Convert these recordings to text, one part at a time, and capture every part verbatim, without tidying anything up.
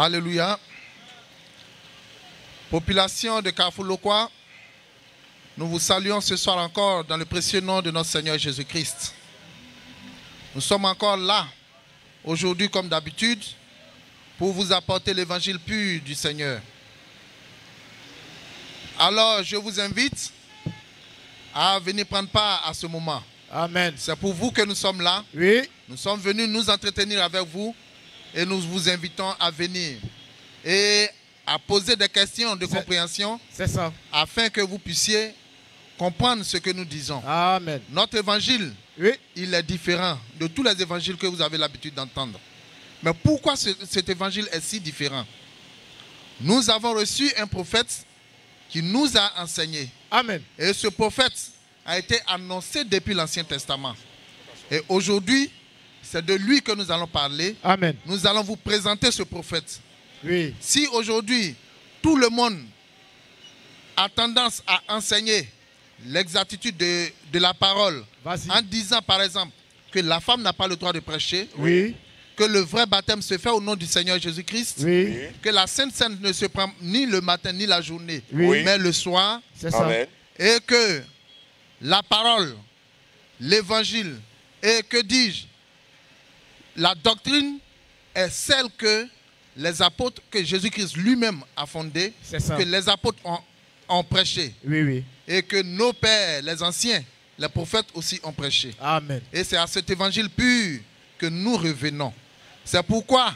Alléluia. Population de Carrefour Loquois, nous vous saluons ce soir encore dans le précieux nom de notre Seigneur Jésus-Christ. Nous sommes encore là, aujourd'hui comme d'habitude, pour vous apporter l'évangile pur du Seigneur. Alors, je vous invite à venir prendre part à ce moment. Amen. C'est pour vous que nous sommes là. Oui. Nous sommes venus nous entretenir avec vous et nous vous invitons à venir et à poser des questions de compréhension. C'est ça. Afin que vous puissiez comprendre ce que nous disons. Amen. Notre évangile, oui, il est différent de tous les évangiles que vous avez l'habitude d'entendre. Mais pourquoi ce, cet évangile est si différent? Nous avons reçu un prophète qui nous a enseigné. Amen. Et ce prophète a été annoncé depuis l'Ancien Testament. Et aujourd'hui, c'est de lui que nous allons parler. Amen. Nous allons vous présenter ce prophète. Oui. Si aujourd'hui, tout le monde a tendance à enseigner l'exactitude de, de la parole, en disant par exemple que la femme n'a pas le droit de prêcher, oui, que le vrai baptême se fait au nom du Seigneur Jésus-Christ, oui, que la Sainte Seine ne se prend ni le matin ni la journée, oui, mais le soir, c'est ça. Amen. Et que la parole, l'évangile et que dis-je, la doctrine est celle que les apôtres, que Jésus-Christ lui-même a fondée, que les apôtres ont, ont prêché. Oui, oui. Et que nos pères, les anciens, les prophètes aussi ont prêché. Amen. Et c'est à cet évangile pur que nous revenons. C'est pourquoi,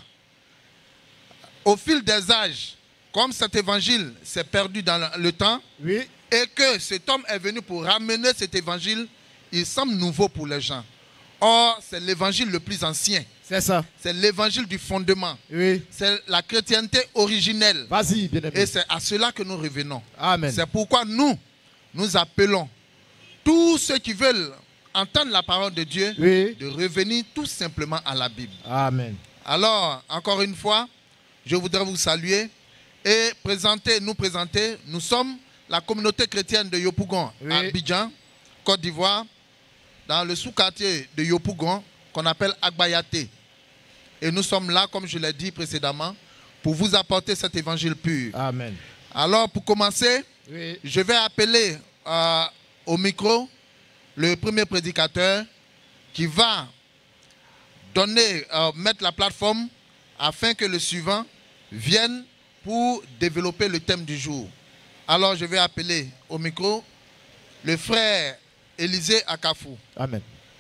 au fil des âges, comme cet évangile s'est perdu dans le temps, oui, et que cet homme est venu pour ramener cet évangile, il semble nouveau pour les gens. Or, c'est l'évangile le plus ancien. C'est ça. C'est l'évangile du fondement. Oui. C'est la chrétienté originelle. Vas-y, bien aimé. Et c'est à cela que nous revenons. Amen. C'est pourquoi nous, nous appelons tous ceux qui veulent entendre la parole de Dieu, oui, de revenir tout simplement à la Bible. Amen. Alors, encore une fois, je voudrais vous saluer et présenter, nous présenter. Nous sommes la communauté chrétienne de Yopougon, oui, à Abidjan, Côte d'Ivoire, dans le sous-quartier de Yopougon, qu'on appelle Agbayaté. Et nous sommes là, comme je l'ai dit précédemment, pour vous apporter cet évangile pur. Amen. Alors, pour commencer, oui, je vais appeler euh, au micro le premier prédicateur qui va donner, euh, mettre la plateforme afin que le suivant vienne pour développer le thème du jour. Alors, je vais appeler au micro le frère Élisée Akafou. Amen.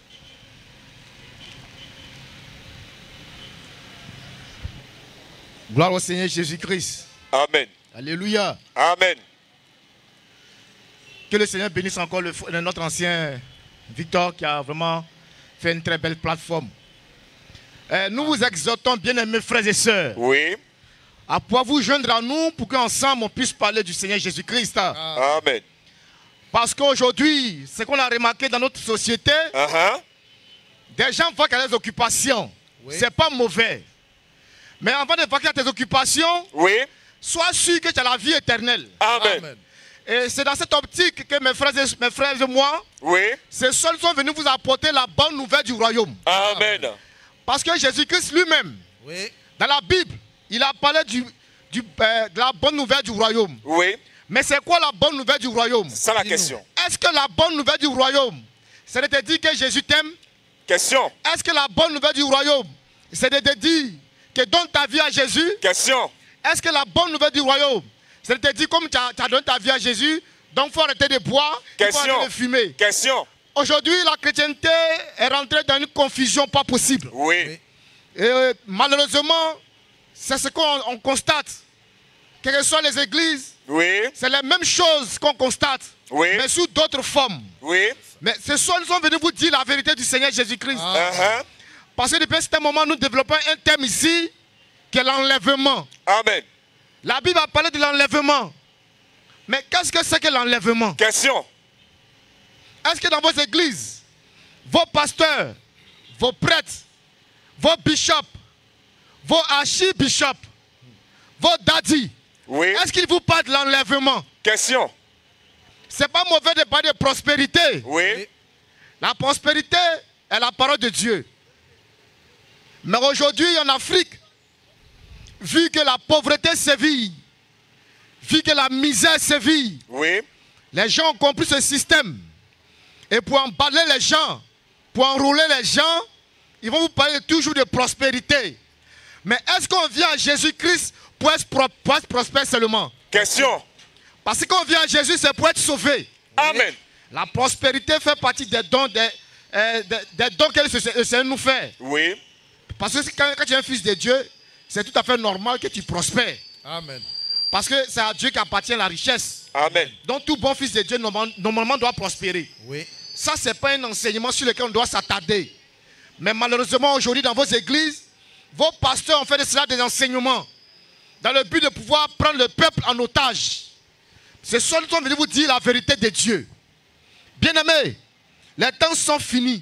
Gloire au Seigneur Jésus-Christ. Amen. Alléluia. Amen. Que le Seigneur bénisse encore le, notre ancien Victor qui a vraiment fait une très belle plateforme. Euh, nous vous exhortons, bien-aimés frères et sœurs, oui, à pouvoir vous joindre à nous pour qu'ensemble on puisse parler du Seigneur Jésus-Christ. Amen. Parce qu'aujourd'hui, ce qu'on a remarqué dans notre société, uh-huh, des gens voient qu'il y a des occupations. Oui. Ce n'est pas mauvais. Mais avant de voir qu'il y a tes occupations, oui, sois sûr que tu as la vie éternelle. Amen. Amen. Et c'est dans cette optique que mes frères et, mes frères et moi, oui, ces seuls sont venus vous apporter la bonne nouvelle du royaume. Amen. Parce que Jésus-Christ lui-même, oui, dans la Bible, il a parlé du, du, euh, de la bonne nouvelle du royaume. Oui. Mais c'est quoi la bonne nouvelle du royaume? C'est ça la question. Est-ce que la bonne nouvelle du royaume, c'est de te dire que Jésus t'aime? Question. Est-ce que la bonne nouvelle du royaume, c'est de te dire que donne ta vie à Jésus? Question. Est-ce que la bonne nouvelle du royaume, c'est de te dire comme tu as, tu as donné ta vie à Jésus, donc il faut arrêter de boire, il faut arrêter de fumer? Question. Aujourd'hui, la chrétienté est rentrée dans une confusion pas possible. Oui. Et malheureusement, c'est ce qu'on constate. Quelles que soient les églises, oui, c'est la même chose qu'on constate, oui, mais sous d'autres formes. Oui. Mais ce soir, nous sommes venus vous dire la vérité du Seigneur Jésus-Christ. Ah. Uh-huh. Parce que depuis ce moment, nous développons un thème ici, qui est l'enlèvement. Amen. La Bible a parlé de l'enlèvement. Mais qu'est-ce que c'est que l'enlèvement? Question. Est-ce que dans vos églises, vos pasteurs, vos prêtres, vos bishops, vos archibishops, vos daddies, oui, est-ce qu'ils vous parlent de l'enlèvement? Question. C'est pas mauvais de parler de prospérité. Oui. La prospérité est la parole de Dieu. Mais aujourd'hui, en Afrique, vu que la pauvreté sévit, vu que la misère sévit, Oui. les gens ont compris ce système. Et pour emballer les gens, pour enrouler les gens, ils vont vous parler toujours de prospérité. Mais est-ce qu'on vient à Jésus-Christ pour être, pro pour être prospère seulement? Question. Parce qu'on vient à Jésus, c'est pour être sauvé. Amen. La prospérité fait partie des dons, des, euh, des, des dons que le Seigneur nous fait. Oui. Parce que quand, quand tu es un fils de Dieu, c'est tout à fait normal que tu prospères. Amen. Parce que c'est à Dieu qu'appartient la richesse. Amen. Donc tout bon fils de Dieu normalement doit prospérer. Oui. Ça, ce n'est pas un enseignement sur lequel on doit s'attarder. Mais malheureusement, aujourd'hui, dans vos églises, vos pasteurs ont fait de cela des enseignements dans le but de pouvoir prendre le peuple en otage. C'est seuls qui sont venus vous dire la vérité de Dieu. Bien-aimés, les temps sont finis.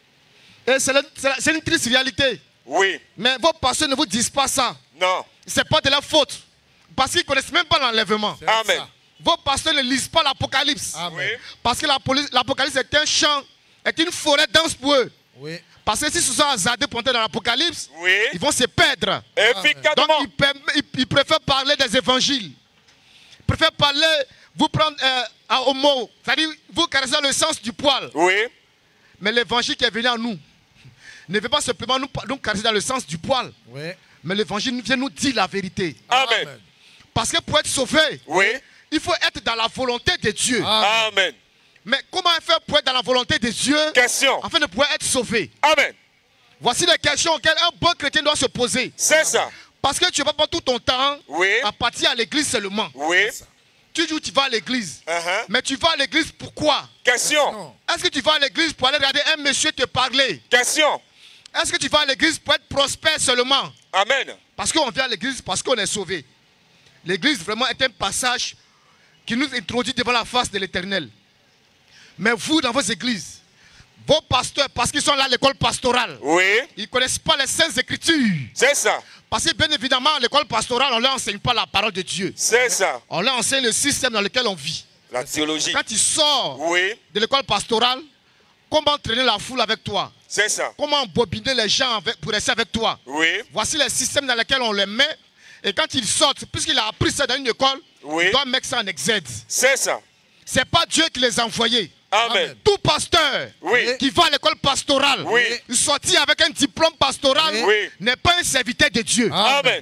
Et c'est une triste réalité. Oui. Mais vos pasteurs ne vous disent pas ça. Non. Ce n'est pas de leur faute. Parce qu'ils ne connaissent même pas l'enlèvement. Amen. Ça. Vos pasteurs ne lisent pas l'Apocalypse. Amen. Oui. Parce que l'Apocalypse est un champ, est une forêt dense pour eux. Oui. Parce que si ce sont hasardés pour entrer dans l'Apocalypse, Oui. ils vont se perdre. Donc Efficacement. ils, perm- ils- ils préfèrent parler des évangiles. Ils préfèrent parler, vous prendre euh, à- au mot. C'est-à-dire, vous caressez le sens du poil. Oui. Mais l'évangile qui est venu à nous ne veut pas simplement nous, nous caresser dans le sens du poil. Oui. Mais l'évangile vient nous dire la vérité. Amen. Parce que pour être sauvé, Oui. il faut être dans la volonté de Dieu. Amen. Amen. Mais comment faire pour être dans la volonté de Dieu Question. afin de pouvoir être sauvé? Amen. Voici les questions auxquelles un bon chrétien doit se poser. C'est ça. Parce que tu ne vas pas tout ton temps Oui. à partir à l'église seulement. Oui. Tu dis où tu vas à l'église. Uh-huh. Mais tu vas à l'église pourquoi? Question. Non. Est-ce que tu vas à l'église pour aller regarder un monsieur te parler? Question. Est-ce que tu vas à l'église pour être prospère seulement? Amen. Parce qu'on vient à l'église parce qu'on est sauvé. L'église vraiment est un passage qui nous introduit devant la face de l'Éternel. Mais vous, dans vos églises, vos pasteurs, parce qu'ils sont là à l'école pastorale, Oui. ils ne connaissent pas les saintes écritures. C'est ça. Parce que bien évidemment, à l'école pastorale, on ne leur enseigne pas la parole de Dieu. C'est ça. On leur enseigne le système dans lequel on vit. La théologie. Quand tu sors Oui. de l'école pastorale, comment entraîner la foule avec toi? C'est ça. Comment embobiner les gens avec- pour rester avec toi? Oui. Voici les systèmes dans lesquels on les met. Et quand ils sortent, puisqu'il a appris ça dans une école, Oui. il doit mettre ça en exergue. C'est ça. Ce n'est pas Dieu qui les a envoyés. Amen. Tout pasteur Oui. qui va à l'école pastorale, Oui. sorti avec un diplôme pastoral, Oui. n'est pas un serviteur de Dieu. Amen.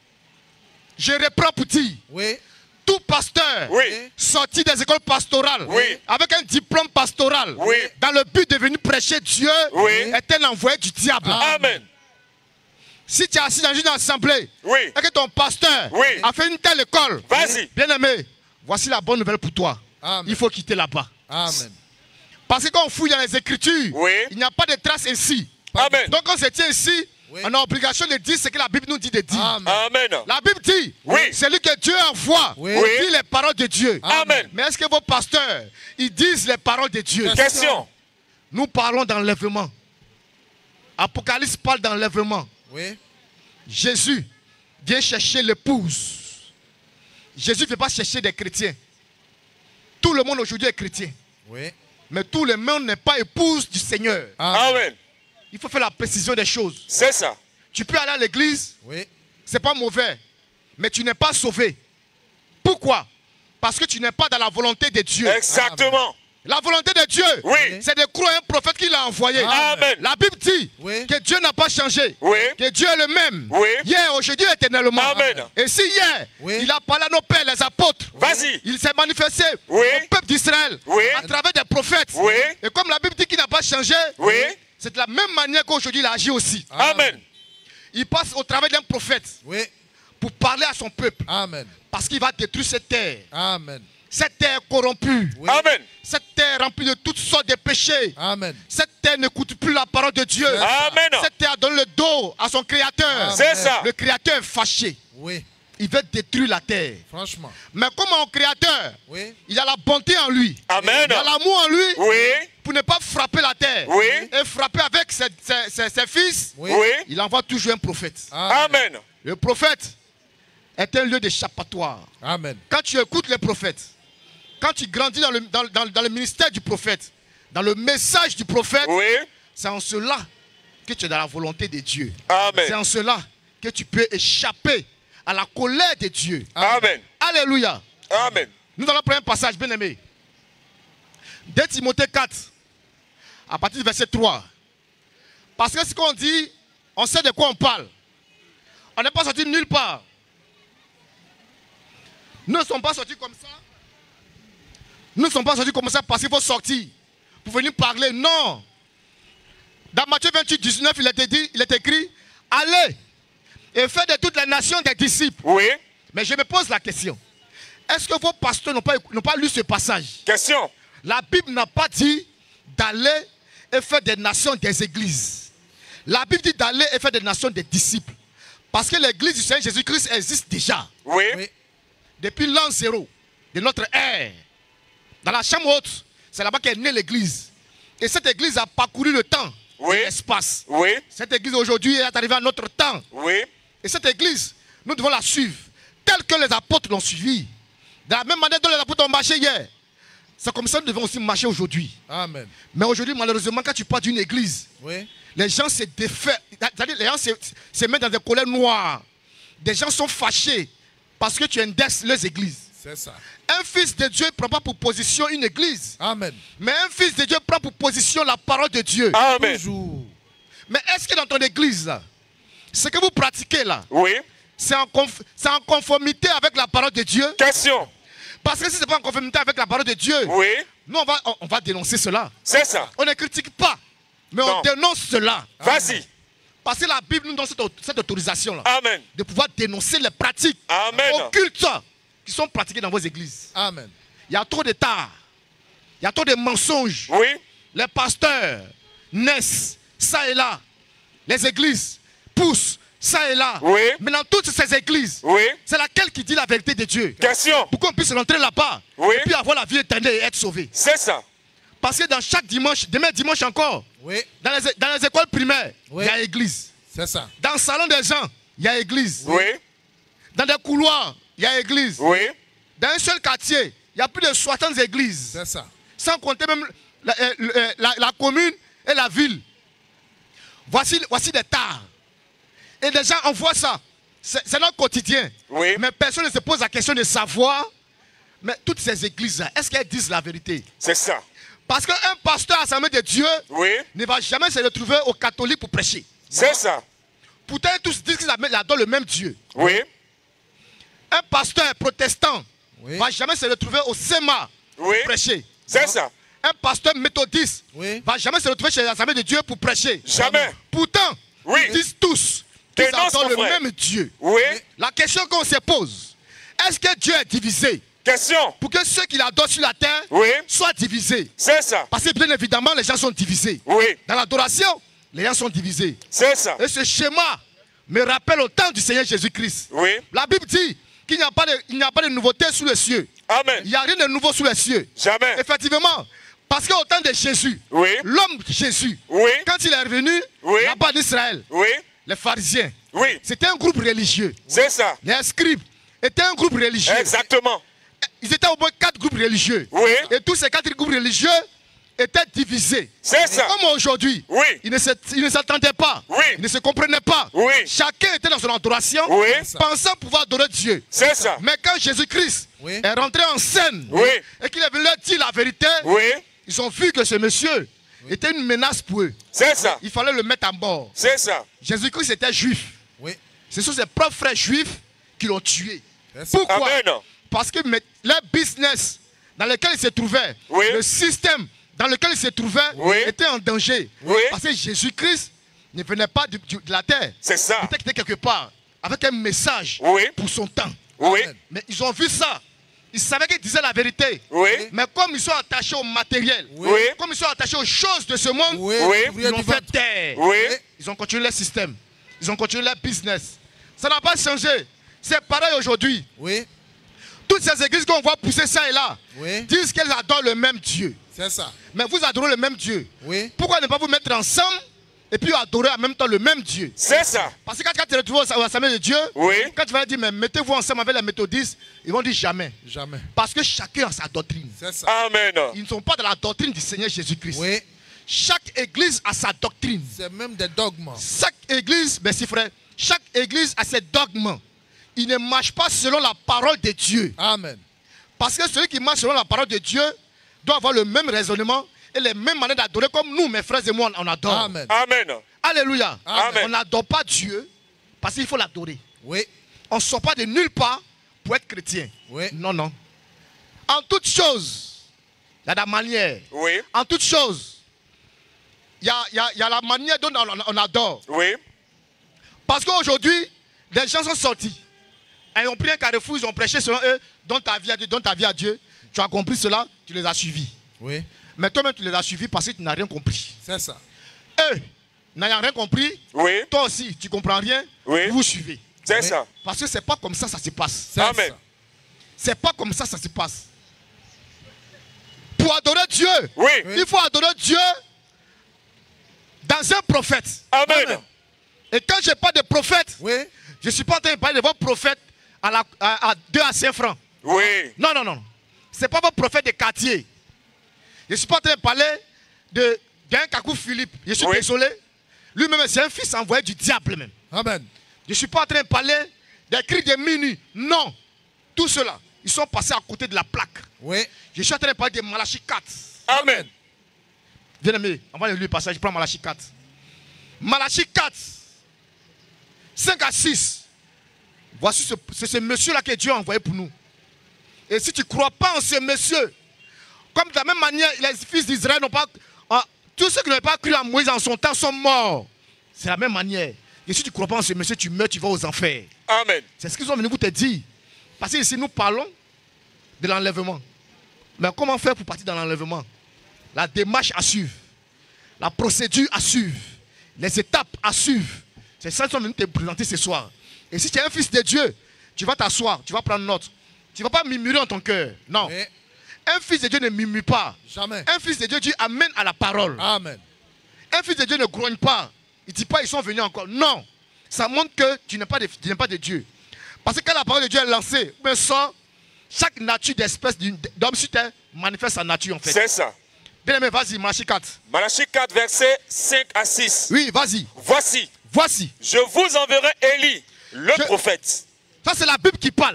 Je reprends pour dire, Oui. tout pasteur Oui. sorti des écoles pastorales, Oui. avec un diplôme pastoral, Oui. dans le but de venir prêcher Dieu, Oui. est un envoyé du diable. Amen. Si tu es assis dans une assemblée, Oui. et que ton pasteur Oui. a fait une telle école, Vas-y. bien aimé, voici la bonne nouvelle pour toi. Amen. Il faut quitter là-bas. Amen. Parce que quand on fouille dans les Écritures, Oui. il n'y a pas de traces ici. Amen. Donc quand on se tient ici, Oui. on a obligation de dire ce que la Bible nous dit de dire. Amen. Amen. La Bible dit, Oui. celui que Dieu envoie, Oui. il dit les paroles de Dieu. Amen. Mais est-ce que vos pasteurs, ils disent les paroles de Dieu? Question. Nous parlons d'enlèvement. Apocalypse parle d'enlèvement. Oui. Jésus vient chercher l'épouse. Jésus ne veut pas chercher des chrétiens. Tout le monde aujourd'hui est chrétien. Oui. Mais tout le monde n'est pas épouse du Seigneur. Amen. Il faut faire la précision des choses. C'est ça. Tu peux aller à l'église, Oui. c'est pas mauvais. Mais tu n'es pas sauvé. Pourquoi? Parce que tu n'es pas dans la volonté de Dieu. Exactement. La volonté de Dieu, Oui. c'est de croire un prophète qui l'a envoyé. Amen. La Bible dit Oui. que Dieu n'a pas changé. Oui. Que Dieu est le même. Oui. Hier, aujourd'hui, éternellement. Amen. Et si hier, Oui. il a parlé à nos pères, les apôtres, Vas-y. il s'est manifesté Oui. au peuple d'Israël Oui. à travers des prophètes. Oui. Et comme la Bible dit qu'il n'a pas changé, Oui. c'est de la même manière qu'aujourd'hui il agit aussi. Amen. Il passe au travers d'un prophète Oui. pour parler à son peuple. Amen. Parce qu'il va détruire cette terre. Amen. Cette terre corrompue. Oui. Amen. Cette terre remplie de toutes sortes de péchés. Amen. Cette terre n'écoute plus la parole de Dieu. Amen. Cette terre donne le dos à son créateur. C'est ça. Le créateur est fâché. Oui. Il veut détruire la terre. Franchement. Mais comme un créateur, Oui. il a la bonté en lui. Amen. Il a l'amour en lui Oui. pour ne pas frapper la terre. Oui. Et frapper avec ses, ses- ses- ses fils. Oui. Oui. Il envoie toujours un prophète. Amen. Le prophète est un lieu d'échappatoire. Amen. Quand tu écoutes les prophètes, quand tu grandis dans le, dans, dans- dans le ministère du prophète, dans le message du prophète, Oui. c'est en cela que tu es dans la volonté de Dieu. C'est Amen. en cela que tu peux échapper à la colère de Dieu. Amen. Alléluia. Amen. Nous allons prendre un passage bien aimé. deux Timothée quatre, à partir du verset trois. Parce que ce qu'on dit, on sait de quoi on parle. On n'est pas sorti nulle part. Nous ne sommes pas sortis comme ça. Nous ne sommes pas sortis comme ça parce qu'il faut sortir pour venir parler. Non. Dans Matthieu vingt-huit, dix-neuf, il est, dit, il est écrit, allez et faites de toutes les nations des disciples. Oui. Mais je me pose la question. Est-ce que vos pasteurs n'ont pas, n'ont pas lu ce passage? Question. La Bible n'a pas dit d'aller et faire des nations des églises. La Bible dit d'aller et faire des nations des disciples. Parce que l'église du Seigneur Jésus-Christ existe déjà. Oui. Oui. Depuis l'an zéro de notre ère. Dans la chambre haute, c'est là-bas qu'est née l'église. Et cette église a parcouru le temps Oui. et l'espace. Oui. Cette église aujourd'hui est arrivée à notre temps. Oui. Et cette église, nous devons la suivre telle que les apôtres l'ont suivie. De la même manière dont les apôtres ont marché hier. C'est comme ça que nous devons aussi marcher aujourd'hui. Amen. Mais aujourd'hui, malheureusement, quand tu pars d'une église, Oui. les gens se défait, c'est-à-dire les gens se, se mettent dans des colères noires. Des gens sont fâchés parce que tu indexes les églises. C'est ça. Un fils de Dieu ne prend pas pour position une église. Amen. Mais un fils de Dieu prend pour position la parole de Dieu. Amen. Toujours. Mais est-ce que dans ton église, là, ce que vous pratiquez là, Oui. c'est en, conf- c'est en conformité avec la parole de Dieu? Question. Parce que si ce n'est pas en conformité avec la parole de Dieu, Oui. nous on va, on, on va dénoncer cela. C'est ça. On ne critique pas, mais Non. on dénonce cela. Vas-y. Parce que la Bible nous donne cette, cette autorisation-là. Amen. De pouvoir dénoncer les pratiques Amen. occultes qui sont pratiquées dans vos églises. Amen. Il y a trop de tard. Il y a trop de mensonges. Oui. Les pasteurs naissent ça et là. Les églises poussent ça et là. Oui. Mais dans toutes ces églises, Oui. c'est laquelle qui dit la vérité de Dieu? Question. Pour qu'on puisse rentrer là-bas Oui. et puis avoir la vie éternelle et être sauvé. C'est ça. Parce que dans chaque dimanche, demain dimanche encore, Oui. dans les, dans les écoles primaires, Oui. il y a église. C'est ça. Dans le salon des gens, il y a église. Oui. Dans des couloirs, il y a église. Oui. Dans un seul quartier, il y a plus de soixante églises. C'est ça. Sans compter même la, euh, euh, la- la commune et la ville. Voici, voici des tares. Et les gens envoient ça. C'est c'est notre quotidien. Oui. Mais personne ne se pose la question de savoir. Mais toutes ces églises-là, est-ce qu'elles disent la vérité? C'est ça. Parce qu'un pasteur assemblé de Dieu Oui. ne va jamais se retrouver aux catholiques pour prêcher. C'est ça. Pourtant, tous disent qu'ils adorent le même Dieu. Oui. Un pasteur protestant Oui. ne va jamais se retrouver au S E M A Oui. pour prêcher. C'est ça. Un pasteur méthodiste Oui. ne va jamais se retrouver chez l'Assemblée de Dieu pour prêcher. Jamais. Pourtant, Oui. ils disent tous qu'ils Dénonce, adorent mon le frère. même Dieu. Oui. La question qu'on se pose, est-ce que Dieu est divisé? Question. Pour que ceux qui l'adorent sur la terre Oui. soient divisés. C'est ça. Parce que bien évidemment, les gens sont divisés. Oui. Dans l'adoration, les gens sont divisés. C'est ça. Et ce schéma me rappelle au temps du Seigneur Jésus-Christ. Oui. La Bible dit qu'il n'y a pas de, il n'y a pas de nouveauté sous les cieux. Amen. Il n'y a rien de nouveau sous les cieux. Jamais. Effectivement, parce qu'au temps de Jésus, Oui. l'homme Jésus, Oui. quand il est revenu Oui. là-bas d'Israël, Oui. les pharisiens, Oui. c'était un groupe religieux. C'est ça. Les scribes étaient un groupe religieux. Exactement. Ils étaient au moins quatre groupes religieux. Oui. Et tous ces quatre groupes religieux étaient divisés. C'est ça. Comme aujourd'hui, Oui. ils ne se- ils ne s'attendaient pas. Oui. Ils ne se comprenaient pas. Oui. Chacun était dans son adoration, Oui. pensant pouvoir adorer Dieu. C'est ça. Mais quand Jésus-Christ Oui. est rentré en scène Oui. et qu'il est venu leur dire la vérité, Oui. ils ont vu que ce monsieur était une menace pour eux. C'est ça. Il fallait le mettre à mort. C'est ça. Jésus-Christ était juif. Oui. Ce sont ses propres frères juifs qui l'ont tué. C'est ça. Pourquoi? Amen. Parce que mais, leur business dans lequel ils se trouvaient, Oui. le système dans lequel ils se trouvaient Oui. était en danger. Oui. Parce que Jésus-Christ ne venait pas du- du- de la terre. C'est ça. Il était quelque part avec un message Oui. pour son temps. Oui. Amen. Mais ils ont vu ça. Ils savaient qu'ils disaient la vérité. Oui. Mais comme ils sont attachés au matériel, Oui. comme ils sont attachés aux choses de ce monde, Oui. Oui. ils ont fait taire. Oui. Ils ont continué leur système. Ils ont continué leur business. Ça n'a pas changé. C'est pareil aujourd'hui. Oui. Toutes ces églises qu'on voit pousser ça et là Oui. disent qu'elles adorent le même Dieu. C'est ça. Mais vous adorez le même Dieu. Oui. Pourquoi ne pas vous mettre ensemble et puis adorer en même temps le même Dieu? C'est ça. Parce que quand, quand tu te retrouves au Assemblée de Dieu, Oui. quand tu vas dire mais mettez-vous ensemble avec les méthodistes, ils vont dire jamais. Jamais. Parce que chacun a sa doctrine. C'est ça. Amen. Ils ne sont pas dans la doctrine du Seigneur Jésus-Christ. Oui. Chaque église a sa doctrine. C'est même des dogmes. Chaque église, merci frère, chaque église a ses dogmes il ne marche pas selon la parole de Dieu. Amen. Parce que celui qui marche selon la parole de Dieu doit avoir le même raisonnement et les mêmes manières d'adorer comme nous, mes frères et moi, on adore. Amen. Amen. Alléluia. Amen. On n'adore pas Dieu parce qu'il faut l'adorer. Oui. On ne sort pas de nulle part pour être chrétien. Oui. Non, non. En toute chose, il y a la manière. Oui. En toute chose, il y a, il y a- il y a la manière dont on, on adore. Oui. Parce qu'aujourd'hui, des gens sont sortis. Et ils ont pris un carrefour, ils ont prêché selon eux, donne ta vie à Dieu, donne ta vie à Dieu. Tu as compris cela, tu les as suivis. Oui. Mais toi-même, tu les as suivis parce que tu n'as rien compris. C'est ça. Eux, n'ayant rien compris, Oui. toi aussi, tu ne comprends rien, Oui. vous suivez. C'est Oui. ça. Parce que ce n'est pas comme ça ça se passe. C'est Amen. ça. C'est pas comme ça ça se passe. Pour adorer Dieu, Oui. il faut adorer Dieu dans un prophète. Amen. Amen. Et quand je parle de prophète, Oui. je ne suis pas en train de parler de votre prophète à, la, à, à deux à cinq francs. Oui. Non, non, non. Ce n'est pas votre prophète de quartier. Je ne suis pas en train de parler de d'un Kakou Philippe. Je suis Oui. désolé. Lui-même, c'est un fils envoyé du diable même. Amen. Je ne suis pas en train de parler des cris de minuit. Non. Tout cela, ils sont passés à côté de la plaque. Oui. Je suis en train de parler de Malachie quatre. Amen. Bien aimé, on va lire le passage. Je prends Malachie quatre. Malachie quatre, cinq à six. Voici ce, c'est ce monsieur-là que Dieu a envoyé pour nous. Et si tu ne crois pas en ce monsieur, comme de la même manière, les fils d'Israël n'ont pas. ah, tous ceux qui n'ont pas cru en Moïse en son temps sont morts. C'est la même manière. Et si tu ne crois pas en ce monsieur, tu meurs, tu vas aux enfers. Amen. C'est ce qu'ils sont venus vous te dire. Parce que ici, nous parlons de l'enlèvement. Mais comment faire pour partir dans l'enlèvement? La démarche à suivre. La procédure à suivre. Les étapes à suivre. C'est ça qu'ils sont venus te présenter ce soir. Et si tu es un fils de Dieu, tu vas t'asseoir, tu vas prendre note. Tu ne vas pas murmurer en ton cœur. Non. Oui. Un fils de Dieu ne murmure pas. Jamais. Un fils de Dieu, Dieu amène à la parole. Amen. Un fils de Dieu ne grogne pas. Il ne dit pas ils sont venus encore. Non. Ça montre que tu n'es pas, de- tu n'es pas de Dieu. Parce que quand la parole de Dieu est lancée, mais ça, chaque nature d'espèce d'une- d'homme sur terre manifeste sa nature en fait. C'est ça. Bien aimé, vas-y, Malachie quatre. Malachie quatre, versets cinq à six. Oui, vas-y. Voici, Voici. je vous enverrai Élie, le Je- prophète. Ça, c'est la Bible qui parle.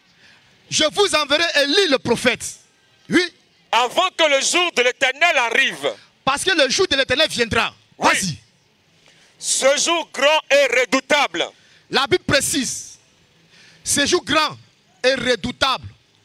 Je vous enverrai Élie le prophète. Oui. Avant que le jour de l'Éternel arrive. Parce que le jour de l'Éternel viendra. Oui. Vas-y. Ce jour grand et redoutable. La Bible précise. Ce jour grand et redoutable.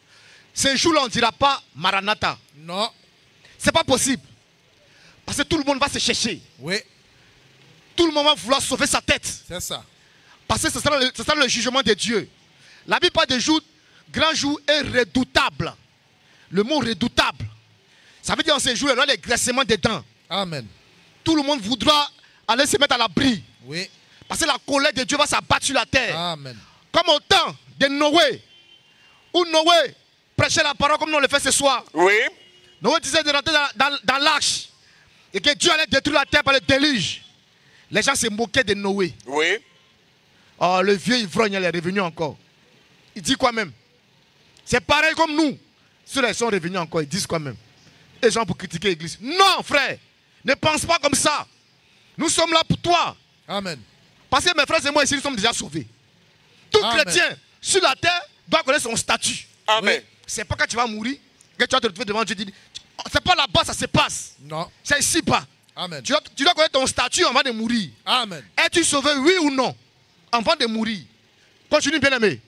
Ce jour-là, on ne dira pas Maranatha. Non. Ce n'est pas possible. Parce que tout le monde va se chercher. Oui. Tout le monde va vouloir sauver sa tête. C'est ça. Parce que ce sera le, ce sera le jugement de Dieu. La Bible parle de jour, grand jour et redoutable. Le mot redoutable. Ça veut dire en ce jour, il y aura les graissements des dents. Amen. Tout le monde voudra aller se mettre à l'abri. Oui. Parce que la colère de Dieu va s'abattre sur la terre. Amen. Comme au temps de Noé. Où Noé prêchait la parole comme nous le fait ce soir. Oui. Noé disait de rentrer dans, dans- dans l'arche. Et que Dieu allait détruire la terre par le déluge. Les gens se moquaient de Noé. Oui. Oh, le vieux ivrogne, il est revenu encore. Il dit quoi même? C'est pareil comme nous. Ceux-là, ils sont revenus encore. Ils disent quoi même? Les gens pour critiquer l'église. Non, frère. Ne pense pas comme ça. Nous sommes là pour toi. Amen. Parce que mes frères et moi ici, nous sommes déjà sauvés. Tout Amen. chrétien sur la terre doit connaître son statut. Amen. C'est pas quand tu vas mourir que tu vas te retrouver devant Dieu. C'est pas là-bas ça se passe. Non. C'est ici-bas. Amen. Tu dois, tu dois connaître ton statut avant de mourir. Amen. Es-tu sauvé, oui ou non? Avant de mourir. Continue, bien-aimé.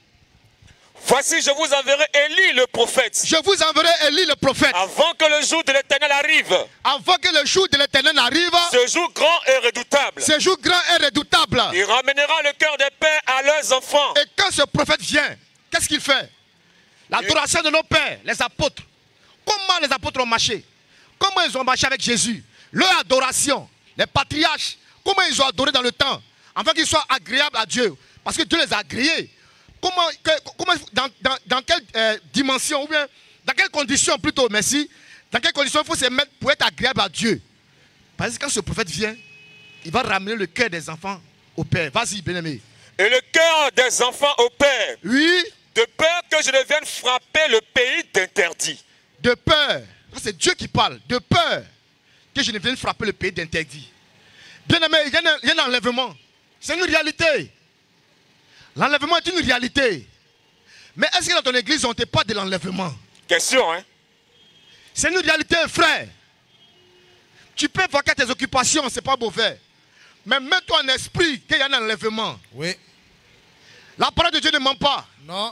Voici, je vous enverrai Élie, le prophète. Je vous enverrai Élie le prophète. Avant que le jour de l'Éternel arrive. Avant que le jour de l'Éternel arrive, Ce jour grand et redoutable. ce jour grand et redoutable. Il ramènera le cœur des pères à leurs enfants. Et quand ce prophète vient, qu'est-ce qu'il fait? L'adoration de nos pères, les apôtres. Comment les apôtres ont marché? Comment ils ont marché avec Jésus? Leur adoration, les patriarches, comment ils ont adoré dans le temps, afin qu'ils soient agréables à Dieu. Parce que Dieu les a agréés. Comment, que- comment dans, dans, dans quelle euh, dimension, ou bien dans quelles conditions plutôt, merci, dans quelles conditions il faut se mettre pour être agréable à Dieu? Parce que quand ce prophète vient, il va ramener le cœur des enfants au Père. Vas-y, bien-aimé. Et le cœur des enfants au père. Oui, De peur que je ne vienne frapper le pays d'interdit. de peur. Ça, c'est Dieu qui parle. De peur que je ne vienne frapper le pays d'interdit. Bien-aimé, il y a un- il y a un enlèvement. C'est une réalité. L'enlèvement est une réalité. Mais est-ce que dans ton église, on ne parle pas de l'enlèvement? Question, hein? C'est une réalité, frère. Tu peux vaquer tes occupations, ce n'est pas mauvais. Mais mets-toi en esprit qu'il y a un enlèvement. Oui. La parole de Dieu ne ment pas. Non.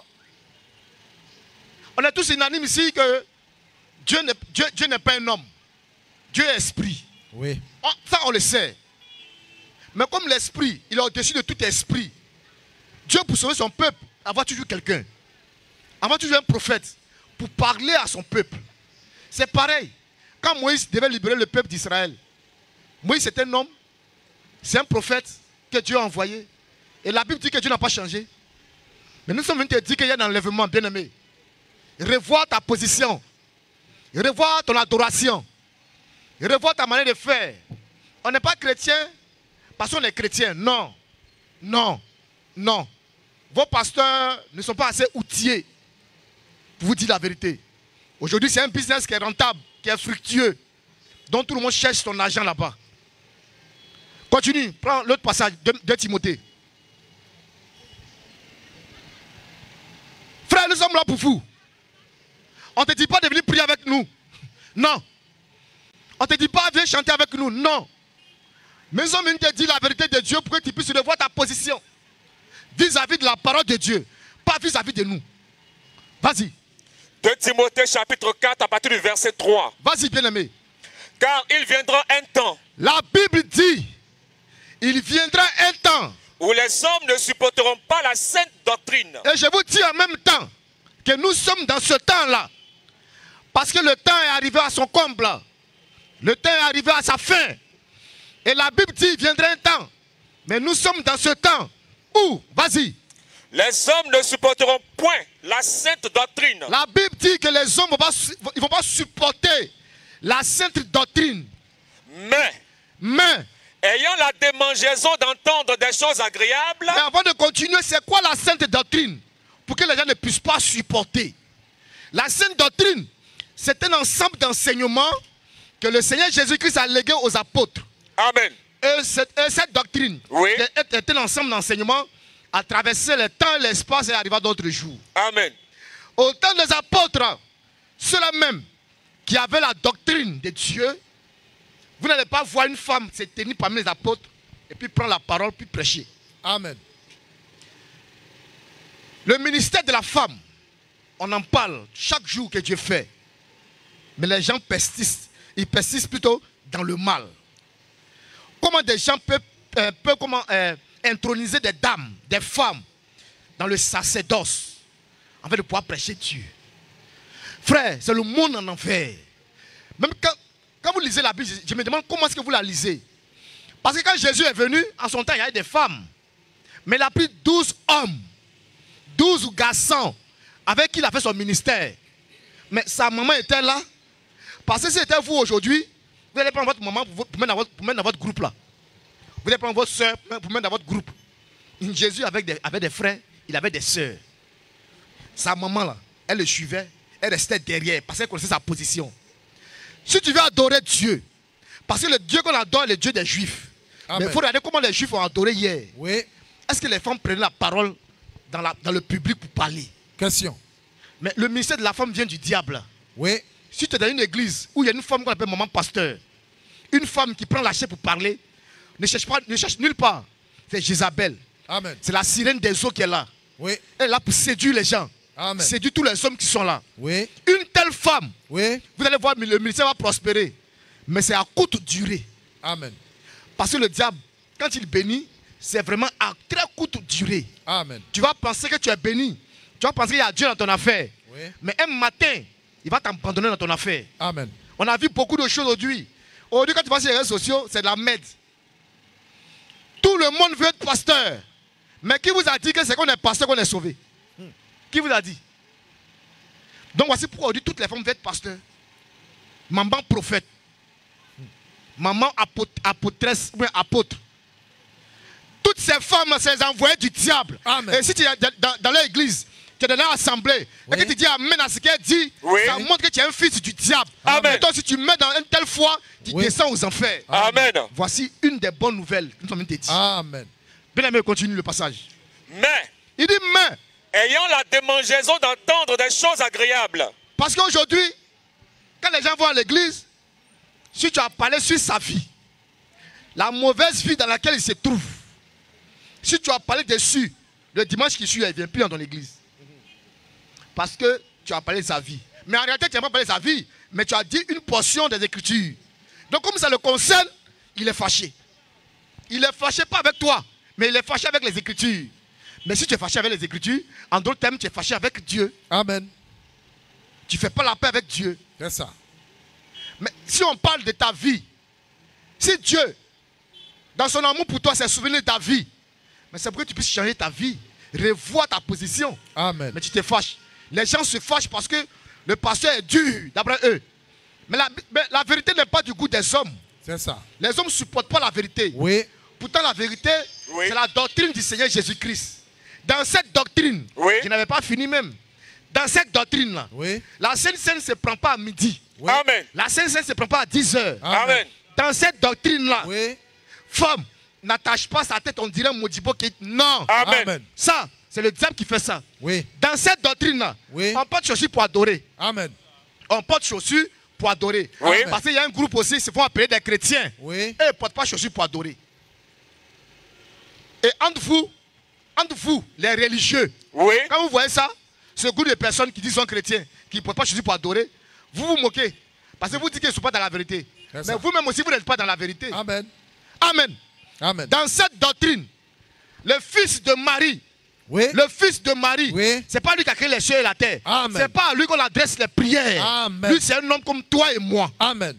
On est tous unanimes ici que Dieu n'est Dieu, Dieu n'est pas un homme. Dieu est esprit. Oui. Oh, ça, on le sait. Mais comme l'esprit, il est au-dessus de tout esprit. Dieu, pour sauver son peuple, avoir toujours quelqu'un. Avoir toujours un prophète pour parler à son peuple. C'est pareil. Quand Moïse devait libérer le peuple d'Israël, Moïse est un homme, c'est un prophète que Dieu a envoyé. Et la Bible dit que Dieu n'a pas changé. Mais nous sommes venus te dire qu'il y a un enlèvement, bien-aimé. Revois ta position. Revois ton adoration. Revois ta manière de faire. On n'est pas chrétien parce qu'on est chrétien. Non. Non. Non. Vos pasteurs ne sont pas assez outillés pour vous dire la vérité. Aujourd'hui, c'est un business qui est rentable, qui est fructueux, dont tout le monde cherche son argent là-bas. Continue, prends l'autre passage de, de Timothée. Frère, nous sommes là pour vous. On ne te dit pas de venir prier avec nous. Non. On ne te dit pas de venir chanter avec nous. Non. Mais nous sommes venus te dire la vérité de Dieu pour que tu puisses revoir ta position vis-à-vis de la parole de Dieu, pas vis-à-vis de nous. Vas-y. deux Timothée chapitre quatre à partir du verset trois. Vas-y, bien-aimé. Car il viendra un temps La Bible dit, il viendra un temps où les hommes ne supporteront pas la sainte doctrine. et je vous dis en même temps que nous sommes dans ce temps-là. Parce que le temps est arrivé à son comble. Le temps est arrivé à sa fin. Et la Bible dit, il viendra un temps. Mais nous sommes dans ce temps où, vas-y. Les hommes ne supporteront point la sainte doctrine. La Bible dit que les hommes ne vont pas, ils vont pas supporter la sainte doctrine. Mais, Mais, ayant la démangeaison d'entendre des choses agréables, mais avant de continuer, c'est quoi la sainte doctrine? Pour que les gens ne puissent pas supporter. La sainte doctrine, c'est un ensemble d'enseignements que le Seigneur Jésus-Christ a légué aux apôtres. Amen. Et cette, et cette doctrine, Oui. est, est un ensemble d'enseignements à traverser le temps et l'espace et arriver à d'autres jours. Amen. Au temps des apôtres, ceux-là même qui avaient la doctrine de Dieu, vous n'allez pas voir une femme se tenir parmi les apôtres et puis prendre la parole puis prêcher. Amen. Le ministère de la femme, on en parle chaque jour que Dieu fait. Mais les gens persistent. Ils persistent plutôt dans le mal. Comment des gens peuvent, euh, peuvent comment, euh, introniser des dames, des femmes dans le sacerdoce afin de pouvoir prêcher Dieu. Frère, c'est le monde en enfer. Même quand, quand vous lisez la Bible, je me demande comment est-ce que vous la lisez. Parce que quand Jésus est venu, en son temps, il y avait des femmes. Mais il a pris douze hommes, douze garçons avec qui il a fait son ministère. Mais sa maman était là. Parce que si c'était vous aujourd'hui, vous allez prendre votre maman pour, pour, mettre dans votre, pour mettre dans votre groupe là. Vous allez prendre votre soeur pour mettre dans votre groupe. Jésus avec des, avec des frères, il avait des soeurs. Sa maman là, elle le suivait, elle restait derrière parce qu'elle connaissait sa position. Si tu veux adorer Dieu, parce que le Dieu qu'on adore est le Dieu des Juifs. Amen. Mais il faut regarder comment les Juifs ont adoré hier. Oui. Est-ce que les femmes prenaient la parole dans, la, dans le public pour parler? Question. Mais le ministère de la femme vient du diable. Oui. Si tu es dans une église où il y a une femme qu'on appelle maman pasteur, une femme qui prend la chair pour parler, ne cherche, pas, ne cherche nulle part. C'est Jézabel. Amen. C'est la sirène des eaux qui est là. Oui. Elle est là pour séduire les gens. Amen. Séduire tous les hommes qui sont là. Oui. Une telle femme, oui. Vous allez voir, le ministère va prospérer. Mais c'est à courte durée. Amen. Parce que le diable, quand il bénit, c'est vraiment à très courte durée. Amen. Tu vas penser que tu es béni. Tu vas penser qu'il y a Dieu dans ton affaire. Oui. Mais un matin, il va t'abandonner dans ton affaire. Amen. On a vu beaucoup de choses aujourd'hui. Aujourd'hui, quand tu vas sur les réseaux sociaux, c'est de la merde. Tout le monde veut être pasteur. Mais qui vous a dit que c'est qu'on est pasteur qu'on est sauvé? hmm. Qui vous a dit? Donc voici pourquoi aujourd'hui toutes les femmes veulent être pasteurs. Maman prophète. hmm. Maman apôtre, apôtresse ou apôtre. Toutes ces femmes, c'est les envoyés du diable. Amen. Et si tu es dans, dans leur église, tu es dans leur assemblée, oui. Et que tu dis amen à ce qu'elle dit, oui. Ça montre que tu es un fils du diable. Amen. Et toi, si tu mets dans une telle foi, tu oui. descends aux enfers. Amen. Voici une des bonnes nouvelles que nous sommes venus te dire. Amen. Bien aimé, continue le passage. Mais, Il dit mais. Ayant la démangeaison d'entendre des choses agréables. Parce qu'aujourd'hui, quand les gens vont à l'église, si tu as parlé sur sa vie, la mauvaise vie dans laquelle il se trouve, si tu as parlé dessus, le dimanche qui suit, il ne vient plus dans ton église. Parce que tu as parlé de sa vie. Mais en réalité, tu n'as pas parlé de sa vie, mais tu as dit une portion des Écritures. Donc comme ça le concerne, il est fâché. Il est fâché pas avec toi, mais il est fâché avec les Écritures. Mais si tu es fâché avec les Écritures, en d'autres termes, tu es fâché avec Dieu. Amen. Tu ne fais pas la paix avec Dieu. C'est ça. Mais si on parle de ta vie, si Dieu, dans son amour pour toi, s'est souvenu de ta vie, mais c'est pour que tu puisses changer ta vie, revoir ta position. Amen. Mais tu te fâches. Les gens se fâchent parce que le pasteur est dur, d'après eux. Mais la, mais la vérité n'est pas du goût des hommes. C'est ça. Les hommes ne supportent pas la vérité. Oui. Pourtant, la vérité, Oui. c'est la doctrine du Seigneur Jésus-Christ. Dans cette doctrine, Oui. je n'avais pas fini même. Dans cette doctrine-là, Oui. la Sainte Seine ne se prend pas à midi. Oui. Amen. La Sainte Seine ne se prend pas à dix heures. Amen. Dans cette doctrine-là, Oui. femme, n'attache pas sa tête, on dirait Modibo qui... Non. Amen. Amen. Ça, c'est le diable qui fait ça. Oui. Dans cette doctrine-là, Oui. on porte chaussures pour adorer. Amen. On porte chaussures pour adorer. Oui. Parce qu'il y a un groupe aussi, ils se font appeler des chrétiens. Oui. Et ils ne portent pas chaussures pour adorer. Et entre vous, entre vous, les religieux, Oui. quand vous voyez ça, ce groupe de personnes qui disent qu'ils sont chrétiens, qui ne portent pas chaussures pour adorer, vous vous moquez. Parce que vous dites qu'ils ne sont pas dans la vérité. C'est Mais ça. vous-même aussi, vous n'êtes pas dans la vérité. Amen. Amen. Amen. Dans cette doctrine, le fils de Marie, Oui. le fils de Marie, Oui. c'est pas lui qui a créé les cieux et la terre. Amen. C'est pas à lui qu'on adresse les prières. Amen. Lui, c'est un homme comme toi et moi. Amen.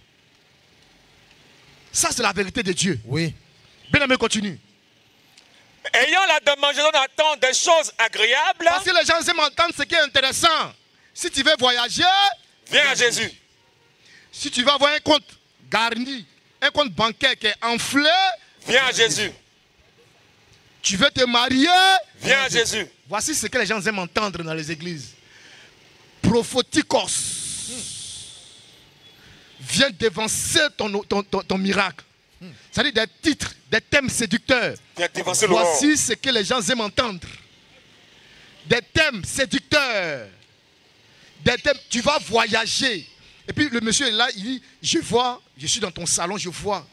Ça, c'est la vérité de Dieu. Oui. Bien aimé, continue. Ayant la démangeaison d'entendre des choses agréables. Parce que les gens aiment entendre ce qui est intéressant. Si tu veux voyager, Viens à Jésus. si tu veux avoir un compte garni, un compte bancaire qui est enflé, Viens à Jésus. tu veux te marier, Viens à Jésus. voici ce que les gens aiment entendre dans les églises. Prophétikos. Viens dévancer ton, ton, ton, ton miracle. C'est-à-dire des titres, des thèmes séducteurs. Viens dévancer l'aurore. Voici ce que les gens aiment entendre. Des thèmes séducteurs. Des thèmes, tu vas voyager. Et puis le monsieur est là, il dit, je vois, je suis dans ton salon, je vois.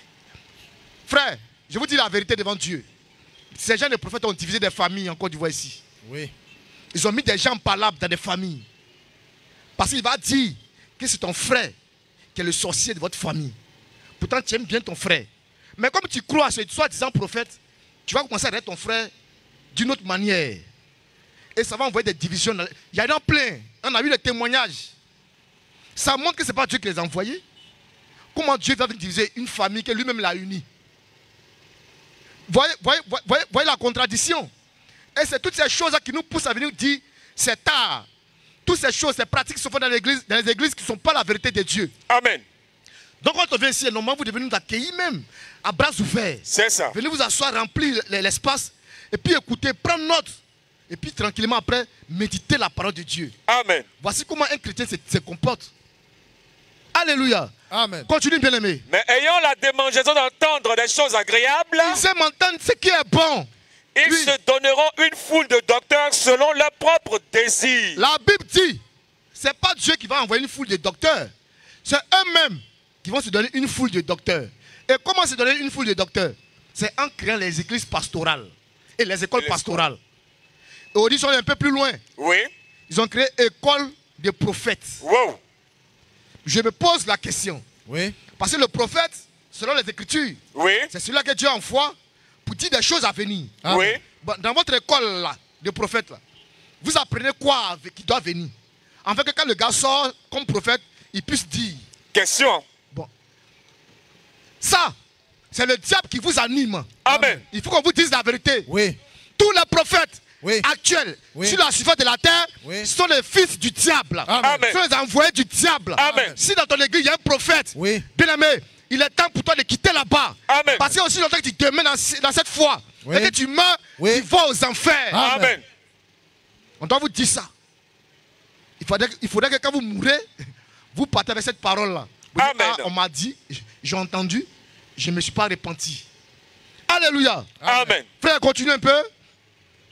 Frère, je vous dis la vérité devant Dieu. Ces gens, les prophètes, ont divisé des familles en Côte d'Ivoire ici. Oui. Ils ont mis des gens parlables dans des familles. Parce qu'il va dire que c'est ton frère qui est le sorcier de votre famille. Pourtant, tu aimes bien ton frère. Mais comme tu crois à ce soi-disant prophète, tu vas commencer à aider ton frère d'une autre manière. Et ça va envoyer des divisions. Il y en a plein. On a eu des témoignages. Ça montre que ce n'est pas Dieu qui les a envoyés. Comment Dieu va diviser une famille que lui-même l'a unie? Voyez, voyez, voyez, voyez la contradiction. Et c'est toutes ces choses-là qui nous poussent à venir dire c'est tard. Toutes ces choses, ces pratiques qui se font dans, l'église, dans les églises qui ne sont pas la vérité de Dieu. Amen. Donc quand on vient ici, normalement vous devez nous accueillir même à bras ouverts. C'est ça. Venez vous asseoir, remplir l'espace et puis écouter, prendre note. Et puis tranquillement après, méditer la parole de Dieu. Amen. Voici comment un chrétien se, se comporte. Alléluia. Amen. Continue bien aimé. Mais ayant la démangeaison d'entendre des choses agréables, Ils aiment entendre ce qui est bon. ils Oui. se donneront une foule de docteurs selon leurs propres désirs. La Bible dit, ce n'est pas Dieu qui va envoyer une foule de docteurs. C'est eux-mêmes qui vont se donner une foule de docteurs. Et comment se donner une foule de docteurs? C'est en créant les églises pastorales et les écoles Et les pastorales. Et aujourd'hui, ils sont un peu plus loin. Oui. Ils ont créé école des prophètes. Wow. Je me pose la question. Oui. Parce que le prophète, selon les Écritures, Oui. c'est celui-là que Dieu envoie pour dire des choses à venir. Amen. Oui. Bon, dans votre école là, de prophètes, là, vous apprenez quoi avec- qui doit venir? En fait, que quand le gars sort comme prophète, il puisse dire. Question. Bon. Ça, c'est le diable qui vous anime. Amen. Il faut qu'on vous dise la vérité. Oui. Tous les prophètes Oui. actuels Oui. sur la surface de la terre Oui. sont les fils du diable. Amen. Amen. Sont les envoyés du diable. Amen. Si dans ton église, il y a un prophète, Oui. bien aimé, il est temps pour toi de quitter là-bas. Amen. Parce que aussi longtemps que tu demeures dans, dans cette foi, Oui. et que tu meurs, Oui. tu vas aux enfers. Amen. Amen. On doit vous dire ça. Il faudrait, il faudrait que quand vous mourrez, vous partez avec cette parole-là. Vous dites, Amen. ah, on m'a dit, j'ai entendu, je ne me suis pas repenti. Alléluia. Amen. Frère, continue un peu.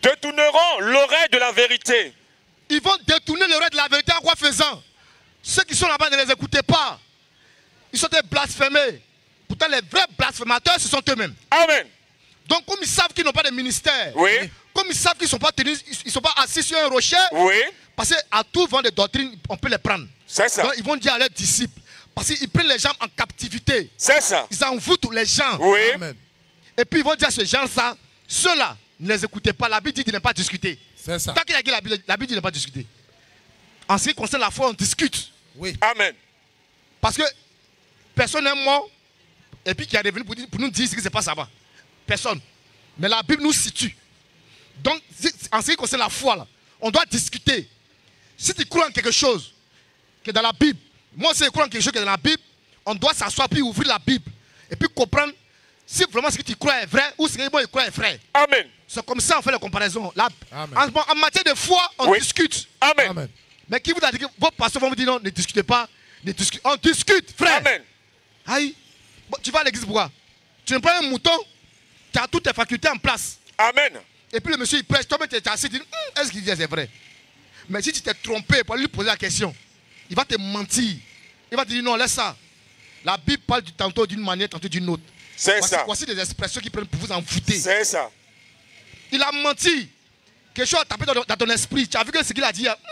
détourneront l'oreille de la vérité. Ils vont détourner l'oreille de la vérité en quoi faisant? Ceux qui sont là-bas, ne les écoutez pas. Ils sont des blasphémés. Pourtant, les vrais blasphémateurs, ce sont eux-mêmes. Amen. Donc, comme ils savent qu'ils n'ont pas de ministère, Oui. comme ils savent qu'ils ne sont pas tenus, ils ne sont pas assis sur un rocher, Oui. parce qu'à tout vent de doctrine, on peut les prendre. C'est ça. Donc, ils vont dire à leurs disciples, parce qu'ils prennent les gens en captivité. C'est ça. Ils envoûtent les gens. Oui. Amen. Et puis, ils vont dire à ces gens-là, ceux-là, ne les écoutez pas. La Bible dit de ne pas discuter. C'est ça. Tant qu'il a dit la Bible, la Bible dit de ne pas discuter. En ce qui concerne la foi, on discute. Oui. Amen. Parce que personne n'est mort et puis qui est revenu pour, dire- pour nous dire ce qui se passe là-bas. Personne. Mais la Bible nous situe. Donc, si- en ce qui concerne la foi, là, on doit discuter. Si tu crois en quelque chose qui est dans la Bible, moi aussi je crois en quelque chose qui est dans la Bible, on doit s'asseoir puis ouvrir la Bible et puis comprendre si vraiment ce que tu crois est vrai ou ce que moi je crois est vrai. Amen. C'est comme ça on fait la comparaison. La- Amen. en, en matière de foi, on Oui. discute. Amen. Amen. Mais qui vous a dit que vos pasteurs vont vous dire non, ne discutez pas, ne discutez. On discute, frère. Amen. Aïe. Bon, tu vas à l'église pourquoi? Tu ne prends un mouton, tu as toutes tes facultés en place. Amen. Et puis le monsieur il prêche, toi-même tu es assis, tu dis, Hum, est-ce qu'il dit c'est vrai? Mais si tu t'es trompé pour lui poser la question, il va te mentir. Il va te dire non, laisse ça. La Bible parle du tantôt d'une manière, tantôt d'une autre. C'est Voici, ça. voici des expressions qui prennent pour vous envoûter. C'est ça. Il a menti. Quelque chose a tapé dans, dans ton esprit. Tu as vu que ce qu'il a dit, hum,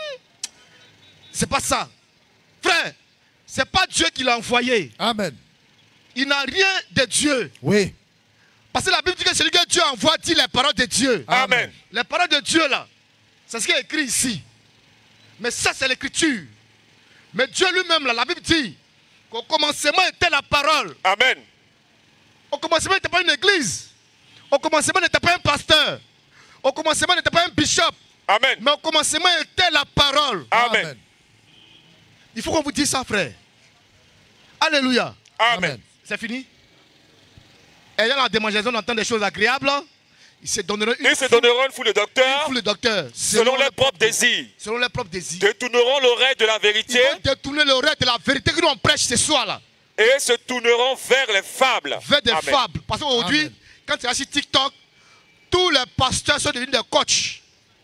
c'est pas ça. Frère, c'est pas Dieu qui l'a envoyé. Amen. Il n'a rien de Dieu. Oui. Parce que la Bible dit que celui que Dieu envoie dit les paroles de Dieu. Amen. Les paroles de Dieu là, c'est ce qui est écrit ici. Mais ça c'est l'écriture. Mais Dieu lui-même là, la Bible dit qu'au commencement était la parole. Amen. Au commencement n'était pas une église. Au commencement n'était pas un pasteur. Au commencement n'était pas un bishop. Amen. Mais au commencement était la parole. Amen. Il faut qu'on vous dise ça, frère. Alléluia. Amen. C'est fini. Ayant la démangeaison d'entendre des choses agréables, ils se donneront une Ils se donneront une foule de docteurs foule de docteurs selon leurs propres désirs. selon leurs propres désirs. Détourneront l'oreille de la Ils vérité vont détourner l'oreille de la vérité que nous on prêche ce soir là, et se tourneront vers les fables. vers des Amen. fables. Parce qu'aujourd'hui, Amen. quand tu es sur TikTok, tous les pasteurs sont devenus des coachs.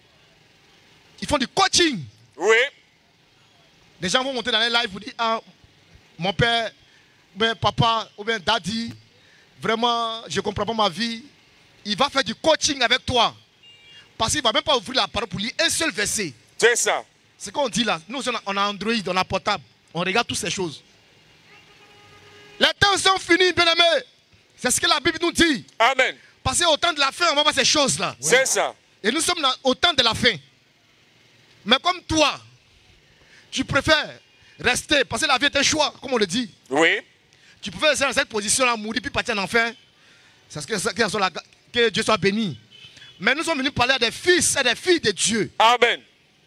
Ils font du coaching. Oui. Les gens vont monter dans les lives pour dire ah, mon père, ou bien papa, ou bien daddy, vraiment, je ne comprends pas ma vie. Il va faire du coaching avec toi. Parce qu'il ne va même pas ouvrir la parole pour lire un seul verset. C'est ça. C'est ce qu'on dit là. Nous, on a, on a Android, on a portable. On regarde toutes ces choses. Les temps sont finis, bien-aimés. C'est ce que la Bible nous dit. Amen. Parce qu'au temps de la fin, on va voir ces choses-là. C'est ça. Et nous sommes dans- au temps de la fin. Mais comme toi, tu préfères rester, parce que la vie est un choix, comme on le dit. Oui. Tu pouvais rester dans cette position-là, mourir, puis partir en enfer. C'est ce que, que, soit la- que Dieu soit béni. Mais nous sommes venus parler à des fils et des filles de Dieu. Amen.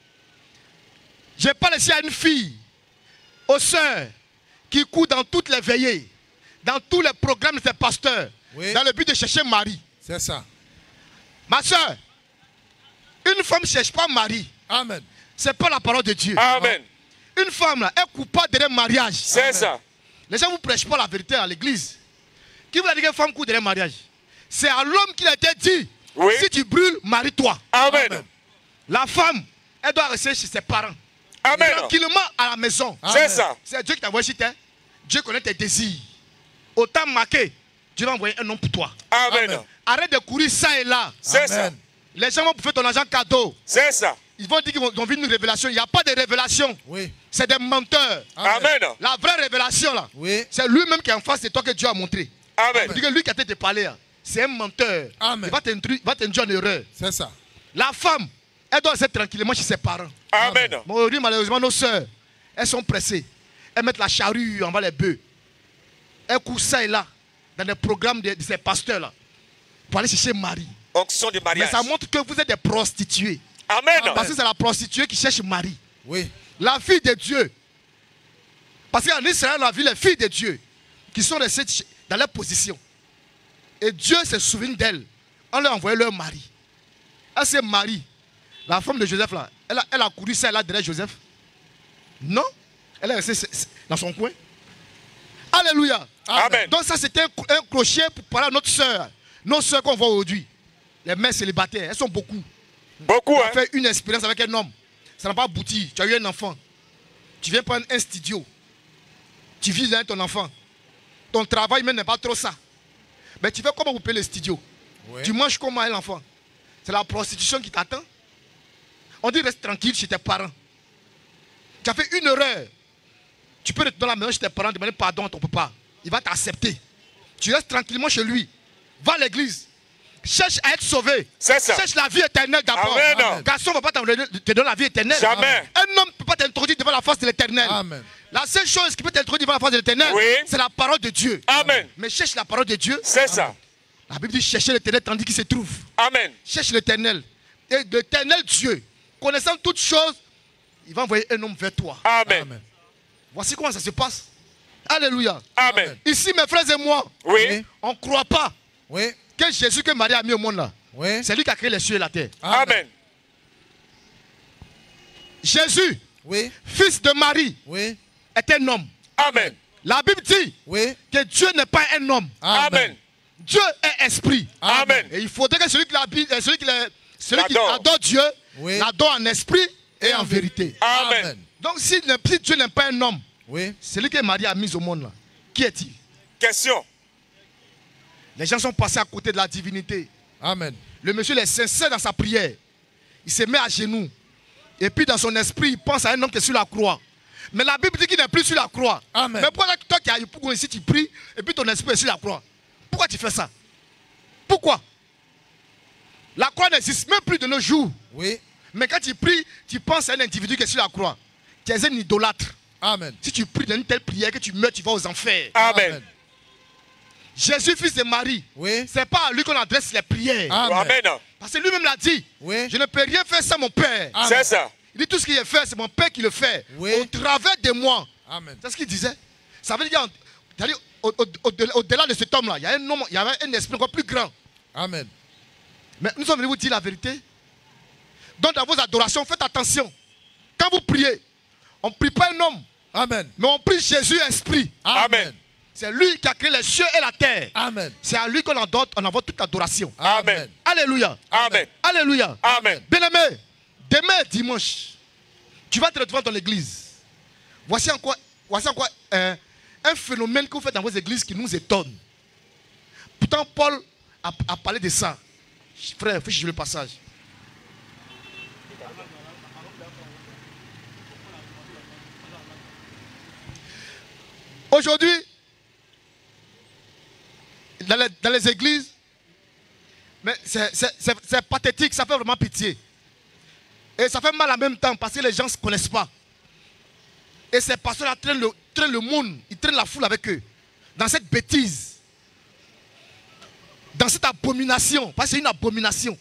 Je parle ici à une fille, aux sœurs, qui court dans toutes les veillées, dans tous les programmes de ses pasteurs, Oui. dans le but de chercher Marie. C'est ça. Ma soeur, une femme ne cherche pas Marie. Amen. Ce n'est pas la parole de Dieu. Amen. Une femme là, est coupable derrière mariage. C'est ça. Les gens ne vous prêchent pas la vérité à l'église. Qui vous a dit qu'une femme court derrière mariage? C'est à l'homme qu'il a été dit. Oui. Si tu brûles, marie-toi. Amen. Amen. La femme, elle doit rester chez ses parents. Amen. Tranquillement à la maison. C'est ça. C'est Dieu qui t'a envoyé chez toi. Dieu connaît tes désirs. Autant marqué, Dieu va envoyer un homme pour toi. Amen. Amen. Arrête de courir ça et là. C'est ça. Amen. Les gens vont faire ton argent cadeau. C'est ça. Ils vont dire qu'ils vont vivre une révélation. Il n'y a pas de révélation. Oui. C'est des menteurs. Amen. La vraie révélation là, Oui. c'est lui-même qui est en face de toi que Dieu a montré. Amen. Il dit que lui qui a été parlé, là, c'est un menteur. Amen. Il va t'induire va t'induire en erreur. C'est ça. La femme, elle doit rester tranquillement chez ses parents. Amen. Mais aujourd'hui, malheureusement, nos sœurs, elles sont pressées. Elles mettent la charrue en bas les bœufs. Elles courent ça et là, dans les programmes de, de ces pasteurs-là, pour aller chercher Marie. Onction du Mais mariage. ça montre que vous êtes des prostituées. Amen. Parce que c'est la prostituée qui cherche Marie. Oui. La fille de Dieu. Parce qu'en Israël, on a vu les filles de Dieu qui sont restées dans leur position. Et Dieu se souvient d'elles. On leur a envoyé leur mari. Elle c'est Marie, la femme de Joseph là. Elle a, elle a couru ça là derrière Joseph. Non. Elle est restée dans son coin. Alléluia. Amen. Donc ça c'était un, un crochet pour parler à notre soeur. Nos soeurs qu'on voit aujourd'hui. Les mères célibataires, elles sont beaucoup. Beaucoup, Tu as hein. fait une expérience avec un homme. Ça n'a pas abouti. Tu as eu un enfant. Tu viens prendre un studio. Tu vis avec ton enfant. Ton travail même n'est pas trop ça. Mais tu fais comment vous payez le studio? Oui. Tu manges comment un enfant? C'est la prostitution qui t'attend. On dit reste tranquille chez tes parents. Tu as fait une erreur. Tu peux retourner dans la maison chez tes parents, demander pardon à ton papa. Il va t'accepter. Tu restes tranquillement chez lui. Va à l'église. Cherche à être sauvé. C'est ça. Cherche la vie éternelle d'abord. Amen. Garçon ne va pas te donner la vie éternelle. Jamais. Un homme ne peut pas t'introduire devant la face de l'éternel. Amen. La seule chose qui peut t'introduire devant la face de l'éternel, Oui. c'est la parole de Dieu. Amen. Mais cherche la parole de Dieu. C'est ça. La Bible dit chercher l'éternel tandis qu'il se trouve. Amen. Cherche l'éternel. Et l'éternel Dieu, connaissant toutes choses, il va envoyer un homme vers toi. Amen. Amen. Voici comment ça se passe. Alléluia. Amen. Ici, mes frères et moi, Oui. on ne croit pas Oui. que Jésus que Marie a mis au monde là, Oui. c'est lui qui a créé les cieux et la terre. Amen. Jésus, Oui. fils de Marie, Oui. est un homme. Amen. La Bible dit Oui. que Dieu n'est pas un homme. Amen. Dieu est esprit. Amen. Et il faudrait que celui qui, l'habite- euh, celui qui, le- celui qui L'adore. adore Dieu Oui. l'adore en esprit et en vérité. Amen. Donc si, le- si Dieu n'est pas un homme, Oui. celui que Marie a mis au monde là, qui est-il? Question. Les gens sont passés à côté de la divinité. Amen. Le monsieur est sincère dans sa prière. Il se met à genoux. Et puis dans son esprit, il pense à un homme qui est sur la croix. Mais la Bible dit qu'il n'est plus sur la croix. Amen. Mais pourquoi toi qui as eu pour ici, tu pries, et puis ton esprit est sur la croix? Pourquoi tu fais ça? Pourquoi? La croix n'existe même plus de nos jours. Oui. Mais quand tu pries, tu penses à un individu qui est sur la croix. Tu es un idolâtre. Amen. Si tu pries dans une telle prière que tu meurs, tu vas aux enfers. Amen. Jésus, fils de Marie, Oui. c'est pas à lui qu'on adresse les prières. Amen. Amen. Parce que lui-même l'a dit. Oui. Je ne peux rien faire sans mon Père. Amen. C'est ça. Il dit tout ce qu'il a fait, c'est mon Père qui le fait. Oui. Au travers de moi. Amen. C'est ce qu'il disait. Ça veut dire, c'est-à-dire, au- au- au-delà au-delà de cet homme-là, il y a un homme, il y avait un esprit encore plus grand. Amen. Mais nous sommes venus vous dire la vérité. Donc dans vos adorations, faites attention. Quand vous priez, on ne prie pas un homme, Amen. mais on prie Jésus esprit. Amen. C'est lui qui a créé les cieux et la terre. Amen. C'est à lui qu'on adore, on envoie toute l'adoration. Amen. Alléluia. Amen. Alléluia. Amen. Bien-aimé, demain dimanche, tu vas te retrouver dans l'église. Voici encore, voici encore euh, un phénomène que vous faites dans vos églises qui nous étonne. Pourtant, Paul a, a parlé de ça. Frère, il faut que je lise le passage. Aujourd'hui, dans les, dans les églises, mais c'est- c'est c'est- c'est pathétique, ça fait vraiment pitié. Et ça fait mal en même temps parce que les gens ne se connaissent pas. Et ces pasteurs-là traînent le, traînent le monde, ils traînent la foule avec eux. Dans cette bêtise, dans cette abomination, parce que c'est une abomination.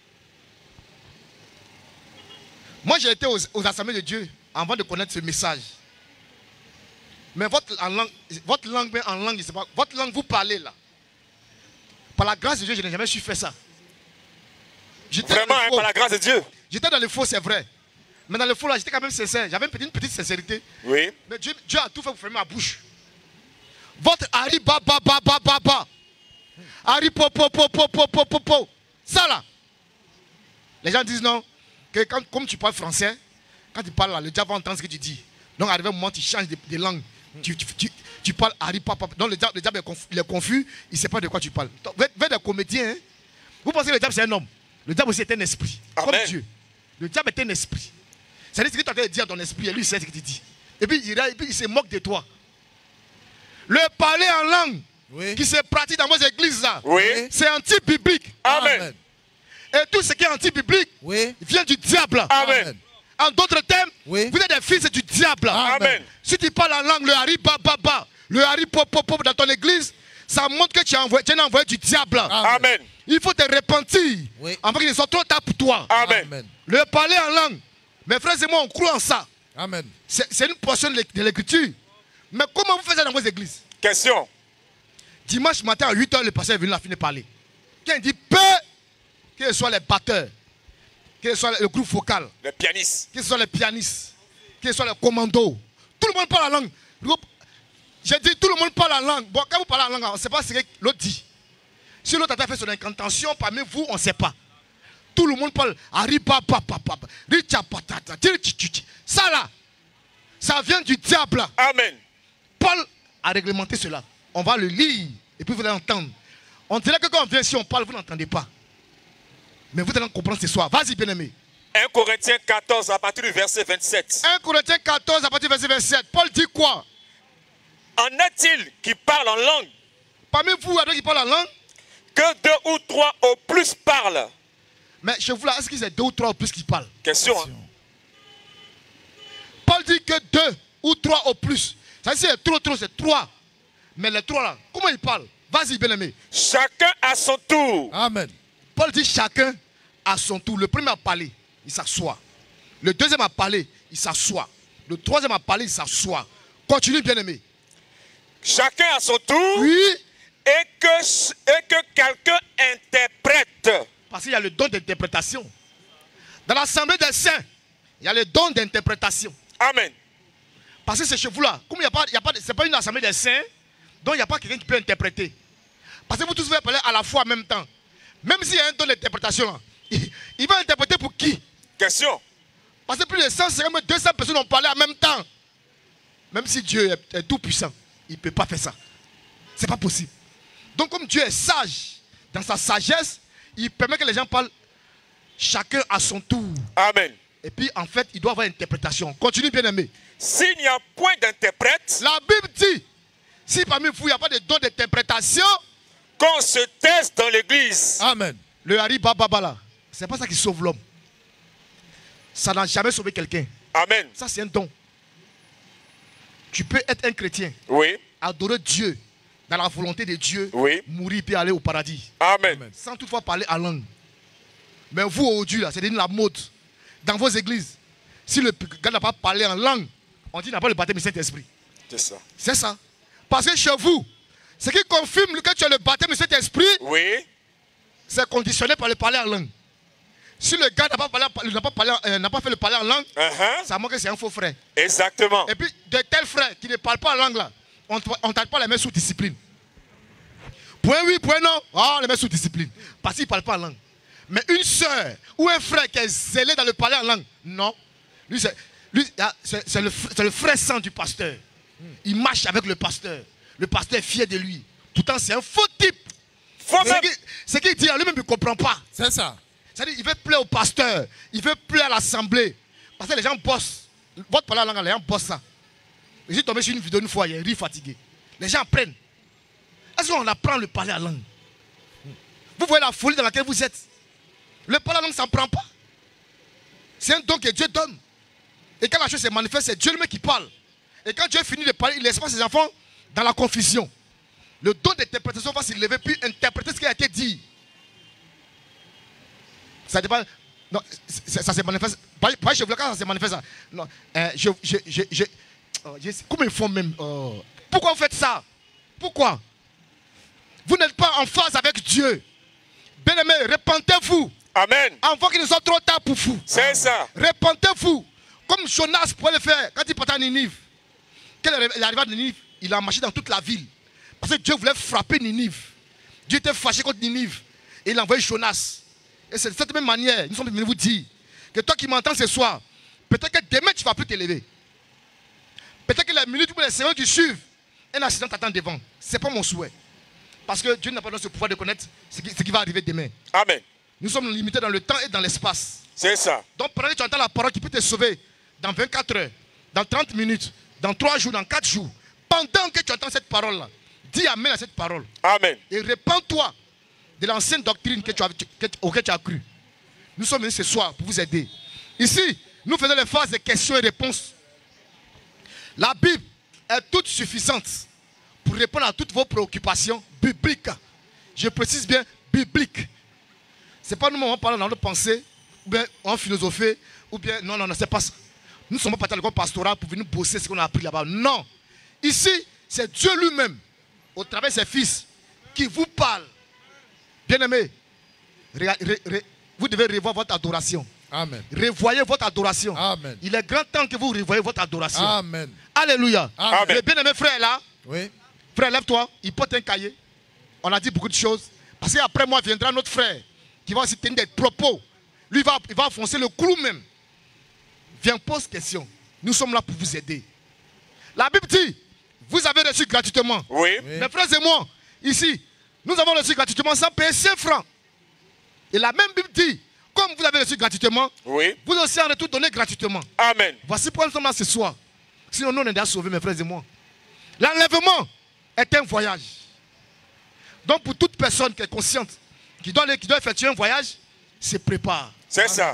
Moi j'ai été aux, aux assemblées de Dieu avant de connaître ce message. Mais votre en langue, votre langue, mais en langue, je sais pas, votre langue, vous parlez là. Par la grâce de Dieu, je n'ai jamais su faire ça. J'étais Vraiment, dans le hein, faux. par la grâce de Dieu. J'étais dans le faux, c'est vrai. Mais dans le faux là, j'étais quand même sincère. J'avais une petite, une petite sincérité. Oui. Mais Dieu, Dieu a tout fait pour fermer ma bouche. Votre Harry ba ba ba ba ba ba. Harry po po po po po po po po. Ça là. Les gens disent non. Que quand, comme tu parles français, quand tu parles là, le diable va entendre ce que tu dis. Donc arrivé un moment, tu changes de, de langue. Tu, tu, tu, tu parles Harry papa. Donc le diable, le diable est, confus, il est confus. Il ne sait pas de quoi tu parles. Donc, vers, vers des comédiens, hein, vous pensez que le diable c'est un homme. Le diable aussi est un esprit. Comme Amen. Dieu. Le diable est un esprit. C'est-à-dire ce que tu es en train de dire à ton esprit et lui il sait ce que tu dis. Et puis il, et puis, il se moque de toi. Le parler en langue Oui. qui se pratique dans vos églises là, Oui. c'est anti-biblique. Amen. Et tout ce qui est anti-biblique Oui. vient du diable. Amen. En d'autres termes, Oui. vous êtes des fils du diable. Amen. Si tu parles en langue, le hari ba ba ba, le hari pop pop pop dans ton église, ça montre que tu as envoyé, tu as envoyé du diable. Amen. Il faut te repentir Oui. avant qu'il ne soit trop tard pour toi. Amen. Amen. Le parler en langue, mes frères et moi, on croit en ça. Amen. C'est c'est une portion de l'é- de l'écriture. Mais comment vous faites ça dans vos églises? Question. Dimanche matin à huit heures, le pasteur est venu la finir de parler. Quand il dit peu, que ce soit les batteurs, que ce soit le groupe focal, Le pianiste. que ce soit les pianistes, que ce soit les commandos, tout le monde parle en langue. J'ai dit tout le monde parle en langue. Bon, quand vous parlez en langue, on ne sait pas ce que l'autre dit. Si l'autre a fait son incantation, parmi vous, on ne sait pas. Tout tout le monde parle. Arriba, papa, papa. Richa, patata. Ça là, ça vient du diable. Amen. Paul a réglementé cela. On va le lire et puis vous allez entendre. On dirait que quand on vient ici, on parle, vous n'entendez pas. Mais vous allez comprendre ce soir. Vas-y, bien-aimé. un Corinthiens quatorze à partir du verset vingt-sept. un Corinthiens quatorze à partir du verset vingt-sept. Paul dit quoi? En est-il qui parle en langue? Parmi vous, il y a d'autres qui parlent en langue? Que deux ou trois au plus parlent. Mais chez vous là, est-ce que c'est deux ou trois au plus qui parlent? Question. Hein? Paul dit que deux ou trois au plus. Ça c'est trop, trop, c'est trois. Mais les trois là, comment ils parlent? Vas-y, bien-aimé. Chacun à son tour. Amen. Paul dit chacun à son tour. Le premier a parlé, il s'assoit. Le deuxième a parlé, il s'assoit. Le troisième a parlé, il s'assoit. Continue, bien-aimé. Chacun à son tour. Oui. Et que, et que quelqu'un interprète. Parce qu'il y a le don d'interprétation. Dans l'assemblée des saints, il y a le don d'interprétation. Amen. Parce que c'est chez vous là. Comme il y a pas, il y a pas, c'est pas une assemblée des saints, donc il n'y a pas quelqu'un qui peut interpréter. Parce que vous tous vous parler à la fois en même temps. Même s'il y a un don d'interprétation là, il, il va interpréter pour qui? Question. Parce que plus de cent cinquante, deux cents personnes ont parlé en même temps. Même si Dieu est, est tout puissant, il ne peut pas faire ça. C'est pas possible. Donc comme Dieu est sage, dans sa sagesse, il permet que les gens parlent chacun à son tour. Amen. Et puis en fait, il doit avoir une interprétation. Continue, bien-aimé. S'il n'y a point d'interprète, La Bible dit, si parmi vous, il n'y a pas de don d'interprétation, qu'on se taise dans l'église. Amen. le Hari Baba là, c'est pas ça qui sauve l'homme. Ça n'a jamais sauvé quelqu'un. Amen. Ça, c'est un don. Tu peux être un chrétien, Oui. adorer Dieu dans la volonté de Dieu, Oui. mourir puis aller au paradis. Amen. Sans toutefois parler en langue. Mais vous, aujourd'hui, c'est devenu la mode. Dans vos églises, si le gars n'a pas parlé en langue, on dit qu'il n'a pas le baptême du Saint-Esprit. C'est ça. C'est ça. Parce que chez vous, ce qui confirme que tu as le baptême du Saint-Esprit, Oui. c'est conditionné par le parler en langue. Si le gars n'a pas, parlé, n'a pas, parlé, euh, n'a pas fait le parler en langue, Uh-huh. ça montre que c'est un faux frère. Exactement. Et puis, de tels frères qui ne parlent pas en langue là, on ne tape pas les mains sous discipline. Point oui, point non, ah, les mains sous discipline. Parce qu'ils ne parlent pas en langue. Mais une soeur ou un frère qui est zélé dans le parler en langue, non. Lui, c'est, lui, c'est, c'est, le, c'est le frère saint du pasteur. Il marche avec le pasteur. Le pasteur est fier de lui. Pourtant, c'est un faux type. Faut Ce même... qu'il, ce qu'il dit, lui-même, il ne comprend pas. C'est ça. C'est-à-dire, il veut plaire au pasteur. Il veut plaire à l'assemblée. Parce que les gens bossent. Votre parler en langue, les gens bossent ça. Je suis tombé sur une vidéo une fois, il y a un riz fatigué. Les gens apprennent. Est-ce qu'on apprend le parler en langue? Vous voyez la folie dans laquelle vous êtes. Le parler en langue, ça ne prend pas. C'est un don que Dieu donne. Et quand la chose se manifeste, c'est Dieu lui-même qui parle. Et quand Dieu finit de parler, il laisse pas ses enfants dans la confusion. Le don d'interprétation va s'élever puis interpréter ce qui a été dit. Ça dépend. Non, ça, ça se manifeste. Pas, pas chez vous, quand ça se manifeste. Ça. Non, euh, je, je, je, je, oh, je, comment ils font même oh. Pourquoi vous faites ça? Pourquoi? Vous n'êtes pas en phase avec Dieu. Bien-aimés, repentez-vous. Amen. Avant qu'il ne soit trop tard pour vous. C'est ça. Repentez-vous. Comme Jonas pouvait le faire quand il partait à Ninive. Quand il arriva à Ninive, il a marché dans toute la ville. Parce que Dieu voulait frapper Ninive. Dieu était fâché contre Ninive. Et il a envoyé Jonas. Et c'est de cette même manière, nous sommes venus vous dire que toi qui m'entends ce soir, peut-être que demain tu ne vas plus t'élever. Peut-être que les minutes ou les secondes qui suivent, un accident t'attend devant. Ce n'est pas mon souhait. Parce que Dieu n'a pas donné ce pouvoir de connaître ce qui, ce qui va arriver demain. Amen. Nous sommes limités dans le temps et dans l'espace. C'est ça. Donc pendant que tu entends la parole qui peut te sauver dans vingt-quatre heures, dans trente minutes, dans trois jours, dans quatre jours, pendant que tu entends cette parole-là, dis amen à cette parole. Amen. Et répands-toi de l'ancienne doctrine que tu as, que, auquel tu as cru. Nous sommes venus ce soir pour vous aider. Ici, nous faisons les phases de questions et réponses. La Bible est toute suffisante pour répondre à toutes vos préoccupations bibliques. Je précise bien, bibliques. Ce n'est pas nous, on parle dans notre pensée, ou bien en philosophie, ou bien, non, non, non, c'est pas ça. Nous ne sommes pas partis à l'école pastorale pour venir bosser ce qu'on a appris là-bas. Non. Ici, c'est Dieu lui-même, au travers de ses fils, qui vous parle. Bien-aimés, vous devez revoir votre adoration. Amen. Revoyez votre adoration. Amen. Il est grand temps que vous revoyez votre adoration. Amen. Alléluia. Amen. Le bien-aimé frère là, Oui. frère, lève-toi, il porte un cahier. On a dit beaucoup de choses. Parce qu'après moi viendra notre frère qui va aussi tenir des propos lui va, il va foncer le clou même. Viens, pose question. Nous sommes là pour vous aider. La Bible dit, vous avez reçu gratuitement. Oui. Oui. Mes frères et moi, ici, nous avons reçu gratuitement sans payer cinq francs. Et la même Bible dit, comme vous avez reçu gratuitement, Oui. vous aussi en retour donnez gratuitement. Amen. Voici pourquoi nous sommes là ce soir. Sinon, nous, on est déjà sauvés, mes frères et moi. L'enlèvement est un voyage. Donc, pour toute personne qui est consciente, qui doit, qui doit effectuer un voyage, se prépare. C'est ça.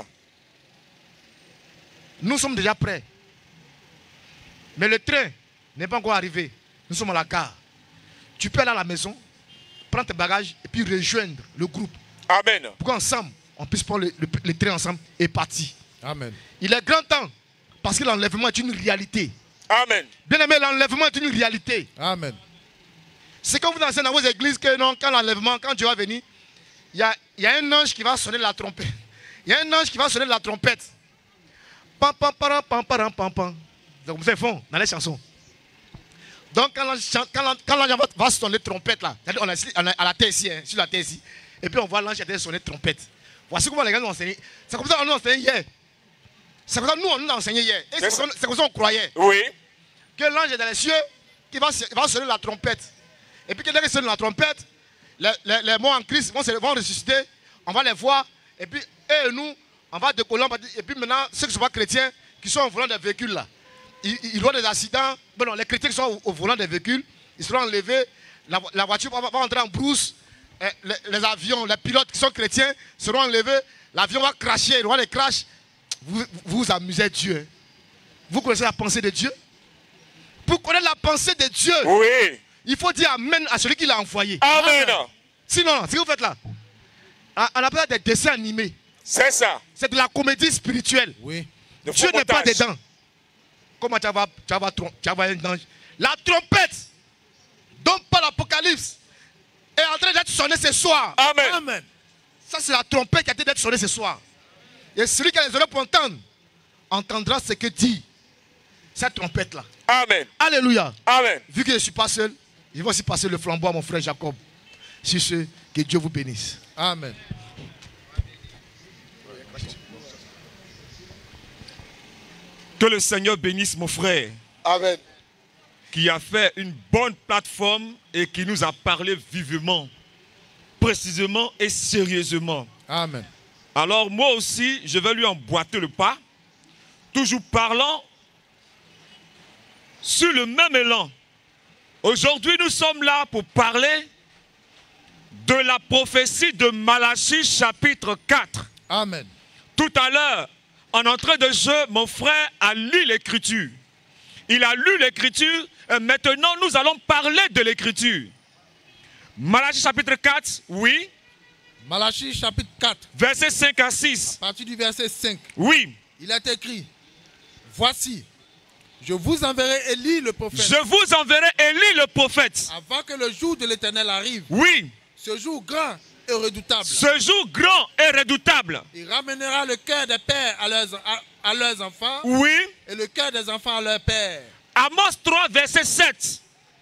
Nous sommes déjà prêts. Mais le train n'est pas encore arrivé. Nous sommes à la gare. Tu peux aller à la maison, prendre tes bagages et puis rejoindre le groupe. Amen. Pour qu'ensemble, on puisse prendre le, le, le train ensemble et partir. Amen. Il est grand temps, parce que l'enlèvement est une réalité. Amen. Bien aimé, l'enlèvement est une réalité. Amen. C'est comme vous enseignez dans vos églises que non, quand l'enlèvement, quand Dieu va venir, il y a, y a un ange qui va sonner la trompette. Il y a un ange qui va sonner la trompette. Pam, pam, pam, pam, pam, pam, pam. Donc vous font dans les chansons. Donc quand l'ange, quand l'ange, quand l'ange va, va sonner trompette là, on est à la terre ici, hein, sur la terre ici, et puis on voit l'ange sonner trompette. Voici comment les gars nous enseignent. C'est comme ça qu'on nous enseignait hier. C'est comme ça que nous on nous a enseigné hier. Et c'est comme, comme ça qu'on croyait. Oui. Que l'ange est dans les cieux, qui va, va sonner la trompette. Et puis quand il sonne la trompette, les, les, les morts en Christ vont, vont ressusciter, on va les voir, et puis eux et nous, on va décoller, et puis maintenant, ceux qui ne sont pas chrétiens, qui sont au volant des véhicules là, ils, ils voient des accidents, ben non, les chrétiens qui sont au, au volant des véhicules, ils seront enlevés, la, la voiture va, va entrer en brousse, les, les avions, les pilotes qui sont chrétiens seront enlevés, l'avion va cracher, le roi les crash. Vous, vous vous amusez Dieu. Vous connaissez la pensée de Dieu? Pour connaître la pensée de Dieu, Oui. il faut dire Amen à celui qui l'a envoyé. Amen. Sinon, ce que vous faites là, on appelle des dessins animés. C'est ça. C'est de la comédie spirituelle. Oui. De Dieu faux n'est pas montage. dedans. Comment tu vas, tu vas, tu vas un ange? La trompette, donc pas l'Apocalypse, est en train d'être sonnée ce soir. Amen. Amen. Ça, c'est la trompette qui a été d'être sonnée ce soir. Et celui qui a les oreilles pour entendre, entendra ce que dit cette trompette-là. Amen. Alléluia. Amen. Vu que je ne suis pas seul, je vais aussi passer le flambeau à mon frère Jacob. Sur ce, que Dieu vous bénisse. Amen. Que le Seigneur bénisse mon frère. Amen. Qui a fait une bonne plateforme et qui nous a parlé vivement, précisément et sérieusement. Amen. Alors moi aussi, je vais lui emboîter le pas, toujours parlant sur le même élan. Aujourd'hui, nous sommes là pour parler de la prophétie de Malachie chapitre quatre. Amen. Tout à l'heure, en entrée de jeu, mon frère a lu l'écriture. Il a lu l'écriture et maintenant nous allons parler de l'écriture. Malachie chapitre quatre, oui. Malachie chapitre quatre. Verset cinq à six. À partir du verset cinq. Oui. Il est écrit, voici, je vous enverrai Élie le prophète. Je vous enverrai Élie le prophète. Avant que le jour de l'Éternel arrive. Oui. Ce jour grand et redoutable. Ce jour grand et redoutable. Il ramènera le cœur des pères à leurs, à, à leurs enfants. Oui. Et le cœur des enfants à leurs pères. Amos trois, verset sept.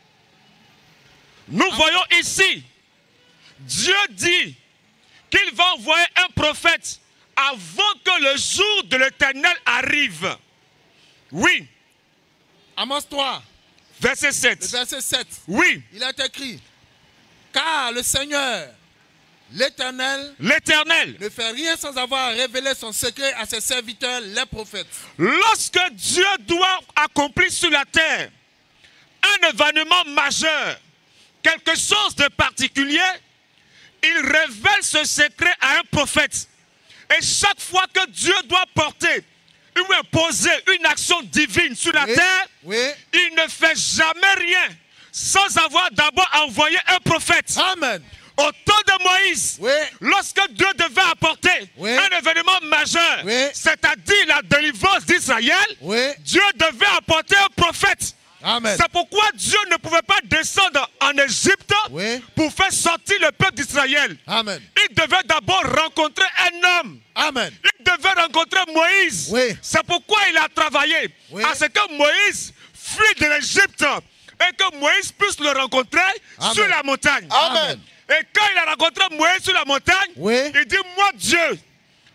Nous Am voyons ici, Dieu dit qu'il va envoyer un prophète avant que le jour de l'Éternel arrive. Oui. Amos trois. Verset sept. Le verset sept. Oui. Il est écrit, car le Seigneur, l'Éternel, l'Éternel ne fait rien sans avoir révélé son secret à ses serviteurs, les prophètes. Lorsque Dieu doit accomplir sur la terre un événement majeur, quelque chose de particulier, il révèle ce secret à un prophète. Et chaque fois que Dieu doit porter ou imposer une action divine sur la oui, terre, oui. il ne fait jamais rien sans avoir d'abord envoyé un prophète. Amen. Au temps de Moïse, oui. lorsque Dieu devait apporter oui. un événement majeur, oui. c'est-à-dire la délivrance d'Israël, oui. Dieu devait apporter un prophète. C'est pourquoi Dieu ne pouvait pas descendre en Égypte oui. pour faire sortir le peuple d'Israël. Il devait d'abord rencontrer un homme. Amen. Il devait rencontrer Moïse. Oui. C'est pourquoi il a travaillé oui. à ce que Moïse fuit de l'Égypte et que Moïse puisse le rencontrer Amen. Sur la montagne. Amen. Et quand il a rencontré Moïse sur la montagne, oui. il dit, moi Dieu,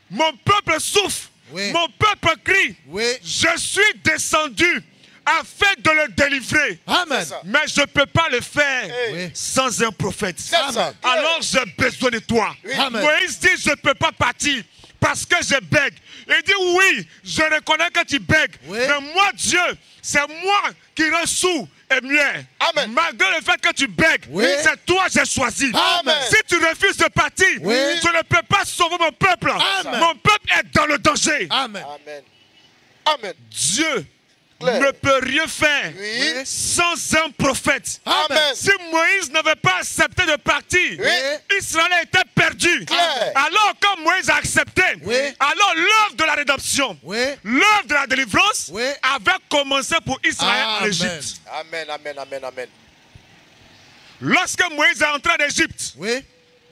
Mon peuple souffre. Oui. Mon peuple crie. Oui. Je suis descendu afin de le délivrer. Amen. ça. Mais je ne peux pas le faire Oui. sans un prophète. C'est ça. Alors j'ai besoin de toi. Oui. Amen. Moïse dit, je ne peux pas partir parce que je bègue. Il dit, oui, je reconnais que tu bègues. Oui. Mais moi, Dieu, c'est moi qui rends sourd et muet. Amen. Malgré le fait que tu bègues, Oui. c'est toi que j'ai choisi. Amen. Si tu refuses de partir, Oui. je ne peux pas sauver mon peuple. Amen. Mon peuple est dans le danger. Amen. Amen. Amen. Dieu Claire. ne peut rien faire Oui. sans un prophète. Amen. Si Moïse n'avait pas accepté de partir, Oui. Israël était perdu. Claire. Alors quand Moïse a accepté, Oui. alors l'œuvre de la rédemption, Oui. l'œuvre de la délivrance Oui. avait commencé pour Israël en Amen. Égypte. Amen. Amen. Amen. Amen. Lorsque Moïse est entré en Égypte, Oui.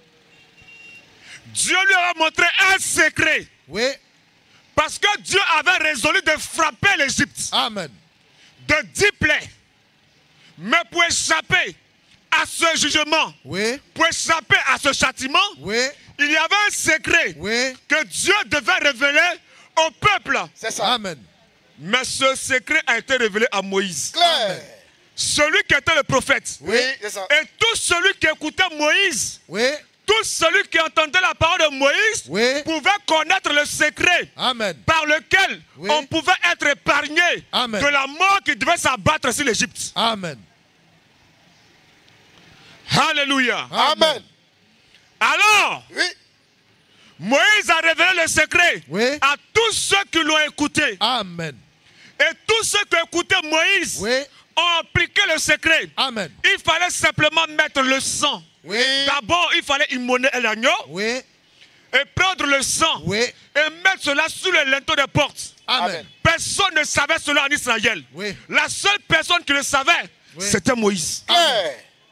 Dieu lui a montré un secret. Oui. Parce que Dieu avait résolu de frapper l'Égypte Amen. de dix plaies. Mais pour échapper à ce jugement, Oui. pour échapper à ce châtiment, Oui. il y avait un secret Oui. que Dieu devait révéler au peuple. C'est ça. Amen. Mais ce secret a été révélé à Moïse. Claire. Celui qui était le prophète. Oui, c'est ça. Et tout celui qui écoutait Moïse, Oui. tout celui qui entendait la parole de Moïse, Oui. pouvait connaître le secret Amen. par lequel Oui. on pouvait être épargné Amen. de la mort qui devait s'abattre sur l'Égypte. Amen. Alléluia. Amen. Alors, Oui. Moïse a révélé le secret Oui. à tous ceux qui l'ont écouté. Amen. Et tous ceux qui écoutaient Moïse Oui. ont appliqué le secret. Amen. Il fallait simplement mettre le sang. Oui. D'abord, il fallait immoler l'agneau Oui. et prendre le sang Oui. et mettre cela sous le linteau des portes. Amen. Amen. Personne ne savait cela en Israël. Oui. La seule personne qui le savait, Oui. c'était Moïse. Claire.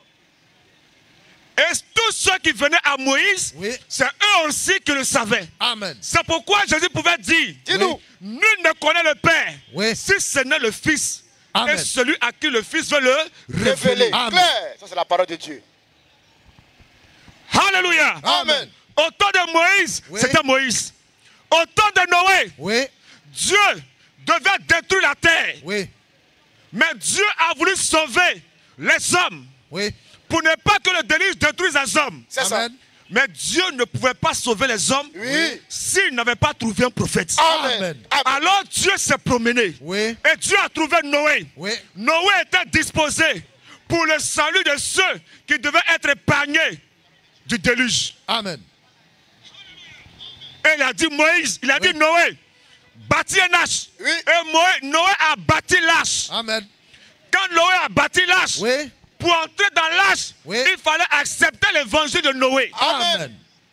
Et tous ceux qui venaient à Moïse, Oui. c'est eux aussi qui le savaient. Amen. C'est pourquoi Jésus pouvait dire, Dis-nous. nul ne connaît le Père Oui. si ce n'est le Fils. Amen. Et celui à qui le Fils veut le Révélé. révéler. Amen. Claire. Ça, c'est la parole de Dieu. Alléluia. Amen. Au temps de Moïse, Oui. c'était Moïse. Au temps de Noé, Oui. Dieu devait détruire la terre. Oui. Mais Dieu a voulu sauver les hommes Oui. pour ne pas que le déluge détruise les hommes. C'est ça. Amen. Mais Dieu ne pouvait pas sauver les hommes Oui. s'il n'avait pas trouvé un prophète. Amen. Amen. Amen. Alors Dieu s'est promené. Oui. Et Dieu a trouvé Noé. Oui. Noé était disposé pour le salut de ceux qui devaient être épargnés du déluge. Amen. Et il a dit Moïse, il a Oui. dit Noé, bâtis un arche. Oui. Et Moïse- Noé a bâti l'arche. Amen. Quand Noé a bâti l'arche, Oui. pour entrer dans l'arche, Oui. il fallait accepter l'évangile de Noé. Amen.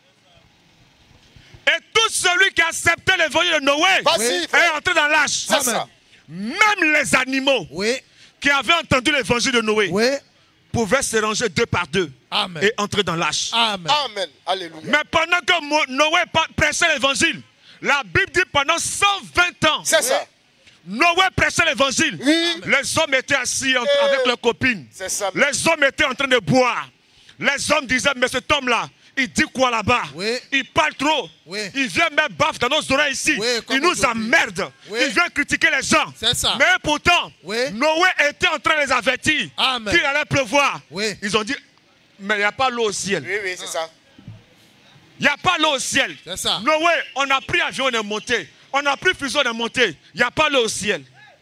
Et tout celui qui acceptait l'évangile de Noé Vas-y, est frère. entré dans l'arche. C'est Amen. ça. Même les animaux Oui. qui avaient entendu l'évangile de Noé Oui. pouvaient se ranger deux par deux Amen. et entrer dans l'arche. Amen. Amen. Alléluia. Mais pendant que Mo- Noé pa- prêchait l'évangile, la Bible dit pendant cent vingt ans, C'est ça. Noé prêchait l'évangile. Oui. Les hommes étaient assis en- Eh. avec leurs copines. C'est ça. Les hommes étaient en train de boire. Les hommes disaient, mais cet homme-là, il dit quoi là-bas? Oui. Il parle trop. Oui. Il vient mettre baffe dans nos oreilles ici. Oui, comme il nous aujourd'hui. emmerde. Oui. Il vient critiquer les gens. C'est ça. Mais pourtant, Oui. Noé était en train de les avertir Amen. qu'il allait pleuvoir. Oui. Ils ont dit, mais il n'y a pas l'eau au ciel. Oui, oui, c'est ça. Il n'y a pas l'eau au ciel. C'est ça. Noé, on a pris avion, on est monté. On a pris fuseau, on est monté. Il n'y a pas l'eau au ciel.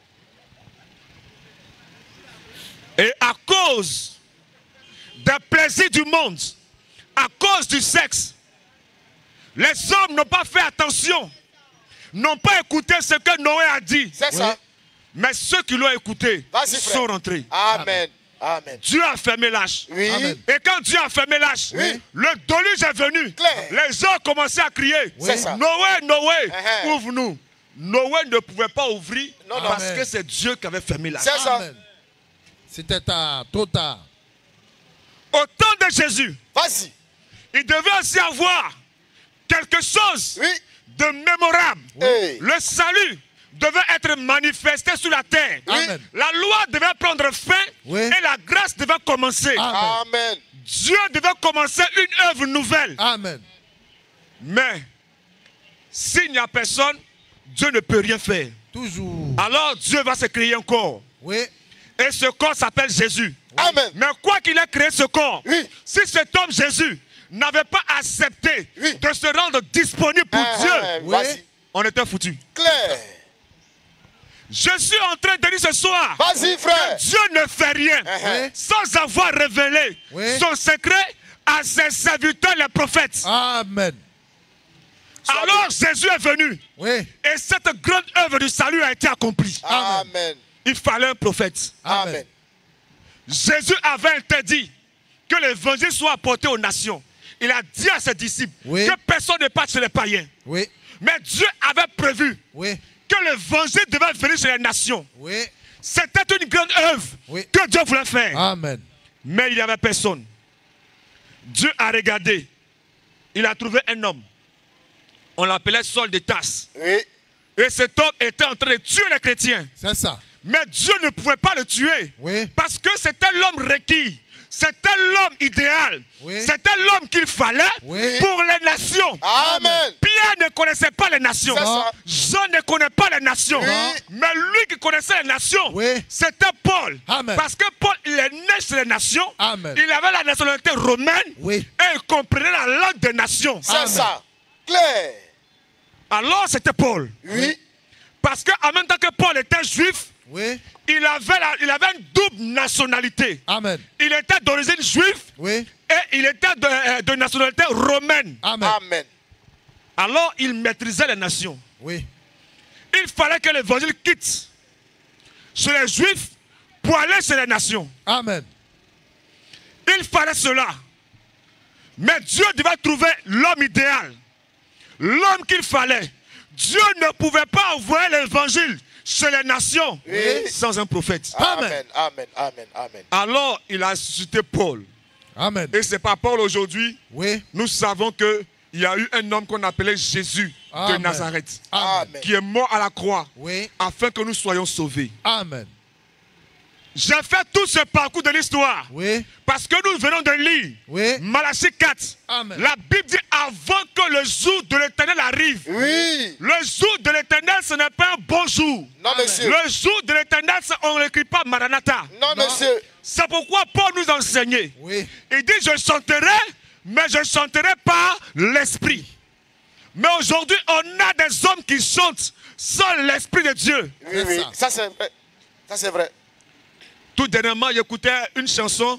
Et à cause des plaisirs du monde, à cause du sexe, les hommes n'ont pas fait attention, n'ont pas écouté ce que Noé a dit. C'est ça. Mais ceux qui l'ont écouté Vas-y, frère. sont rentrés. Amen. Amen. Dieu a fermé l'arche. Oui. Amen. Et quand Dieu a fermé l'arche, Oui. le déluge est venu. Claire. Les gens ont commencé à crier. C'est ça. Noé, Noé, Uh-huh. ouvre-nous. Noé ne pouvait pas ouvrir Non, non. parce Amen. que c'est Dieu qui avait fermé l'arche. C'est ça. Amen. C'était tard, trop tard. Au temps de Jésus, Vas-y. il devait aussi avoir quelque chose Oui. de mémorable. Hey. Le salut devait être manifesté sur la terre. Amen. La loi devait prendre fin Oui. et la grâce devait commencer. Amen. Amen. Dieu devait commencer une œuvre nouvelle. Amen. Mais S'il n'y a personne, Dieu ne peut rien faire. Toujours. Alors Dieu va se créer un corps. Oui. Et ce corps s'appelle Jésus. Amen. Mais quoi qu'il ait créé ce corps, Oui. si cet homme Jésus n'avait pas accepté Oui. de se rendre disponible pour Ah, Dieu, ah, Oui. Vas-y. on était foutu. Claire. Je suis en train de dire ce soir Vas-y, frère. que Dieu ne fait rien Uh-huh. sans avoir révélé Oui. son secret à ses serviteurs les prophètes. Amen. Alors Jésus est venu Oui. et cette grande œuvre du salut a été accomplie. Amen. Il fallait un prophète. Amen. Jésus avait interdit que l'évangile soit apporté aux nations. Il a dit à ses disciples Oui. que personne ne parte chez les païens. Oui. Mais Dieu avait prévu Oui. que l'évangile devait venir chez les nations. Oui. C'était une grande œuvre Oui. que Dieu voulait faire. Amen. Mais il n'y avait personne. Dieu a regardé. Il a trouvé un homme. On l'appelait Saul de Tarse. Oui. Et cet homme était en train de tuer les chrétiens. C'est ça. Mais Dieu ne pouvait pas le tuer. Oui. Parce que c'était l'homme requis. C'était l'homme idéal. Oui. C'était l'homme qu'il fallait Oui. pour les nations. Amen. Pierre ne connaissait pas les nations. C'est ça. Jean ne connaît pas les nations. Oui. Mais lui qui connaissait les nations, Oui. c'était Paul. Amen. Parce que Paul, il est né chez les nations. Amen. Il avait la nationalité romaine. Oui. Et il comprenait la langue des nations. C'est Amen. ça. Claire. Alors c'était Paul. Oui. Parce qu'en même temps que Paul était juif, Oui. il avait, la- il avait une double nationalité. Amen. Il était d'origine juive Oui. et il était de, euh, de nationalité romaine. Amen. Amen. Alors il maîtrisait les nations. Oui. Il fallait que l'évangile quitte chez les juifs pour aller chez les nations. Amen. Il fallait cela. Mais Dieu devait trouver l'homme idéal. L'homme qu'il fallait. Dieu ne pouvait pas envoyer l'évangile chez les nations Oui. sans un prophète. Amen. Amen. Amen. Amen. Alors il a suscité Paul. Amen. Et c'est pas Paul aujourd'hui. Oui. Nous savons qu'il y a eu un homme qu'on appelait Jésus de Amen. Nazareth, Amen. Amen. qui est mort à la croix Oui. afin que nous soyons sauvés. Amen. J'ai fait tout ce parcours de l'histoire Oui. parce que nous venons de lire Oui. Malachie quatre. Amen. La Bible dit avant que le jour de l'Éternel arrive. Oui. Le jour de l'Éternel, ce n'est pas un bon jour. Non, Amen. monsieur. Le jour de l'Éternel, c'est- on ne l'écrit pas Maranatha. Non, Non. monsieur. C'est pourquoi Paul nous enseignait. Oui. Il dit, je chanterai, mais je chanterai par l'Esprit. Mais aujourd'hui, on a des hommes qui chantent sans l'Esprit de Dieu. Oui, C'est oui. ça. Ça, c'est vrai. Ça, c'est vrai. Tout dernièrement, j'écoutais une chanson.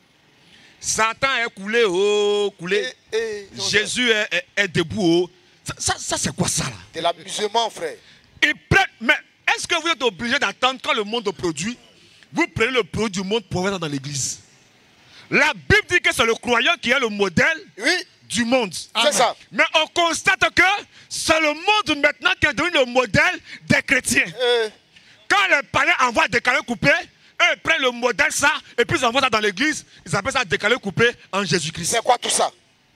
Satan est coulé, oh, coulé. Et, et, Jésus est, est- est debout, oh. Ça, ça, ça, c'est quoi ça là? de l'amusement, frère. Ils prennent- mais est-ce que vous êtes obligé d'attendre quand le monde produit? Vous prenez le produit du monde pour mettre dans l'église. La Bible dit que c'est le croyant qui est le modèle Oui. du monde. C'est ça. Mais on constate que c'est le monde maintenant qui est devenu le modèle des chrétiens. Euh, Quand les païens envoient décalé coupé, eux ils prennent le modèle ça et puis ils envoient ça dans l'église. Ils appellent ça décalé coupé en Jésus-Christ. c'est quoi tout ça?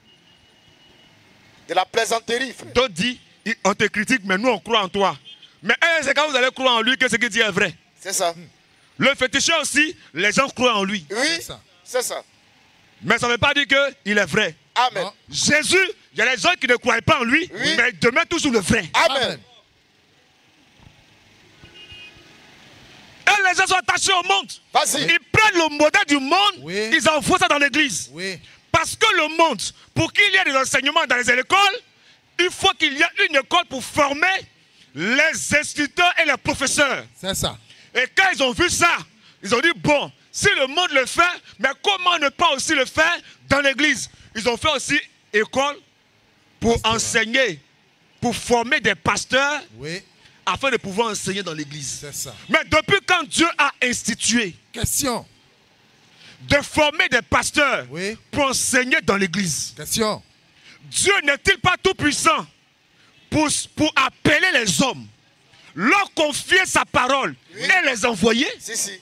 De la plaisanterie, frère. D'autres disent, on te critique, mais nous on croit en toi. Mais eux, c'est quand vous allez croire en lui que ce qu'il dit est vrai. C'est ça. Le féticheur aussi, les gens croient en lui. Oui. C'est ça. C'est ça. Mais ça ne veut pas dire qu'il est vrai. Amen. Non. Jésus, il y a des gens qui ne croient pas en lui, Oui. mais ils demeurent toujours le vrai. Amen. Amen. Et les gens sont attachés au monde. Vas-y. Ils prennent le modèle du monde, Oui. ils envoient ça dans l'église. Oui. Parce que le monde, pour qu'il y ait des enseignements dans les écoles, il faut qu'il y ait une école pour former les instituteurs et les professeurs. C'est ça. Et quand ils ont vu ça, ils ont dit, bon, si le monde le fait, mais comment ne pas aussi le faire dans l'église? Ils ont fait aussi école pour enseigner, pour former des pasteurs Oui. afin de pouvoir enseigner dans l'église. C'est ça. Mais depuis quand Dieu a institué Question. de former des pasteurs Oui. pour enseigner dans l'église, Question. Dieu n'est-il pas tout puissant pour, pour appeler les hommes, leur confier sa parole Oui. et les envoyer? Si, si.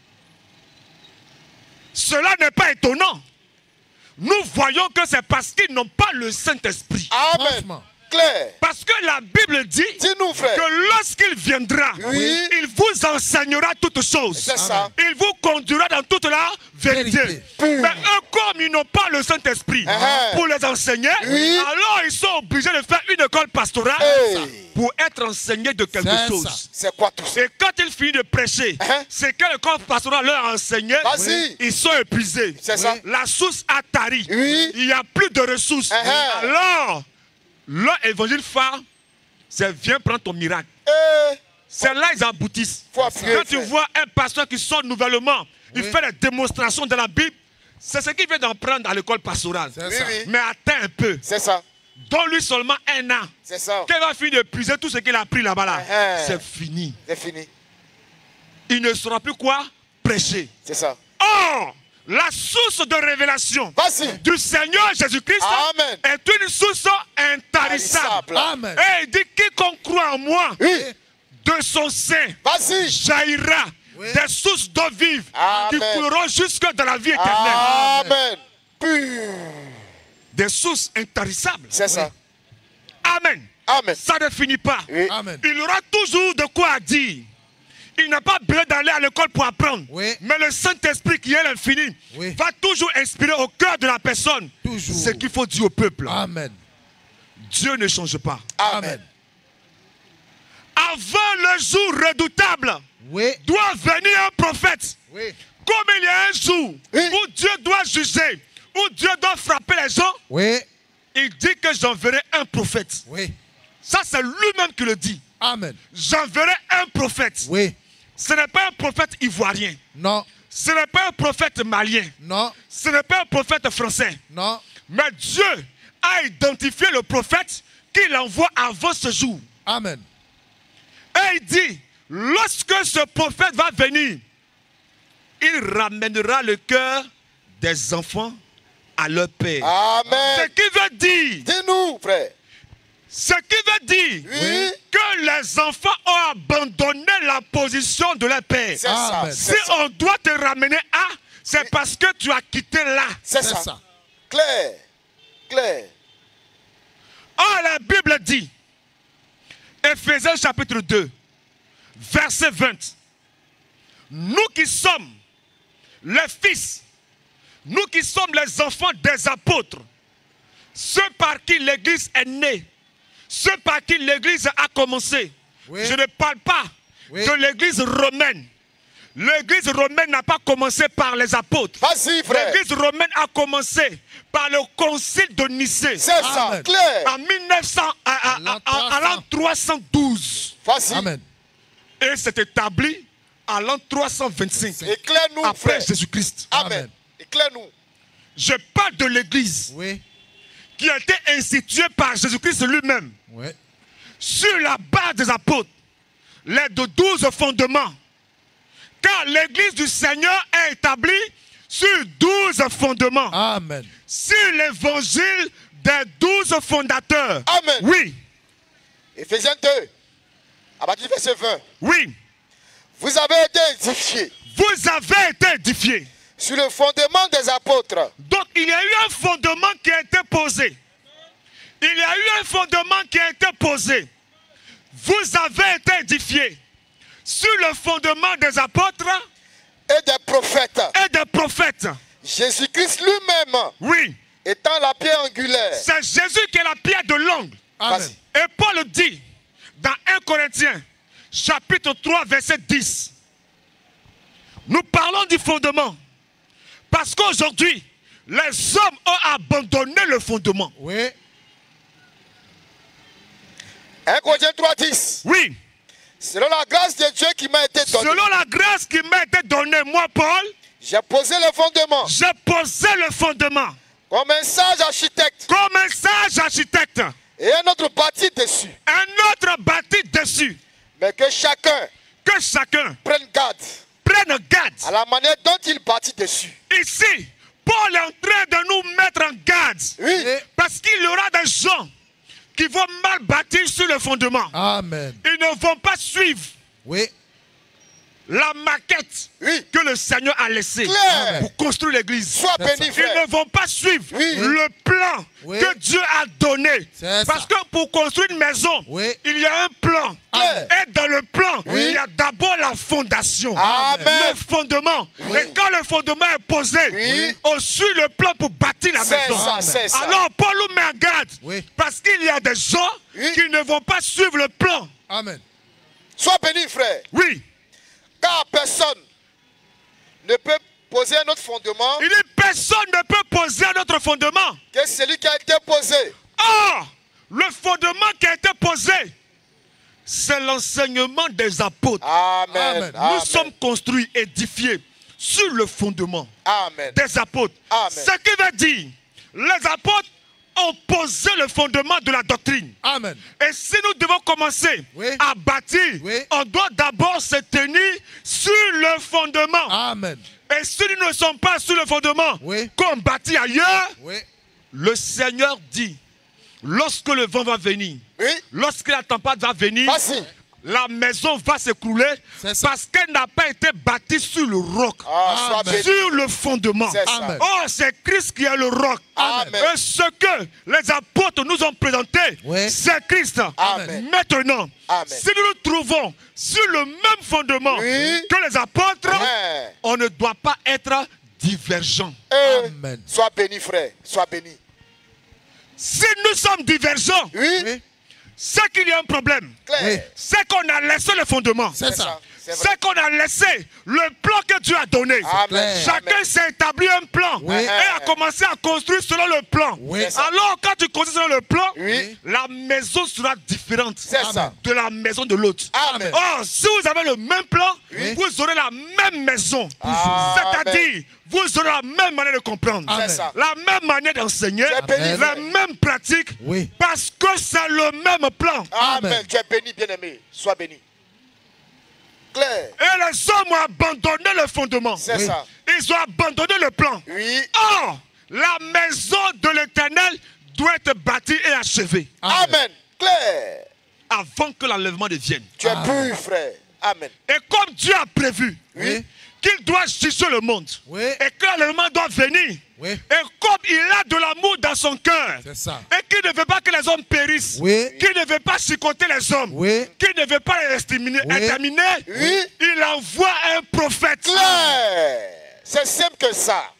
Cela n'est pas étonnant. Nous voyons que c'est parce qu'ils n'ont pas le Saint-Esprit. Amen. Franchement. Claire. Parce que la Bible dit Dis-nous, frère. que lorsqu'il viendra, Oui. il vous enseignera toutes choses. C'est ça. Il vous conduira dans toute la vérité. Vérité. Mais eux, comme ils n'ont pas le Saint-Esprit Uh-huh. pour les enseigner, Oui. alors ils sont obligés de faire une école pastorale Hey. pour être enseignés de quelque C'est chose. ça. C'est quoi tout ça? Et quand il finit de prêcher, Uh-huh. c'est que l'école pastorale leur a enseigné, Vas-y. ils sont épuisés. C'est ça. La source a tari. Oui. Il n'y a plus de ressources. Uh-huh. Alors, leur évangile phare, c'est viens prendre ton miracle. Eh, C'est là ils aboutissent. Faut appuyer, Quand tu frère. vois un pasteur qui sort nouvellement, il Oui. fait des démonstrations de la Bible, c'est ce qu'il vient d'apprendre à l'école pastorale. C'est Oui, ça. oui. Mais attends un peu. C'est ça. Donne-lui seulement un an. C'est ça. Qu'il va finir d'épuiser tout ce qu'il a appris là-bas. Là. Uh-huh. C'est fini. C'est fini. Il ne saura plus quoi prêcher. C'est ça. Or, la source de révélation Vas-y. du Seigneur Jésus-Christ Amen. est une source intarissable. Amen. Et il dit, quiconque croit en moi, Oui. de son sein, Vas-y. jaillira Oui. des sources d'eau vive qui Amen. couleront jusque dans la vie éternelle. Amen. Pur. Des sources intarissables. C'est ça. Amen. Amen. Ça ne finit pas. Oui. Amen. Il aura toujours de quoi dire. Il n'a pas besoin d'aller à l'école pour apprendre. Oui. Mais le Saint-Esprit qui est l'infini Oui. va toujours inspirer au cœur de la personne Toujours. ce qu'il faut dire au peuple. Amen. Dieu ne change pas. Amen. Avant le jour redoutable, Oui. doit venir un prophète. Oui. Comme il y a un jour Oui. où Dieu doit juger, où Dieu doit frapper les gens, Oui. il dit que j'enverrai un prophète. Oui. Ça, c'est lui-même qui le dit. Amen. J'enverrai un prophète. Oui. Ce n'est pas un prophète ivoirien. Non. Ce n'est pas un prophète malien. Non. Ce n'est pas un prophète français. Non. Mais Dieu a identifié le prophète qu'il envoie avant ce jour. Amen. Et il dit, lorsque ce prophète va venir, il ramènera le cœur des enfants à leur père. Ce Amen. qui veut dire, Dis-nous, frère. ce qui veut dire Oui. que les enfants ont abandonné la position de leur père. C'est ça. Amen. Si C'est ça. on doit te ramener à, c'est parce que tu as quitté là. C'est C'est ça. ça. Claire. Claire. Or, la Bible dit, Éphésiens chapitre deux, verset vingt, nous qui sommes les fils, nous qui sommes les enfants des apôtres, ceux par qui l'Église est née, ceux par qui l'Église a commencé. Oui. Je ne parle pas Oui. de l'Église romaine. L'Église romaine n'a pas commencé par les apôtres. Vas-y, frère. L'Église romaine a commencé par le concile de Nicée. C'est ça. Amen. Claire. En mille neuf cents, à, à- à- l'an à- à l'an trois cent douze. Vas-y. Amen. Et c'est établi à l'an trois cent vingt-cinq. Éclaire-nous, Après frère. Jésus-Christ. Amen. Amen. Éclaire-nous. Je parle de l'église Oui. qui a été instituée par Jésus-Christ lui-même Oui. sur la base des apôtres, les de douze fondements. Car l'église du Seigneur est établie sur douze fondements. Amen. Sur l'évangile des douze fondateurs. Amen. Oui, Éphésiens deux. À partir du verset vingt. oui. Vous avez été édifiés Vous avez été édifiés. sur le fondement des apôtres. Donc il y a eu un fondement qui a été posé. Il y a eu un fondement qui a été posé. Vous avez été édifiés sur le fondement des apôtres Et des prophètes. et des prophètes. Jésus-Christ lui-même Oui, étant la pierre angulaire. c'est Jésus qui est la pierre de l'angle. Amen. Vas-y. Et Paul dit dans un Corinthiens, chapitre trois, verset dix. Nous parlons du fondement. Parce qu'aujourd'hui, les hommes ont abandonné le fondement. Oui. un Corinthiens trois, dix. Oui, Selon la grâce de Dieu qui m'a été donnée, selon la grâce qui m'a été donnée, moi, Paul, j'ai posé le fondement j'ai posé le fondement comme un sage architecte comme un sage architecte. et un autre bâti dessus. Un autre bâti dessus. Mais que chacun Que chacun prenne garde prenne garde. à la manière dont il bâtit dessus. Ici, Paul est en train de nous mettre en garde. Oui. Parce qu'il y aura des gens qui vont mal bâtir sur le fondement. Amen. Ils ne vont pas suivre. Oui. la maquette Oui. que le Seigneur a laissée Claire. pour construire l'église. Sois béni, Ils frère. ne vont pas suivre Oui. le plan Oui. que Dieu a donné. C'est Parce ça. que pour construire une maison, Oui. il y a un plan. Amen. Et dans le plan, Oui. il y a d'abord la fondation. Amen. Le fondement. Et quand le fondement est posé, Oui. on suit le plan pour bâtir la C'est maison. ça, c'est ça. Alors Paul nous met en garde. Oui. Parce qu'il y a des gens Oui. qui ne vont pas suivre le plan. Amen. Sois béni, frère. Oui. Car personne ne peut poser un autre fondement Il dit personne ne peut poser un autre fondement. que celui qui a été posé. Or, le fondement qui a été posé, c'est l'enseignement des apôtres. Amen. Amen. Nous sommes construits, édifiés sur le fondement Amen. des apôtres. Amen. Ce qui veut dire, les apôtres ont posé le fondement de la doctrine. Amen. Et si nous devons commencer Oui. à bâtir, Oui. on doit d'abord se tenir sur le fondement. Amen. Et si nous ne sommes pas sur le fondement, Oui. qu'on bâtit ailleurs, Oui. le Seigneur dit, lorsque le vent va venir, Oui. lorsque la tempête va venir, Vas-y. la maison va s'écrouler C'est ça. parce qu'elle n'a pas été bâtie sur le roc, Ah, sois Amen. béni. sur le fondement. C'est ça. Amen. Oh, c'est Christ qui est le roc. Amen. Et ce que les apôtres nous ont présenté, Oui. c'est Christ. Amen. Maintenant, Amen. si nous nous trouvons sur le même fondement Oui. que les apôtres, Ouais. on ne doit pas être divergents. Eh, Amen. Sois béni, frère. Sois béni. Si nous sommes divergents, Oui. Oui. c'est qu'il y a un problème. Claire. Oui. C'est qu'on a laissé le fondement. C'est ça. C'est vrai. C'est qu'on a laissé le plan que Dieu a donné. Amen. clair. Chacun Amen. s'est établi un plan Oui. et a commencé à construire selon le plan. Oui. C'est ça. Alors quand tu construis selon le plan, Oui. la maison sera différente C'est ça. de la maison de l'autre. Amen. Or, si vous avez le même plan, Oui. vous aurez la même maison. Amen. C'est-à-dire, vous aurez la même manière de comprendre. C'est Amen. ça. La même manière d'enseigner, Tu es béni, la frère. même pratique, Oui. parce que c'est le même plan. Amen. Amen. Tu es béni, bien-aimé. Sois béni. Claire. Et les hommes ont abandonné le fondement. C'est Oui. ça. Ils ont abandonné le plan. Oui. Or, la maison de l'Éternel doit être bâtie et achevée Amen. Claire. avant que l'enlèvement ne vienne. Tu es Amen. pur, frère. Amen. Et comme Dieu a prévu Oui. qu'il doit juger le monde Oui. et que l'enlèvement doit venir, Oui. et comme il a de l'amour dans son cœur, C'est ça. et qu'il ne veut pas que les hommes périssent, Oui. qu'il ne veut pas chicoter les hommes, Oui. qu'il ne veut pas les exterminer, Oui. exterminer, Oui. il envoie un prophète. Claire. C'est simple que ça.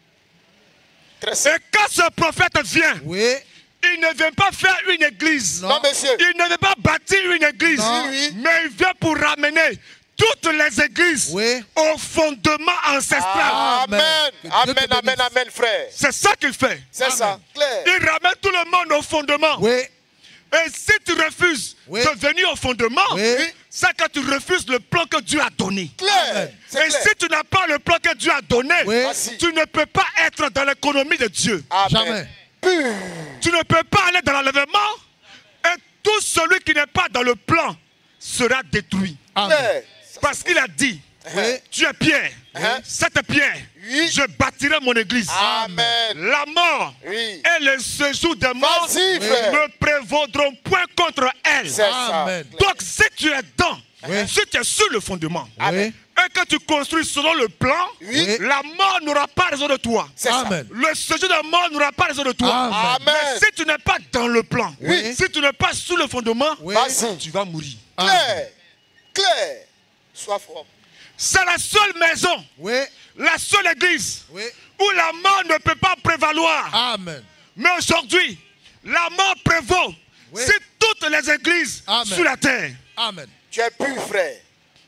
Très Et simple. quand ce prophète vient, Oui. il ne vient pas faire une église. Non, monsieur. Il ne veut pas bâtir une église. Non. Oui. Mais il vient pour ramener toutes les églises Oui. au fondement ancestral. Amen. Que Dieu Amen, te amen, bénisse. amen, frère. C'est ça qu'il fait. C'est ça. Claire. Il ramène tout le monde au fondement. Oui. Et si tu refuses Oui. de venir au fondement, Oui. c'est que tu refuses le plan que Dieu a donné. Claire. C'est Et clair. si tu n'as pas le plan que Dieu a donné, Oui. Voici. tu ne peux pas être dans l'économie de Dieu. Amen. Jamais. Pur. Tu ne peux pas aller dans l'enlèvement. Et tout celui qui n'est pas dans le plan sera détruit. Amen. Claire. Parce qu'il a dit, Oui. tu es pierre. Hein? Cette pierre, Oui. je bâtirai mon église. Amen. La mort Oui. et le séjour des morts Vas-y, frère. ne prévaudront point contre elle. C'est ça. Amen. Donc si tu es dans, Oui. si tu es sur le fondement, Oui. et que tu construis selon le plan, Oui. la mort n'aura pas raison de toi. C'est ça. Amen. Le séjour de mort n'aura pas raison de toi. Amen. Mais Amen. si tu n'es pas dans le plan, Oui. si tu n'es pas sous le fondement, Oui. Vas-y. tu vas mourir. Claire. Claire. Sois fort. C'est la seule maison, Oui. la seule église Oui. où la mort ne peut pas prévaloir. Amen. Mais aujourd'hui, la mort prévaut Oui. sur toutes les églises Amen. sur la terre. Amen. Tu es pur, frère.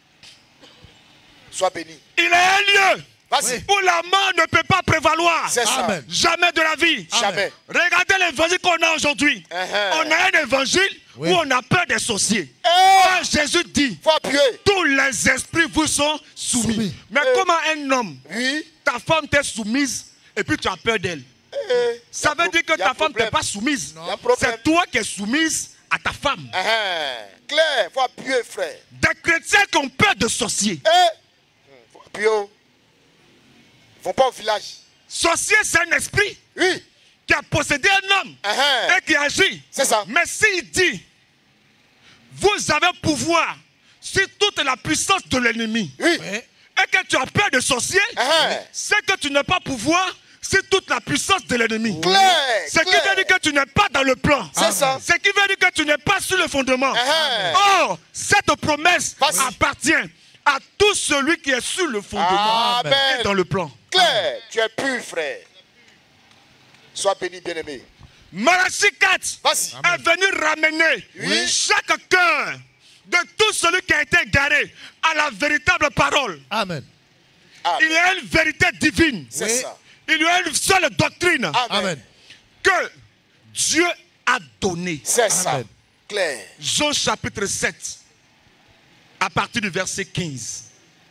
Sois béni. Il y a un lieu Vas-y. Oui. où la mort ne peut pas prévaloir. C'est ça. Amen. Jamais de la vie. Jamais. Regardez l'évangile qu'on a aujourd'hui. Uh-huh. On a un évangile Oui. où on a peur des sorciers. Eh, Ah, Jésus dit, faut appuyer. tous les esprits vous sont soumis. Soumis. Mais Eh. comment un homme, Oui. ta femme t'est soumise et puis tu as peur d'elle? Eh, Ça y a veut pro- dire que y a ta femme problème. n'est pas soumise. Y a problème. C'est toi qui es soumise à ta femme. Uh-huh. Claire, faut appuyer, frère. Des chrétiens qui ont peur de sorciers. Eh, faut appuyer. Ils vont pas au village. Sorcier, c'est un esprit Oui. qui a possédé un homme Uh-huh. et qui agit. C'est ça. Mais s'il dit, vous avez pouvoir si toute la puissance de l'ennemi Oui. et que tu as peur de sorciers, Uh-huh. c'est que tu n'as pas pouvoir sur toute la puissance de l'ennemi. Claire. Ce qui veut dire que tu n'es pas dans le plan. C'est ça. Ce qui veut dire que tu n'es pas sur le fondement. Uh-huh. Or, cette promesse Vas-y. appartient à tout celui qui est sur le fondement Amen. et dans le plan. Claire, tu es pur, frère. Sois béni, bien-aimé. Malachie quatre Vas-y. est venu ramener Oui. chaque cœur de tout celui qui a été égaré à la véritable parole. Amen. Amen. Il y a une vérité divine. C'est Oui. ça. Il y a une seule doctrine Amen. Amen. que Dieu a donnée. C'est ça. Amen. Claire. Jean chapitre sept, à partir du verset quinze.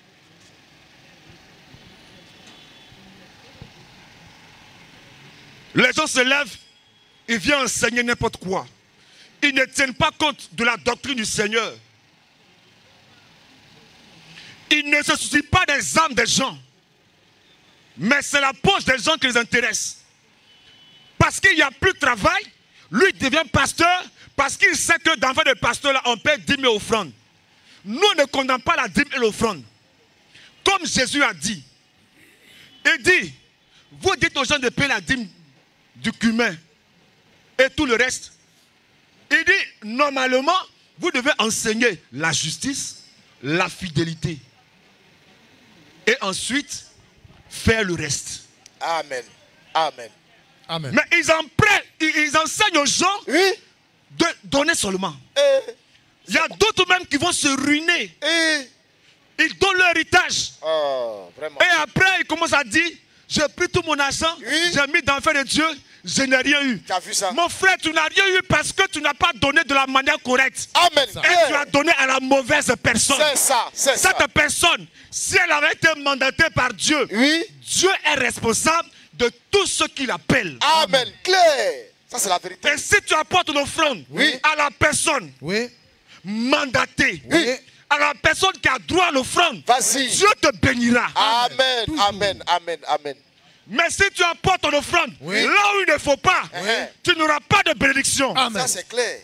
Les gens se lèvent, ils viennent enseigner n'importe quoi. Ils ne tiennent pas compte de la doctrine du Seigneur. Ils ne se soucient pas des âmes des gens. Mais c'est la poche des gens qui les intéresse. Parce qu'il n'y a plus de travail, lui devient pasteur, parce qu'il sait que dans le pasteur, là, on paie dix mille offrandes. Nous ne condamnons pas la dîme et l'offrande. Comme Jésus a dit. Il dit, vous dites aux gens de payer la dîme du cumin et tout le reste. Il dit, normalement, vous devez enseigner la justice, la fidélité. Et ensuite, faire le reste. Amen. Amen. Amen. Mais ils, en prennent, ils, ils enseignent aux gens Oui. de donner seulement. Et, Il y a d'autres même qui vont se ruiner. et. Ils donnent leur héritage. Oh, vraiment. Et après, ils commencent à dire, j'ai pris tout mon argent, Oui. j'ai mis dans le fait de Dieu, je n'ai rien eu. Tu as vu ça? Mon frère, tu n'as rien eu parce que tu n'as pas donné de la manière correcte. Amen. Et tu as donné à la mauvaise personne. C'est ça. C'est ça. Cette personne, si elle avait été mandatée par Dieu, Oui. Dieu est responsable de tout ce qu'il appelle. Amen. Claire. Ça, c'est la vérité. Et si tu apportes une offrande Oui. à la personne Oui. mandatée, Oui. à la personne qui a droit à l'offrande, Vas-y. Dieu te bénira. Amen. Toujours. Amen. Amen. Amen. Mais si tu apportes ton offrande Oui. là où il ne faut pas, Oui. tu n'auras pas de bénédiction. Amen. Ça, c'est clair.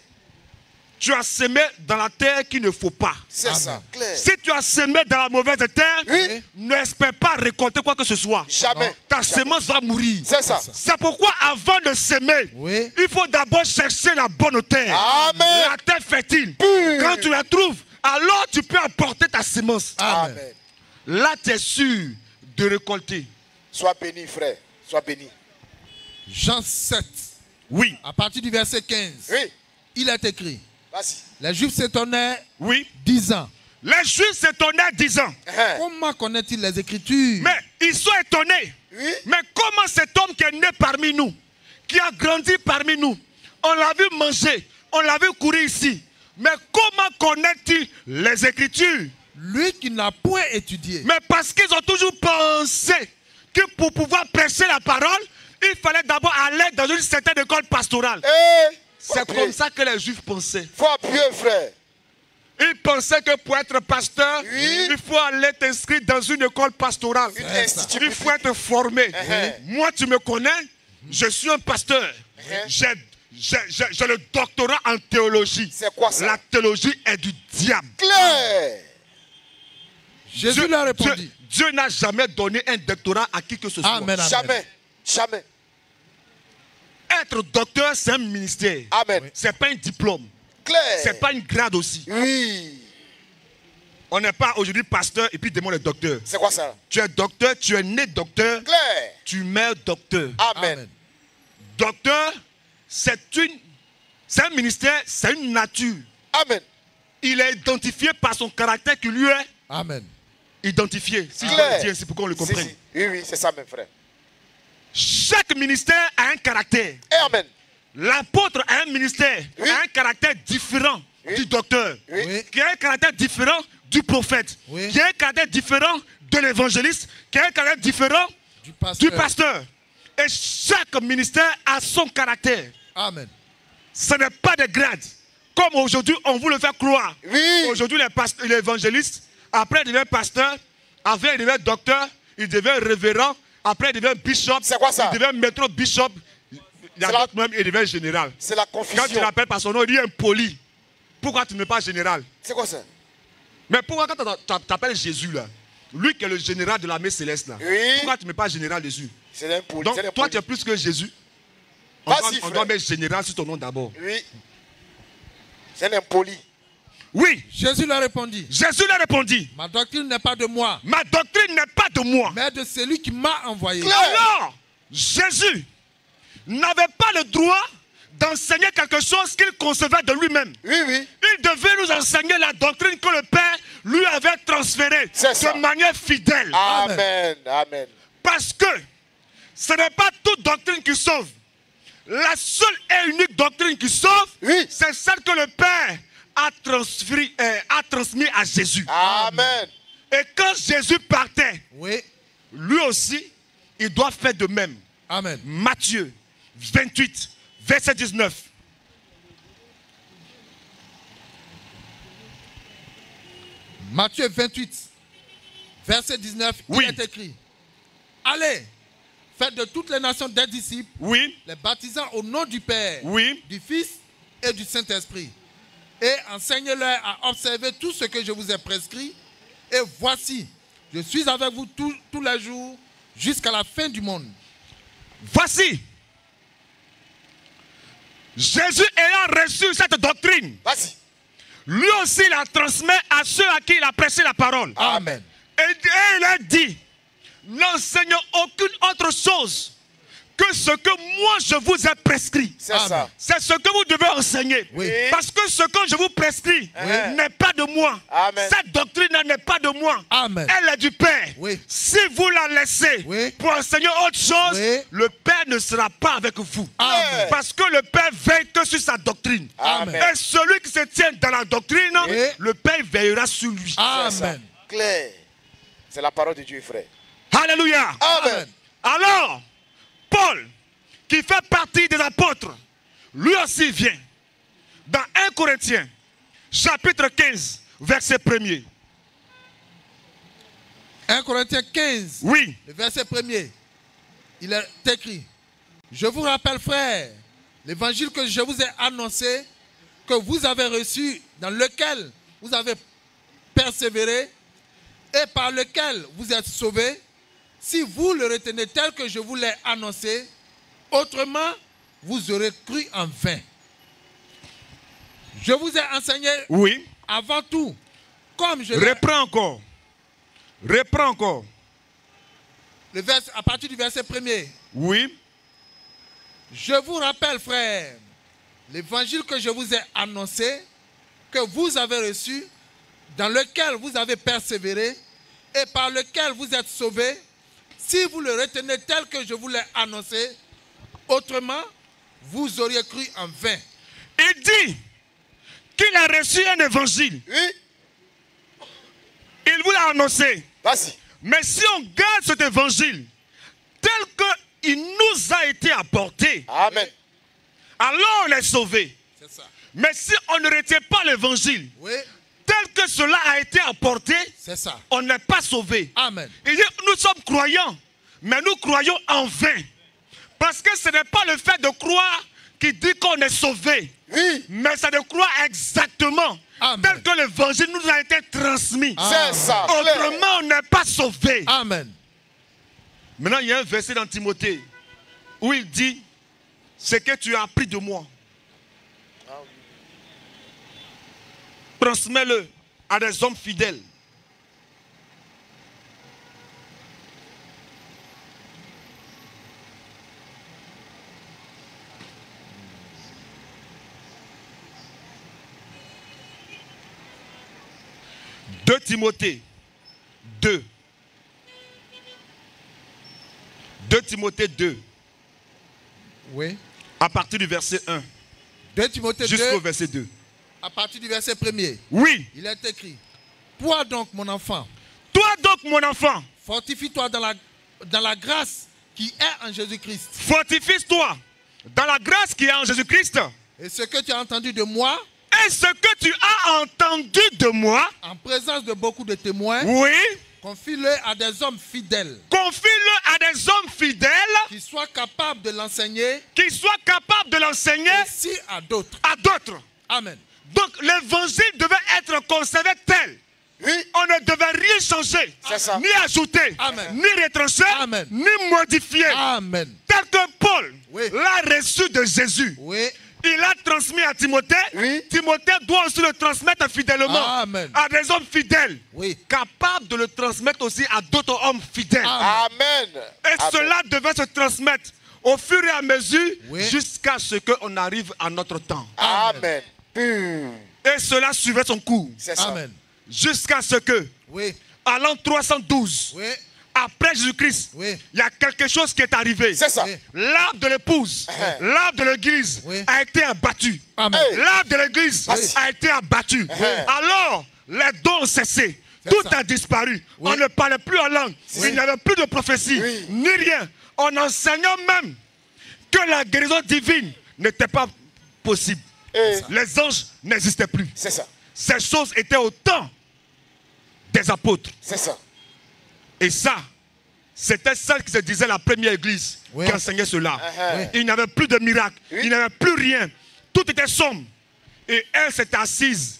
Tu as semé dans la terre qu'il ne faut pas. C'est Amen. ça. Clair. Si tu as semé dans la mauvaise terre, Oui. n'espère pas récolter quoi que ce soit. Jamais. Ta Jamais. semence va mourir. C'est ça. C'est pourquoi avant de semer, Oui. il faut d'abord chercher la bonne terre. Amen. La terre fertile. Pure. Quand tu la trouves, alors tu peux apporter ta semence. Amen. Amen. Là, tu es sûr de récolter. Sois béni, frère. Sois béni. Jean sept, Oui, à partir du verset quinze, Oui. il est écrit, Vas-y. les Juifs s'étonnaient, oui. disant, Les Juifs s'étonnaient disant, Hein. comment connaît-il les Écritures? mais ils sont étonnés. Oui. Mais comment cet homme qui est né parmi nous, qui a grandi parmi nous, on l'a vu manger, on l'a vu courir ici, mais comment connaît-il les Écritures? Lui qui n'a point étudié. Mais parce qu'ils ont toujours pensé que pour pouvoir prêcher la parole, il fallait d'abord aller dans une certaine école pastorale. Eh. C'est Faut comme appuyer. ça que les Juifs pensaient. Faut appuyer, frère. Ils pensaient que pour être pasteur, Oui. il faut aller t'inscrire dans une école pastorale. Une C'est institut Il faut être formé. Uh-huh. Moi, tu me connais, je suis un pasteur. Uh-huh. J'ai j'ai- j'ai- j'ai le doctorat en théologie. C'est quoi ça? La théologie est du diable. Claire. Jésus Dieu, leur Dieu- répondit. Dieu n'a jamais donné un doctorat à qui que ce soit. Amen. Amen. Jamais. Jamais. Être docteur, c'est un ministère. Amen. C'est pas un diplôme. Claire. C'est pas une grade aussi. Oui. On n'est pas aujourd'hui pasteur et puis demande le docteur. C'est quoi ça? Tu es docteur, tu es né docteur, Claire. tu meurs docteur. Amen. Amen. Docteur, c'est une, c'est un ministère, c'est une nature. Amen. Il est identifié par son caractère qui lui est Amen. identifié. Si je Claire. dois le dire, c'est pour qu'on le Si, comprenne. si. Oui, oui, c'est ça, mon frère. Chaque ministère a un caractère. Et Amen. L'apôtre a un ministère, Oui. a un caractère différent Oui. du docteur, Oui. Oui. qui a un caractère différent du prophète, Oui. qui a un caractère différent de l'évangéliste, qui a un caractère différent Du pasteur. du pasteur. Et chaque ministère a son caractère. Amen. Ce n'est pas de grade. Comme aujourd'hui, on vous le fait croire. Oui. Aujourd'hui, les past- l'évangéliste, après il devient pasteur, après il devient docteur, il devient révérend, après il devient bishop, C'est quoi ça? il devient maître bishop, il y a C'est la- d'autres même, il devient général. C'est la Quand tu confusion. l'appelles par son nom, il dit impoli. Pourquoi tu n'es pas général? C'est quoi ça? Mais pourquoi quand tu t'appelles Jésus là, lui qui est le général de l'armée céleste là, Oui. pourquoi tu ne mets pas général dessus? C'est un poli. Donc c'est un toi poli. tu es plus que Jésus. On, doit, Vas-y, on frère. doit mettre général sur ton nom d'abord. Oui. C'est un impoli. Oui, Jésus leur répondit, Jésus leur répondit, ma doctrine n'est pas de moi, ma doctrine n'est pas de moi. mais de celui qui m'a envoyé. Claire. Alors, Jésus n'avait pas le droit d'enseigner quelque chose qu'il concevait de lui-même. Oui, oui. Il devait nous enseigner la doctrine que le Père lui avait transférée C'est ça. de manière fidèle. Amen. Amen. Parce que ce n'est pas toute doctrine qui sauve. La seule et unique doctrine qui sauve, Oui. c'est celle que le Père a transmis, euh, a transmis à Jésus. Amen. Et quand Jésus partait, Oui, lui aussi, il doit faire de même. amen. Matthieu vingt-huit, verset dix-neuf. Matthieu vingt-huit, verset dix-neuf, Oui. il est écrit, allez, faites de toutes les nations des disciples, Oui, les baptisant au nom du Père, oui, du Fils et du Saint-Esprit, et enseignez-leur à observer tout ce que je vous ai prescrit, et voici, je suis avec vous tous- tous les jours jusqu'à la fin du monde. voici. Jésus ayant reçu cette doctrine, Vas-y. lui aussi la transmet à ceux à qui il a prêché la parole. Amen. Et, et il a dit, n'enseignez aucune autre chose que ce que moi je vous ai prescrit. C'est Amen. ça. C'est ce que vous devez enseigner. Oui. Parce que ce que je vous prescris Oui. n'est pas de moi. Amen. Cette doctrine n'est pas de moi. Amen. Elle est du Père. Oui. Si vous la laissez Oui. pour enseigner autre chose, Oui. le Père ne sera pas avec vous. Amen. Parce que le Père veille que sur sa doctrine. Amen. Et celui qui se tient dans la doctrine, Oui. le Père veillera sur lui. C'est ça. Amen. Claire. C'est la parole de Dieu, frère. Alléluia. Amen. Alors, Paul, qui fait partie des apôtres, lui aussi vient dans un Corinthiens, chapitre quinze, verset premier. un Corinthiens quinze, Oui, le verset premier, il est écrit, je vous rappelle, frères, l'évangile que je vous ai annoncé, que vous avez reçu, dans lequel vous avez persévéré et par lequel vous êtes sauvés, si vous le retenez tel que je vous l'ai annoncé, autrement, vous aurez cru en vain. Je vous ai enseigné oui. avant tout, comme je l'ai... Reprends encore. Reprends encore. Le vers- à partir du verset premier. Oui, Je vous rappelle, frères, l'évangile que je vous ai annoncé, que vous avez reçu, dans lequel vous avez persévéré et par lequel vous êtes sauvés, si vous le retenez tel que je vous l'ai annoncé, autrement, vous auriez cru en vain. il dit qu'il a reçu un évangile. Oui. Il vous l'a annoncé. Vas-y. Mais si on garde cet évangile tel qu'il nous a été apporté, Amen. alors on est sauvé. C'est ça. Mais si on ne retient pas l'évangile Oui, tel que cela a été apporté, c'est ça. on n'est pas sauvé. Amen. Il dit, nous sommes croyants, mais nous croyons en vain. Parce que ce n'est pas le fait de croire qui dit qu'on est sauvé, Oui. mais c'est de croire exactement Amen. tel que l'évangile nous a été transmis. C'est ça. Claire. Autrement, on n'est pas sauvé. Amen. Maintenant, il y a un verset dans Timothée où il dit, ce que tu as appris de moi, transmets-le à des hommes fidèles. deux Timothée deux. deux Timothée deux, Oui. à partir du verset un deux Timothée jusqu'au deux, verset deux. à partir du verset premier, Oui, il est écrit, toi donc, mon enfant, toi donc mon enfant, fortifie-toi dans la, dans la grâce qui est en Jésus-Christ. fortifie-toi dans la grâce qui est en Jésus-Christ. Et ce que tu as entendu de moi, Et ce que tu as entendu de moi, en présence de beaucoup de témoins, oui, confie-le à des hommes fidèles, confie-le à des hommes fidèles qui soient capables de l'enseigner qui soient capables de l'enseigner aussi à d'autres. à d'autres. Amen. Donc l'évangile devait être conservé tel Oui. on ne devait rien changer, C'est ça. ni ajouter, Amen. ni retrancher, Amen. ni modifier. Amen. Tel que Paul Oui. l'a reçu de Jésus. Oui. Il a transmis à Timothée. Oui. Timothée doit aussi le transmettre fidèlement Amen. à des hommes fidèles, Oui. capables de le transmettre aussi à d'autres hommes fidèles. Amen. Et Amen. cela devait se transmettre au fur et à mesure Oui. jusqu'à ce qu'on arrive à notre temps. Amen. Hum, Et cela suivait son cours C'est ça. Amen. jusqu'à ce que, Oui. à l'an trois cent douze, Oui. après Jésus-Christ, Oui. il y a quelque chose qui est arrivé. C'est ça. Oui. L'arbre de l'épouse, Oui. l'arbre de l'église Oui. a été abattu. Amen. Hey. L'arbre de l'église Oui. a été abattu. Oui. Alors, les dons ont cessé. C'est Tout ça. a disparu. Oui. On ne parlait plus en langue. Oui. Il n'y avait plus de prophétie, Oui. ni rien. On enseignait même que la guérison divine n'était pas possible. Et Les anges n'existaient plus. c'est ça. Ces choses étaient au temps des apôtres. C'est ça. Et ça, c'était celle qui se disait la première église Oui. qui enseignait cela. Uh-huh. Il n'y avait plus de miracles, Oui. il n'y avait plus rien. Tout était sombre. Et elle s'était assise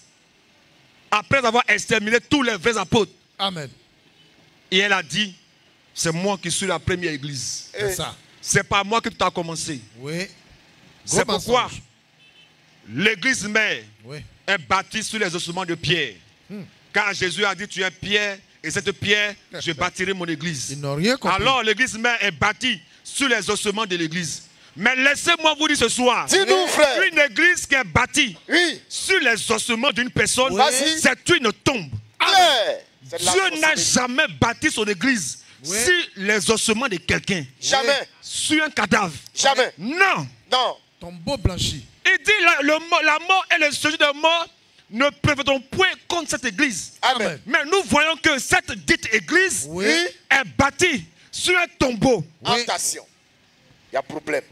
après avoir exterminé tous les vrais apôtres. Amen. Et elle a dit, c'est moi qui suis la première église. C'est Et ça. C'est pas moi qui tout a commencé. Oui. C'est Gros pourquoi mensonge. l'église mère Oui. est bâtie sur les ossements de Pierre. Car Jésus a dit, tu es Pierre, et cette pierre, je bâtirai mon église. Ils n'ont rien compris. Alors l'église mère est bâtie sur les ossements de l'église. Mais laissez-moi vous dire ce soir, dis-nous, frère. une église qui est bâtie Oui. sur les ossements d'une personne, Vas-y. c'est une tombe. Claire. C'est de la Dieu n'a sorcellerie. jamais bâti son église Oui. sur les ossements de quelqu'un, Jamais. sur un cadavre. Jamais. Non. Non. Tombeau blanchi. Il dit la, le mo- la mort et le sujet de mort ne prévaudront point contre cette église. Amen. Mais nous voyons que cette dite église Oui. est bâtie sur un tombeau, Oui. Attention. Il y a problème.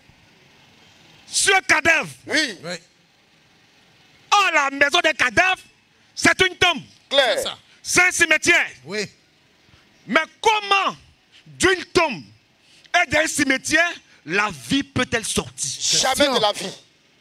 sur un cadavre. Oui. Oui. Or, la maison des cadavres, c'est une tombe, C'est Claire. ça. c'est un cimetière. Oui. Mais comment d'une tombe et d'un cimetière, la vie peut-elle sortir? Jamais de la vie.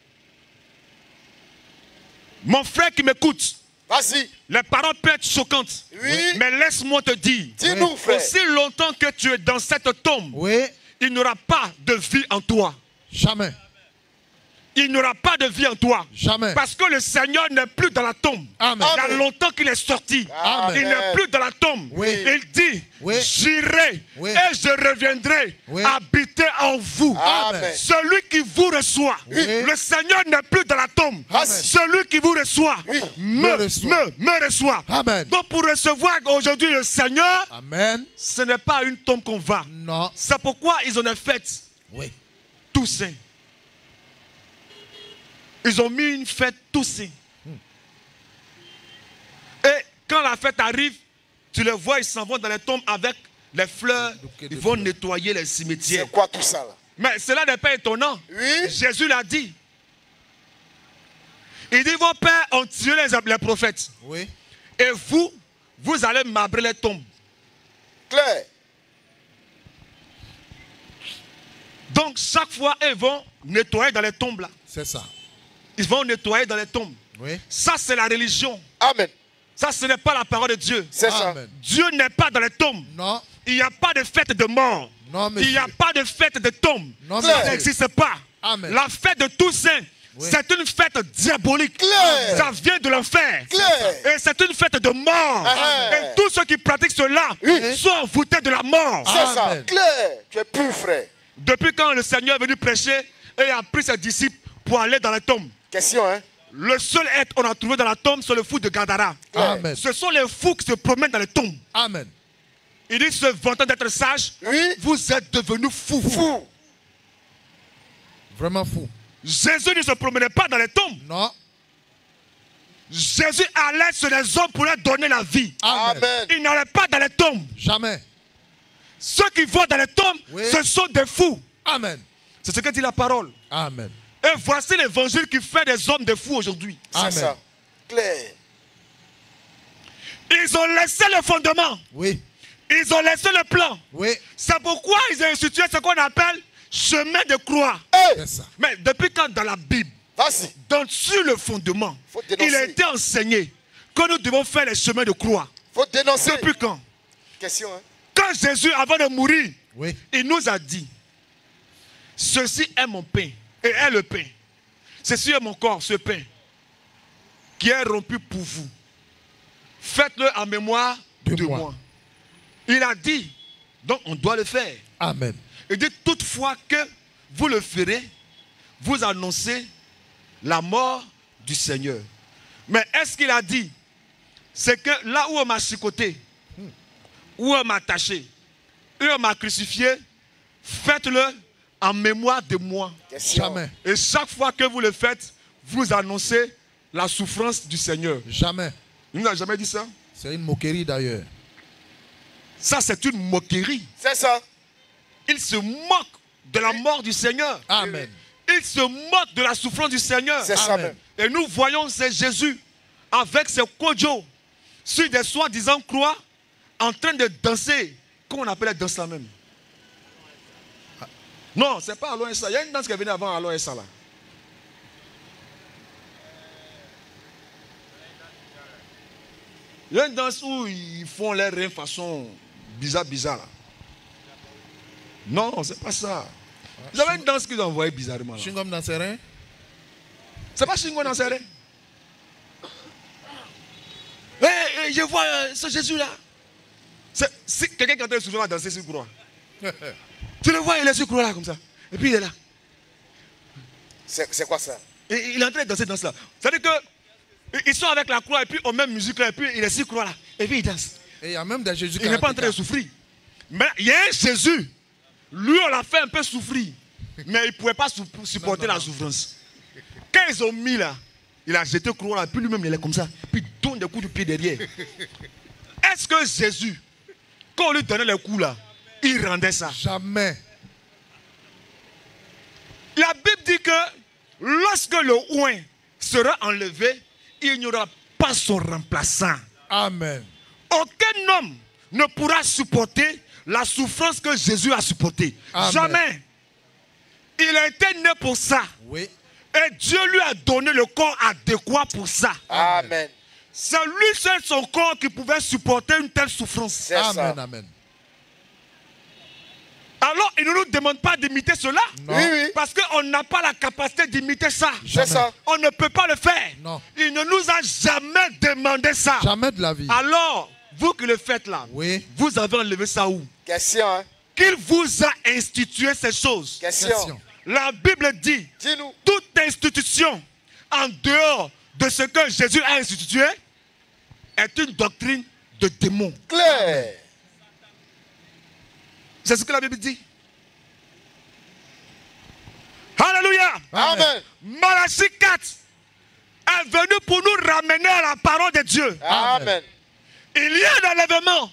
Mon frère qui m'écoute, Vas-y. les paroles peuvent être choquantes. Oui. Mais laisse-moi te dire, Dis-nous, frère. aussi longtemps que tu es dans cette tombe, Oui. il n'y aura pas de vie en toi. Jamais. Il n'y aura pas de vie en toi. Jamais. Parce que le Seigneur n'est plus dans la tombe. Amen. Il y a Amen. longtemps qu'il est sorti. Amen. Il n'est plus dans la tombe. Oui. Il dit, Oui. j'irai Oui. et je reviendrai Oui. habiter en vous. Amen. Celui qui vous reçoit, Oui. le Seigneur n'est plus dans la tombe. Amen. Celui qui vous reçoit, Oui. me, Me reçoit. me, me reçoit. Amen. Donc pour recevoir aujourd'hui le Seigneur, Amen. ce n'est pas à une tombe qu'on va. Non. C'est pourquoi ils en ont fait Oui. Toussaint. Ils ont mis une fête Toussaint. Et quand la fête arrive, tu les vois, ils s'en vont dans les tombes avec les fleurs. bouquet de Ils vont fleurs. nettoyer les cimetières. C'est quoi tout ça là? Mais cela n'est pas étonnant. Oui. Jésus l'a dit. Il dit, vos pères ont tué les, les prophètes. Oui. Et vous, vous allez marbrer les tombes. Claire. Donc chaque fois, ils vont nettoyer dans les tombes là. C'est ça. Ils vont nettoyer dans les tombes. Oui. Ça, c'est la religion. Amen. Ça, ce n'est pas la parole de Dieu. C'est ça. Amen. Dieu n'est pas dans les tombes. Non. Il n'y a pas de fête de mort. Non, monsieur. Il n'y a pas de fête de tombe. Non, Ça monsieur. n'existe pas. Amen. La fête de Toussaint, Oui. c'est une fête diabolique. Claire. Ça vient de l'enfer. Claire. Et c'est une fête de mort. Amen. Et tous ceux qui pratiquent cela Oui. sont envoûtés de la mort. C'est ça. Amen. Claire. Tu es pur, frère. Depuis quand le Seigneur est venu prêcher et a pris ses disciples pour aller dans la tombe. Question, hein? Le seul être qu'on a trouvé dans la tombe, c'est le fou de Gadara. Amen. Ce sont les fous qui se promènent dans les tombes. Amen. Il dit, se vantant d'être sage, Oui. vous êtes devenus fous. Fou. Vraiment fou. Jésus ne se promenait pas dans les tombes. Non. Jésus allait sur les hommes pour leur donner la vie. Amen. Amen. Il n'allait pas dans les tombes. Jamais. Ceux qui vont dans les tombes, Oui. ce sont des fous. Amen. C'est ce que dit la parole. Amen. Et voici l'évangile qui fait des hommes des fous aujourd'hui. C'est Amen. ça. Claire. Ils ont laissé le fondement. Oui. Ils ont laissé le plan. Oui. C'est pourquoi ils ont institué ce qu'on appelle chemin de croix. Hey. C'est ça. Mais depuis quand dans la Bible, Vas-y. dans, sur le fondement, Faut dénoncer. il a été enseigné que nous devons faire les chemins de croix. faut dénoncer. Depuis quand? Question, hein? Quand Jésus, avant de mourir, Oui. il nous a dit, ceci est mon pain, et est le pain. Ceci est mon corps, ce pain, qui est rompu pour vous. Faites-le en mémoire de, De moi. moi. Il a dit, donc on doit le faire. Amen. Il dit, toutefois que vous le ferez, vous annoncez la mort du Seigneur. Mais est-ce qu'il a dit, c'est que là où on m'a chicoté, où on m'a attaché, où on m'a crucifié, faites-le en mémoire de moi. Question. Jamais. Et chaque fois que vous le faites, vous annoncez la souffrance du Seigneur. Jamais. Il n'a jamais dit ça. C'est une moquerie d'ailleurs. Ça, c'est une moquerie. C'est ça. Il se moque de la mort du Seigneur. Amen. Il se moque de la souffrance du Seigneur. C'est ça Amen. même. Et nous voyons c'est Jésus avec ses kodjo sur des soi-disant croix en train de danser. Comment on appelle la danse là même? Non, c'est pas Aloha Essa. Il y a une danse qui est venue avant Aloha Essa là. Il y a une danse où ils font les reins façon bizarre, bizarre là. Non, c'est pas ça. Vous avez une danse qu'ils ont envoyée bizarrement là. Chingom dans ses reins. C'est pas Shingo dans ses reins. Eh, eh, je vois euh, ce Jésus là. C'est- Si quelqu'un qui entend souvent danser sur croix. Tu le vois, il est sur croix là comme ça. Et puis il est là. C'est c'est quoi ça? Et il est en train de danser dans cela. C'est-à-dire que ils sont avec la croix et puis on met musique là et puis il est sur croix là. Et puis il danse. Et il y a même des Jésus Il n'est pas en train de souffrir. Mais il y a un Jésus. Lui, on l'a fait un peu souffrir. Mais il ne pouvait pas sou- supporter Non, non, la non. souffrance. Quand ils ont mis là, il a jeté croix là, puis lui-même il est comme ça. Puis il donne des coups de pied derrière. Est-ce que Jésus, quand on lui donnait les coups là, il rendait ça? Jamais. La Bible dit que lorsque le oint sera enlevé, il n'y aura pas son remplaçant. Amen. Aucun homme ne pourra supporter la souffrance que Jésus a supportée. Amen. Jamais. Il a été né pour ça. Oui. Et Dieu lui a donné le corps adéquat pour ça. Amen. C'est lui seul son corps qui pouvait supporter une telle souffrance. C'est Amen. ça. Amen. Alors, il ne nous demande pas d'imiter cela. Non. Oui, oui. Parce qu'on n'a pas la capacité d'imiter ça. C'est ça. On ne peut pas le faire. Non. Il ne nous a jamais demandé ça. Jamais de la vie. Alors, vous qui le faites là, Oui. vous avez enlevé ça où? Question, hein? Qu'il vous a institué ces choses. Question. Question. La Bible dit, Dis-nous. toute institution en dehors de ce que Jésus a institué est une doctrine de démon. Claire. C'est ce que la Bible dit. Alléluia. Amen. Malachie quatre est venu pour nous ramener à la parole de Dieu. Amen. Il y a un enlèvement.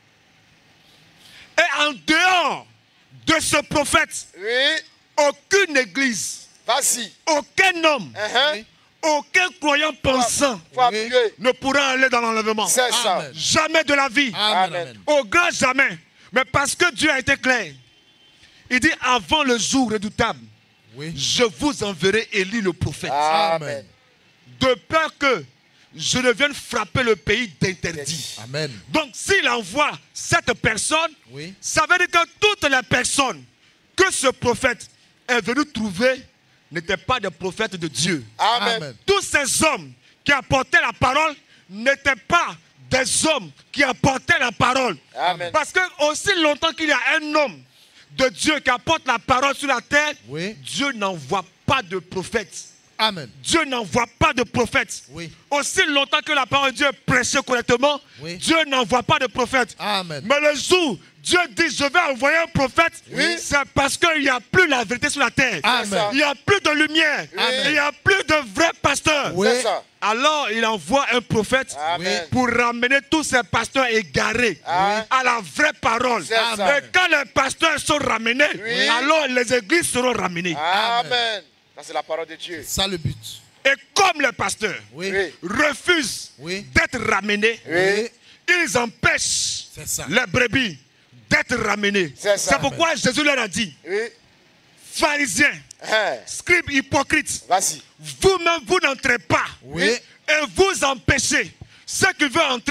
Et en dehors de ce prophète, Oui. aucune église, Vas-y. aucun homme, Uh-huh. aucun croyant pensant Faut Oui. appuyer. ne pourra aller dans l'enlèvement. C'est ça. Amen. Jamais de la vie. Amen. Amen. Amen. Au grand jamais. Mais parce que Dieu a été clair. Il dit avant le jour redoutable, Oui. je vous enverrai Élie le prophète. Amen. De peur que je ne vienne frapper le pays d'interdit. Amen. Donc s'il envoie cette personne, Oui. ça veut dire que toutes les personnes que ce prophète est venu trouver n'étaient pas des prophètes de Dieu. Amen. Amen. Tous ces hommes qui apportaient la parole n'étaient pas des hommes qui apportaient la parole. Amen. Parce que aussi longtemps qu'il y a un homme de Dieu qui apporte la parole sur la terre, Oui. Dieu n'envoie pas de prophète. Amen. Dieu n'envoie pas de prophète. Oui. Aussi longtemps que la parole de Dieu est prêchée correctement, Oui. Dieu n'envoie pas de prophète. Amen. Mais le jour, Dieu dit, je vais envoyer un prophète, Oui. c'est parce qu'il n'y a plus la vérité sur la terre. Amen. Il n'y a plus de lumière. Amen. Il n'y a plus de vrais pasteurs. Oui. C'est ça. Alors, il envoie un prophète Amen. pour ramener tous ces pasteurs égarés Oui. à la vraie parole. C'est ça. Et quand les pasteurs sont ramenés, Oui. alors les églises seront ramenées. Amen. Ça, c'est la parole de Dieu. Ça le but. Et comme les pasteurs Oui. Oui. refusent Oui. d'être ramenés, Oui. ils empêchent C'est ça. les brebis d'être ramenées. C'est ça. pourquoi Jésus leur a dit, Oui. pharisiens, Hein. scribes hypocrites, Vas-y. vous-même vous n'entrez pas Oui. et vous empêchez ceux qui veulent entrer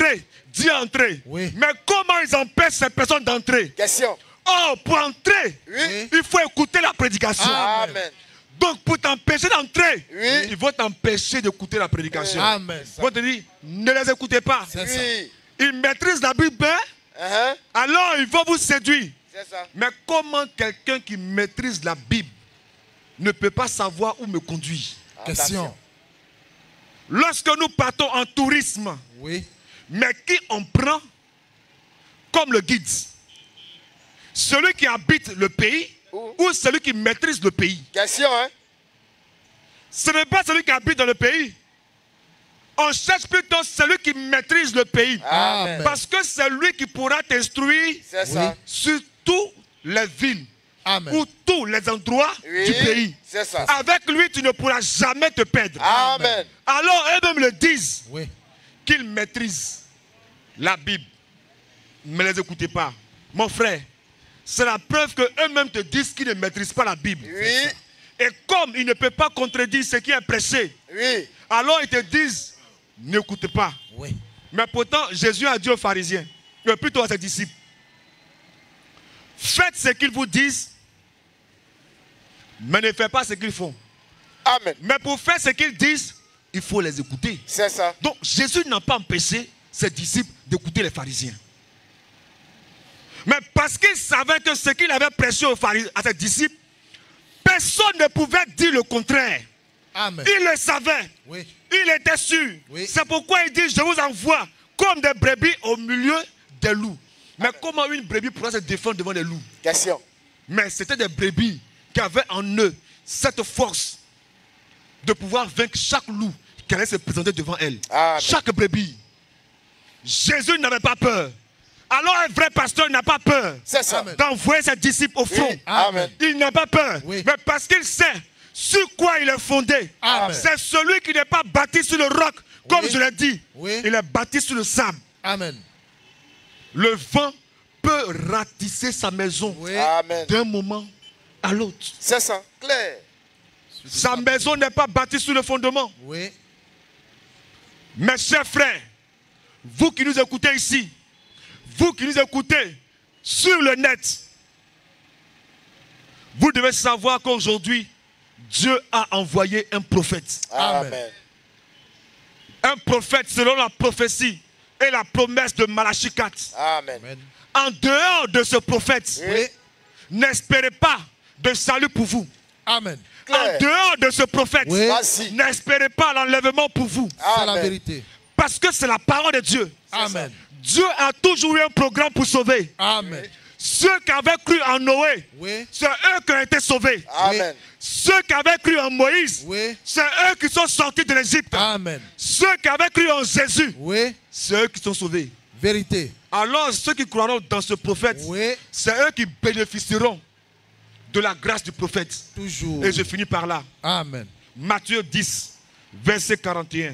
d'y entrer. Oui. Mais comment ils empêchent ces personnes d'entrer? Question. Oh, pour entrer, Oui. il faut écouter la prédication. Amen. Amen. Donc, pour t'empêcher d'entrer, Oui. ils vont t'empêcher d'écouter la prédication. Amen. Ils vont te dire, ne les écoutez pas. C'est ça. Oui. Ils maîtrisent la Bible, hein? Uh-huh. Alors ils vont vous séduire. C'est ça. Mais comment quelqu'un qui maîtrise la Bible ne peut pas savoir où me conduire? Question. Lorsque nous partons en tourisme, Oui. mais qui on prend comme le guide? Celui qui habite le pays Ou- ou celui qui maîtrise le pays? Question, hein? Ce n'est pas celui qui habite dans le pays. On cherche plutôt celui qui maîtrise le pays. Amen. Parce que c'est lui qui pourra t'instruire C'est ça. sur toutes les villes Amen. ou tous les endroits Oui. du pays. C'est ça. Avec lui, tu ne pourras jamais te perdre. Amen. Alors eux-mêmes le disent Oui. qu'ils maîtrisent la Bible. Ne les écoutez pas. Mon frère, c'est la preuve qu'eux-mêmes te disent qu'ils ne maîtrisent pas la Bible. Oui. Et comme ils ne peuvent pas contredire ce qui est prêché, Oui. alors ils te disent, n'écoutez pas. Oui. Mais pourtant, Jésus a dit aux pharisiens, mais plutôt à ses disciples, faites ce qu'ils vous disent, mais ne faites pas ce qu'ils font. Amen. Mais pour faire ce qu'ils disent, il faut les écouter. C'est ça. Donc Jésus n'a pas empêché ses disciples d'écouter les pharisiens. Mais parce qu'il savait que ce qu'il avait prêché aux pharisiens, à ses disciples, personne ne pouvait dire le contraire. Amen. Il le savait. Oui. Il était sûr. Oui. C'est pourquoi il dit, je vous envoie comme des brebis au milieu des loups. Mais comment une brebis pourra se défendre devant les loups? Question. Mais c'était des brebis qui avaient en eux cette force de pouvoir vaincre chaque loup qui allait se présenter devant elle. Amen. Chaque brebis. Jésus n'avait pas peur. Alors un vrai pasteur n'a pas peur C'est ça. Amen. d'envoyer ses disciples au front. Oui. Amen. Il n'a pas peur. Oui. Mais parce qu'il sait sur quoi il est fondé. Amen. C'est celui qui n'est pas bâti sur le roc, comme Oui. je l'ai dit. Oui. Il est bâti sur le sable. Amen. Le vent peut ratisser sa maison Oui. Amen. d'un moment à l'autre. C'est ça. Clair. Sa maison n'est pas bâtie sur le fondement. Oui. Mes chers frères, vous qui nous écoutez ici, vous qui nous écoutez sur le net, vous devez savoir qu'aujourd'hui, Dieu a envoyé un prophète. Amen. Amen. Un prophète selon la prophétie et la promesse de Malachie quatre. Amen. Amen. En dehors de ce prophète, Oui. n'espérez pas de salut pour vous. Amen. Clair. En dehors de ce prophète, Oui. Vas-y. n'espérez pas l'enlèvement pour vous. C'est la Amen. vérité. Parce que c'est la parole de Dieu. Amen. Dieu a toujours eu un programme pour sauver. Amen. Ceux qui avaient cru en Noé, Oui. c'est eux qui ont été sauvés. Amen. Ceux qui avaient cru en Moïse, Oui. c'est eux qui sont sortis de l'Égypte. Amen. Ceux qui avaient cru en Jésus, Oui. c'est eux qui sont sauvés. Vérité. Alors ceux qui croiront dans ce prophète, Oui. c'est eux qui bénéficieront de la grâce du prophète. Toujours. Et je finis par là. Amen. Matthieu dix, verset quarante et un.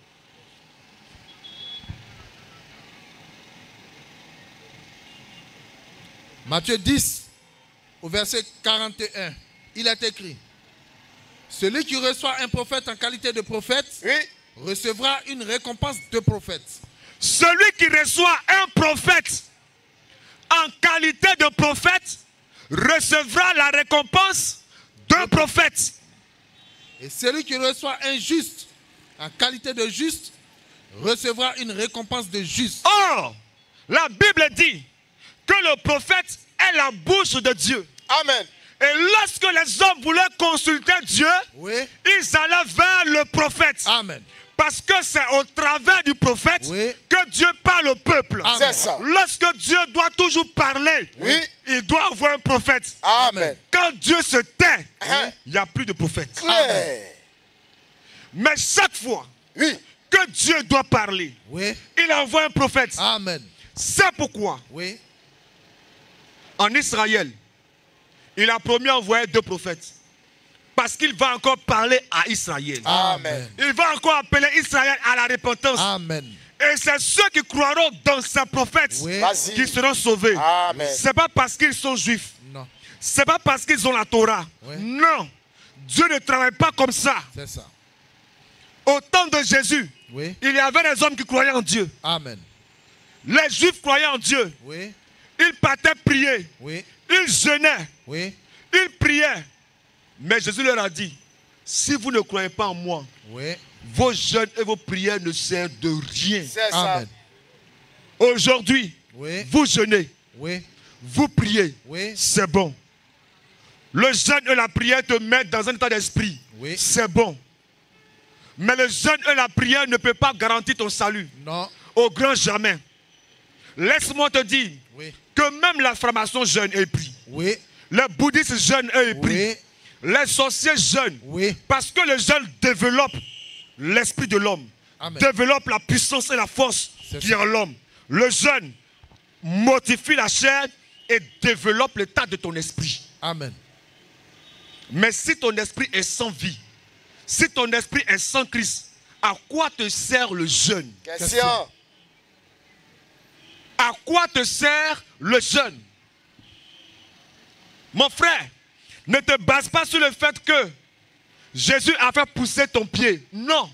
Matthieu dix, au verset quarante et un, il est écrit: celui qui reçoit un prophète en qualité de prophète Oui. recevra une récompense de prophète. Celui qui reçoit un prophète en qualité de prophète recevra la récompense d'un prophète. Et celui qui reçoit un juste en qualité de juste recevra une récompense de juste. Or, la Bible dit que le prophète est la bouche de Dieu. Amen. Et lorsque les hommes voulaient consulter Dieu, Oui. ils allaient vers le prophète. Amen. Parce que c'est au travers du prophète Oui. que Dieu parle au peuple. Amen. C'est ça. Lorsque Dieu doit toujours parler, Oui. il doit avoir un prophète. Amen. Quand Dieu se tait, Hein? il n'y a plus de prophète. Clair. Mais chaque fois Oui. que Dieu doit parler, Oui. il envoie un prophète. Amen. C'est pourquoi, Oui. en Israël, il a promis d'envoyer deux prophètes. Parce qu'il va encore parler à Israël. Amen. Il va encore appeler Israël à la repentance. Amen. Et c'est ceux qui croiront dans ces prophètes Oui. Vas-y. qui seront sauvés. Amen. Ce n'est pas parce qu'ils sont juifs. Non. Ce n'est pas parce qu'ils ont la Torah. Oui. Non. Dieu ne travaille pas comme ça. C'est ça. Au temps de Jésus, Oui. il y avait des hommes qui croyaient en Dieu. Amen. Les Juifs croyaient en Dieu. Oui. Ils partaient prier. Oui. Ils jeûnaient. Oui. Ils priaient. Mais Jésus leur a dit, si vous ne croyez pas en moi, Oui. vos jeûnes et vos prières ne servent de rien. C'est ça. Amen. Aujourd'hui, Oui. vous jeûnez, Oui. vous priez, Oui. c'est bon. Le jeûne et la prière te mettent dans un état d'esprit. Oui. C'est bon. Mais le jeûne et la prière ne peuvent pas garantir ton salut. Non. Au grand jamais. Laisse-moi te dire Oui. que même la franc-maçon jeûne et prie. Oui. Les bouddhistes jeûnent et prient. Oui. Les sorciers jeûnent. Oui. Parce que le jeûne développe l'esprit de l'homme. Amen. Développe la puissance et la force C'est qui est en l'homme. Le jeûne mortifie la chair et développe l'état de ton esprit. Amen. Mais si ton esprit est sans vie, si ton esprit est sans Christ, à quoi te sert le jeûne? Question. À quoi te sert le jeûne? Mon frère, ne te base pas sur le fait que Jésus a fait pousser ton pied. Non.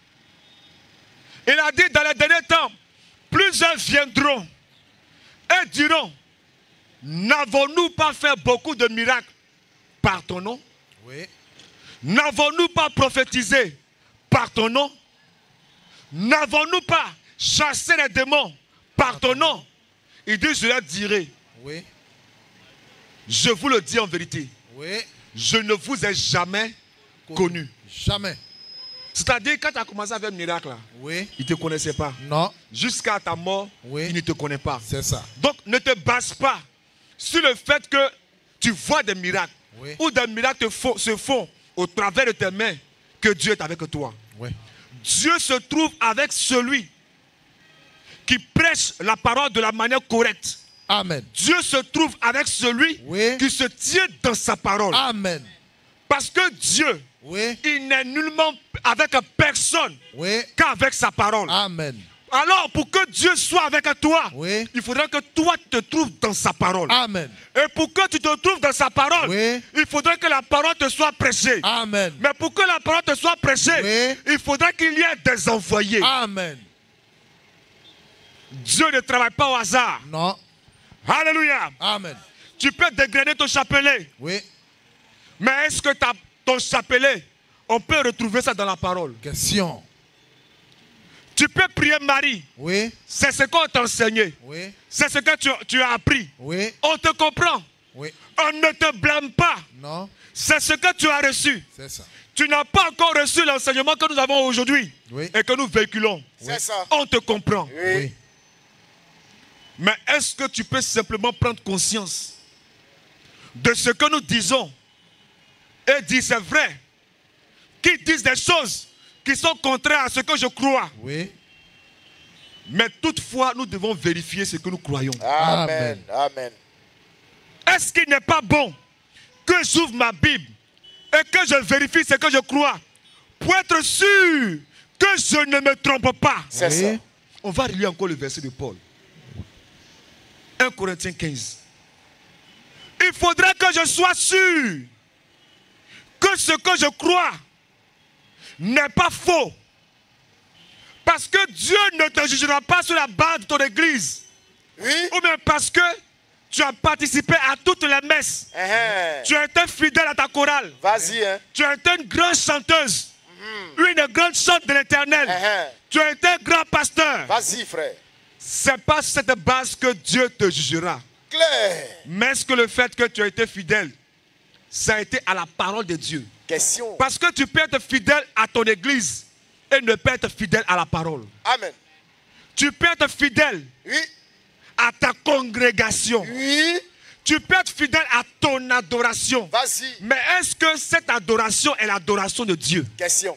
Il a dit dans les derniers temps, plusieurs viendront et diront, n'avons-nous pas fait beaucoup de miracles par ton nom? Oui. N'avons-nous pas prophétisé par ton nom? N'avons-nous pas chassé les démons par ton nom? Il dit, je leur dirai, Oui. je vous le dis en vérité, Oui. je ne vous ai jamais connu. Jamais. C'est-à-dire, quand tu as commencé à faire un miracle, là, Oui. il ne te connaissait pas. Non. Jusqu'à ta mort, Oui. il ne te connaît pas. C'est ça. Donc, ne te base pas sur le fait que tu vois des miracles. Oui. Ou des miracles te font- se font au travers de tes mains, que Dieu est avec toi. Oui. Dieu se trouve avec celui qui prêche la parole de la manière correcte. Amen. Dieu se trouve avec celui Oui. qui se tient dans sa parole. Amen. Parce que Dieu, Oui. il n'est nullement avec personne Oui. qu'avec sa parole. Amen. Alors, pour que Dieu soit avec toi, Oui. il faudra que toi tu te trouves dans sa parole. Amen. Et pour que tu te trouves dans sa parole, Oui. il faudra que la parole te soit prêchée. Amen. Mais pour que la parole te soit prêchée, Oui. il faudra qu'il y ait des envoyés. Amen. Dieu ne travaille pas au hasard. Non. Alléluia. Amen. Tu peux dégrainer ton chapelet. Oui. Mais est-ce que ta, ton chapelet, on peut retrouver ça dans la parole? Question. Tu peux prier Marie. Oui. C'est ce qu'on t'a enseigné. Oui. C'est ce que tu, tu as appris. Oui. On te comprend. Oui. On ne te blâme pas. Non. C'est ce que tu as reçu. C'est ça. Tu n'as pas encore reçu l'enseignement que nous avons aujourd'hui Oui. et que nous véhiculons. C'est ça. On te comprend. Oui. Oui. Mais est-ce que tu peux simplement prendre conscience de ce que nous disons et dire c'est vrai, qui disent des choses qui sont contraires à ce que je crois. Oui. Mais toutefois, nous devons vérifier ce que nous croyons. Amen. Amen. Est-ce qu'il n'est pas bon que j'ouvre ma Bible et que je vérifie ce que je crois pour être sûr que je ne me trompe pas? C'est Oui. ça. On va relire encore le verset de Paul. un Corinthiens quinze. Il faudrait que je sois sûr que ce que je crois n'est pas faux. Parce que Dieu ne te jugera pas sur la base de ton église. Oui. Ou bien parce que tu as participé à toutes les messes. Uh-huh. Tu as été fidèle à ta chorale. Vas-y, hein. Tu as été une grande chanteuse. Une grande chante de l'éternel. Uh-huh. Tu as été un grand pasteur. Vas-y, frère. C'est pas sur cette base que Dieu te jugera. Claire. Mais est-ce que le fait que tu as été fidèle, ça a été à la parole de Dieu? Question. Parce que tu peux être fidèle à ton église et ne pas être fidèle à la parole. Amen. Tu peux être fidèle Oui. à ta congrégation. Oui. Tu peux être fidèle à ton adoration. Vas-y. Mais est-ce que cette adoration est l'adoration de Dieu? Question.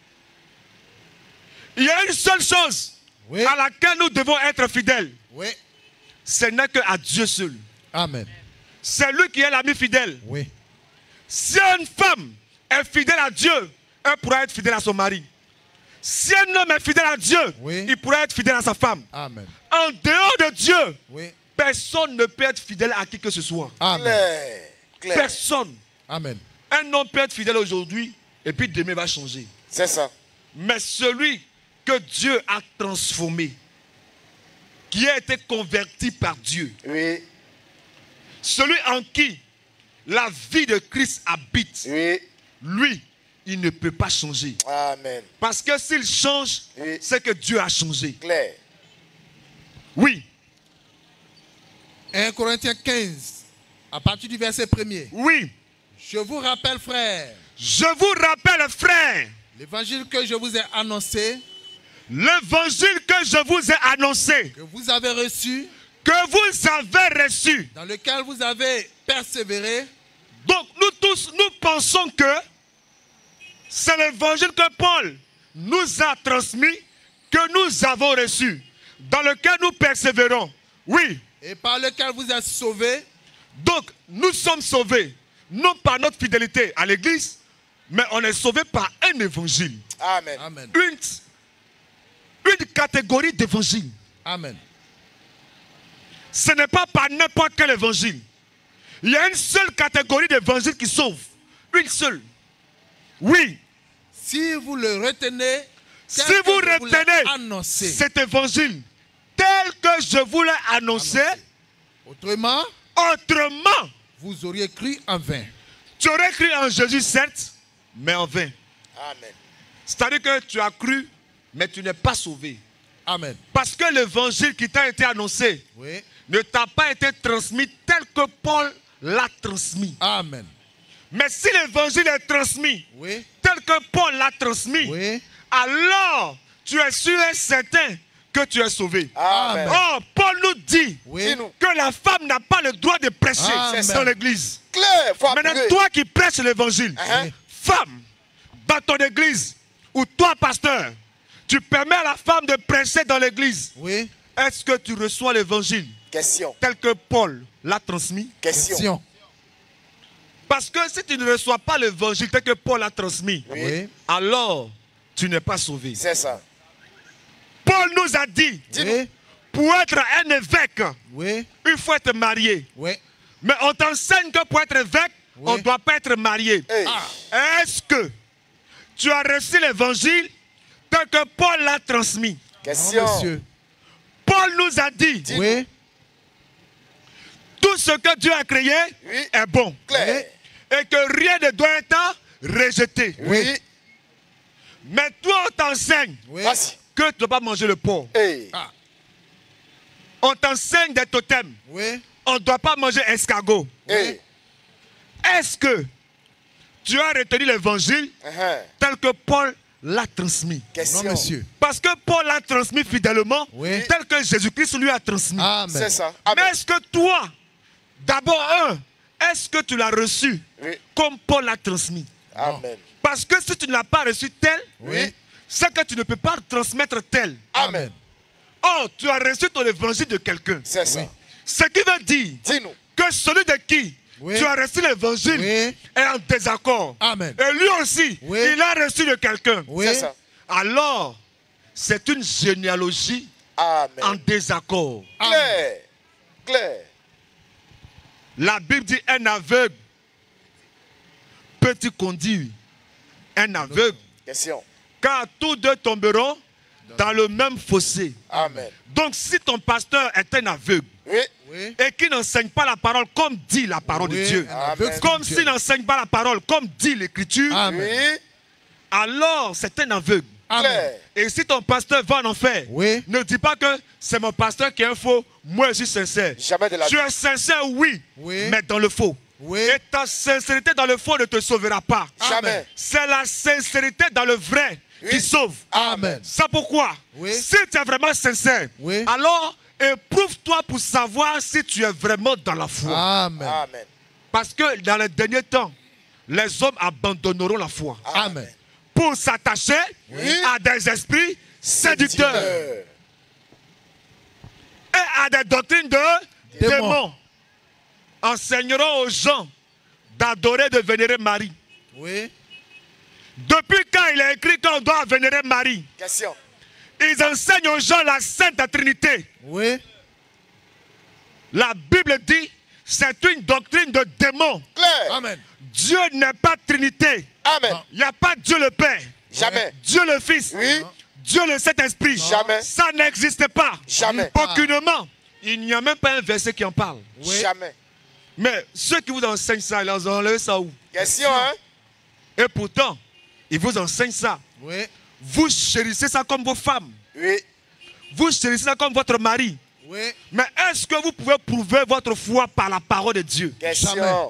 Il y a une seule chose Oui. à laquelle nous devons être fidèles. Oui. Ce n'est qu'à Dieu seul. Amen. C'est lui qui est l'ami fidèle. Oui. Si une femme est fidèle à Dieu, elle pourra être fidèle à son mari. Si un homme est fidèle à Dieu, Oui. il pourra être fidèle à sa femme. Amen. En dehors de Dieu, Oui. personne ne peut être fidèle à qui que ce soit. Amen. Claire. Claire. Personne. Amen. Un homme peut être fidèle aujourd'hui et puis demain va changer. C'est ça. Mais celui que Dieu a transformé, qui a été converti par Dieu. Oui. Celui en qui la vie de Christ habite. Oui. Lui, il ne peut pas changer. Amen. Parce que s'il change, Oui. c'est que Dieu a changé. Clair. Oui, un Corinthiens quinze, à partir du verset premier. oui. Je vous rappelle, frères, Je vous rappelle, frères, l'évangile que je vous ai annoncé, l'évangile que je vous ai annoncé, que vous avez reçu, que vous avez reçu. dans lequel vous avez persévéré, Donc nous tous, nous pensons que c'est l'évangile que Paul nous a transmis, que nous avons reçu, dans lequel nous persévérons. Oui, et par lequel vous êtes sauvés, donc nous sommes sauvés, non par notre fidélité à l'église, mais on est sauvés par un évangile. Amen. Amen. Une, une catégorie d'évangile. Amen. Ce n'est pas par n'importe quel évangile. Il y a une seule catégorie d'évangile qui sauve. Une seule. Oui. Si vous le retenez, Si tel que vous je vous l'ai retenez annoncé. cet évangile tel que je vous l'ai annoncé, Autrement, autrement, vous auriez cru en vain. tu aurais cru en Jésus, certes, mais en vain. Amen. C'est-à-dire que tu as cru, mais tu n'es pas sauvé. Amen. Parce que l'évangile qui t'a été annoncé Oui. ne t'a pas été transmis tel que Paul l'a transmis. Amen. Mais si l'évangile est transmis Oui. tel que Paul l'a transmis, Oui. alors tu es sûr et certain que tu es sauvé. Amen. Or, Paul nous dit Oui. Dis-nous. que la femme n'a pas le droit de prêcher Amen. dans l'église. Clair. Faut Maintenant, appuyer. toi qui prêches l'évangile, Uh-huh. femme, dans ton église, ou toi, pasteur, tu permets à la femme de prêcher dans l'église. Oui. Est-ce que tu reçois l'évangile Question. tel que Paul l'a transmis? Question. Question. Parce que si tu ne reçois pas l'évangile tel que Paul l'a transmis, Oui. Oui. alors tu n'es pas sauvé. C'est ça. Paul nous a dit, Oui. pour être un évêque, Oui. il faut être marié. Oui. Mais on t'enseigne que pour être évêque, Oui. on ne doit pas être marié. Hey. Ah. Est-ce que tu as reçu l'évangile tel que Paul l'a transmis? Non, Question. monsieur. Paul nous a dit, Oui. tout ce que Dieu a créé Oui. est bon. Clair. Et que rien ne doit être rejeté. Oui. Mais toi, on t'enseigne Oui. Vas-y. que tu ne dois pas manger le porc. Hey. Ah. On t'enseigne des totems. Oui. On ne doit pas manger escargot. Hey. Est-ce que tu as retenu l'évangile Uh-huh. tel que Paul l'a transmis? Non, Question. monsieur. Parce que Paul l'a transmis fidèlement, Oui. tel que Jésus-Christ lui a transmis. Amen. C'est ça. Mais Amen. est-ce que toi, d'abord un, est-ce que tu l'as reçu Oui. comme Paul l'a transmis? Amen. Parce que si tu ne l'as pas reçu tel, Oui. c'est que tu ne peux pas transmettre tel. Amen. Oh, tu as reçu ton évangile de quelqu'un. C'est ça. Oui. Ce qui veut dire Dis-nous. que celui de qui Oui. tu as reçu l'évangile Oui. est en désaccord. Amen. Et lui aussi, Oui. il a reçu de quelqu'un. Oui. C'est ça. Alors, c'est une généalogie en Amen. désaccord. Clair. Clair. La Bible dit un aveugle peut-il conduire un aveugle, Question. car tous deux tomberont dans le même fossé. Amen. Donc si ton pasteur est un aveugle Oui. Oui. et qui n'enseigne pas la parole comme dit la parole de Oui. Dieu, Un aveugle Amen. comme spirituel. s'il n'enseigne pas la parole comme dit l'écriture, Amen. Oui. alors c'est un aveugle. Amen. Clair. Et si ton pasteur va en enfer, Oui. ne dis pas que c'est mon pasteur qui est un faux, moi je suis sincère. Jamais de la Tu vie. es sincère, oui, Oui. mais dans le faux. Oui. Et ta sincérité dans le faux ne te sauvera pas. Jamais. C'est la sincérité dans le vrai Oui. qui sauve. Amen. C'est pourquoi, Oui. si tu es vraiment sincère, Oui. alors éprouve-toi pour savoir si tu es vraiment dans la foi. Amen. Amen. Parce que dans les derniers temps, les hommes abandonneront la foi Amen. pour s'attacher Oui. à des esprits séducteurs Euh, et à des doctrines de Démons. démons. Enseigneront aux gens d'adorer, de vénérer Marie. Oui. Depuis quand il est écrit qu'on doit vénérer Marie? Question. Ils enseignent aux gens la Sainte Trinité. Oui. La Bible dit c'est une doctrine de démons. Clair. Amen. Dieu n'est pas Trinité. Amen. Il n'y a pas Dieu le Père, Jamais. Dieu le Fils, Oui. Dieu le Saint-Esprit. Jamais. Ça n'existe pas. Jamais. Aucunement. Il n'y a même pas un verset qui en parle. Oui. Jamais. Mais ceux qui vous enseignent ça, ils ont enlevé ça où? Question, hein? Et pourtant, ils vous enseignent ça. Oui. Vous chérissez ça comme vos femmes. Oui. Vous chérissez ça comme votre mari. Oui. Mais est-ce que vous pouvez prouver votre foi par la parole de Dieu? Question. Jamais.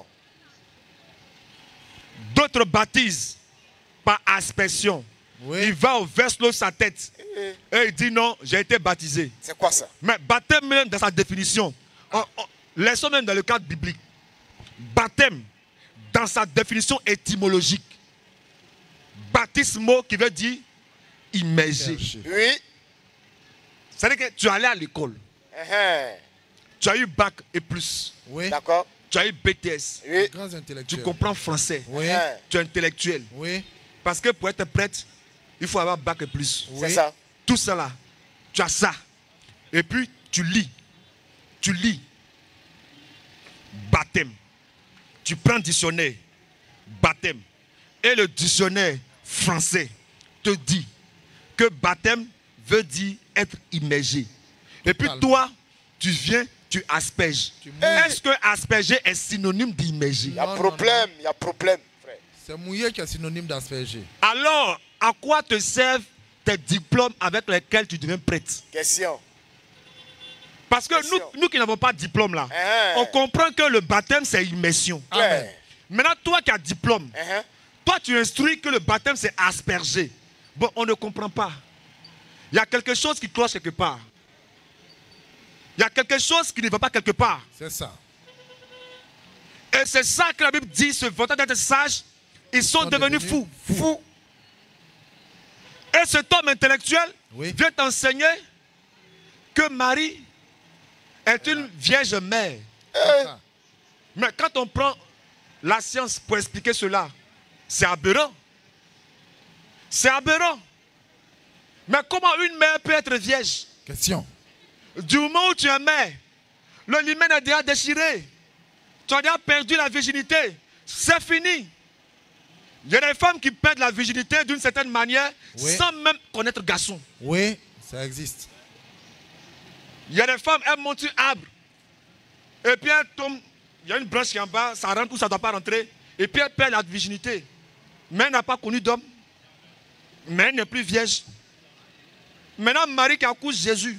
D'autres baptisent par aspersion. Oui. Il va au verse l'eau sa tête. Eh, Et il dit non, j'ai été baptisé. C'est quoi ça? Mais baptême même dans sa définition. On- on- laissons même dans le cadre biblique. Baptême dans sa définition étymologique. Baptismo qui veut dire immergé. Oui. C'est-à-dire que tu es allé à l'école. Uh-huh. Tu as eu bac et plus. Oui. D'accord. Tu as eu B T S. Oui. Grands Tu intellectuels. comprends français. Oui. Uh-huh. Tu es intellectuel. Oui. Parce que pour être prêtre, il faut avoir bac et plus. C'est Oui. ça. Tout ça là, tu as ça. Et puis tu lis. Tu lis. Baptême. Tu prends un dictionnaire. Baptême. Et le dictionnaire français te dit que baptême veut dire être immergé. Et puis Totalement. toi, tu viens, tu asperges. Tu mouilles. Est-ce que asperger est synonyme d'immergé? Il y a Non, non, problème. Il y a problème, frère. C'est mouillé qui est synonyme d'asperger. Alors, à quoi te servent tes diplômes avec lesquels tu deviens prêtre? Question. Parce que Question. nous, nous qui n'avons pas de diplôme là, Uh-huh. on comprend que le baptême c'est immersion. Amen. Claire. Maintenant, toi qui as diplôme, Uh-huh. toi tu instruis que le baptême c'est asperger. Bon, on ne comprend pas. Il y a quelque chose qui cloche quelque part. Il y a quelque chose qui ne va pas quelque part. C'est ça. Et c'est ça que la Bible dit, ce vendeur d'être sage, ils sont, Sont devenus, devenus fous. fous. Fous. Et cet homme intellectuel Oui. vient t'enseigner que Marie est une vierge mère. C'est ça. Mais quand on prend la science pour expliquer cela, c'est aberrant. C'est aberrant. Mais comment une mère peut être vierge? Question. Du moment où tu es mère, le hymen est déjà déchiré. Tu as déjà perdu la virginité. C'est fini. Il y a des femmes qui perdent la virginité d'une certaine manière Oui. sans même connaître garçon. Oui, ça existe. Il y a des femmes, elles montent un arbre. Et puis elles tombent. Il y a une branche qui est en bas, ça rentre ou ça ne doit pas rentrer. Et puis elle perd la virginité. Mais elle n'a pas connu d'homme. Mais elle n'est plus vierge. Maintenant, Marie qui accouche Jésus.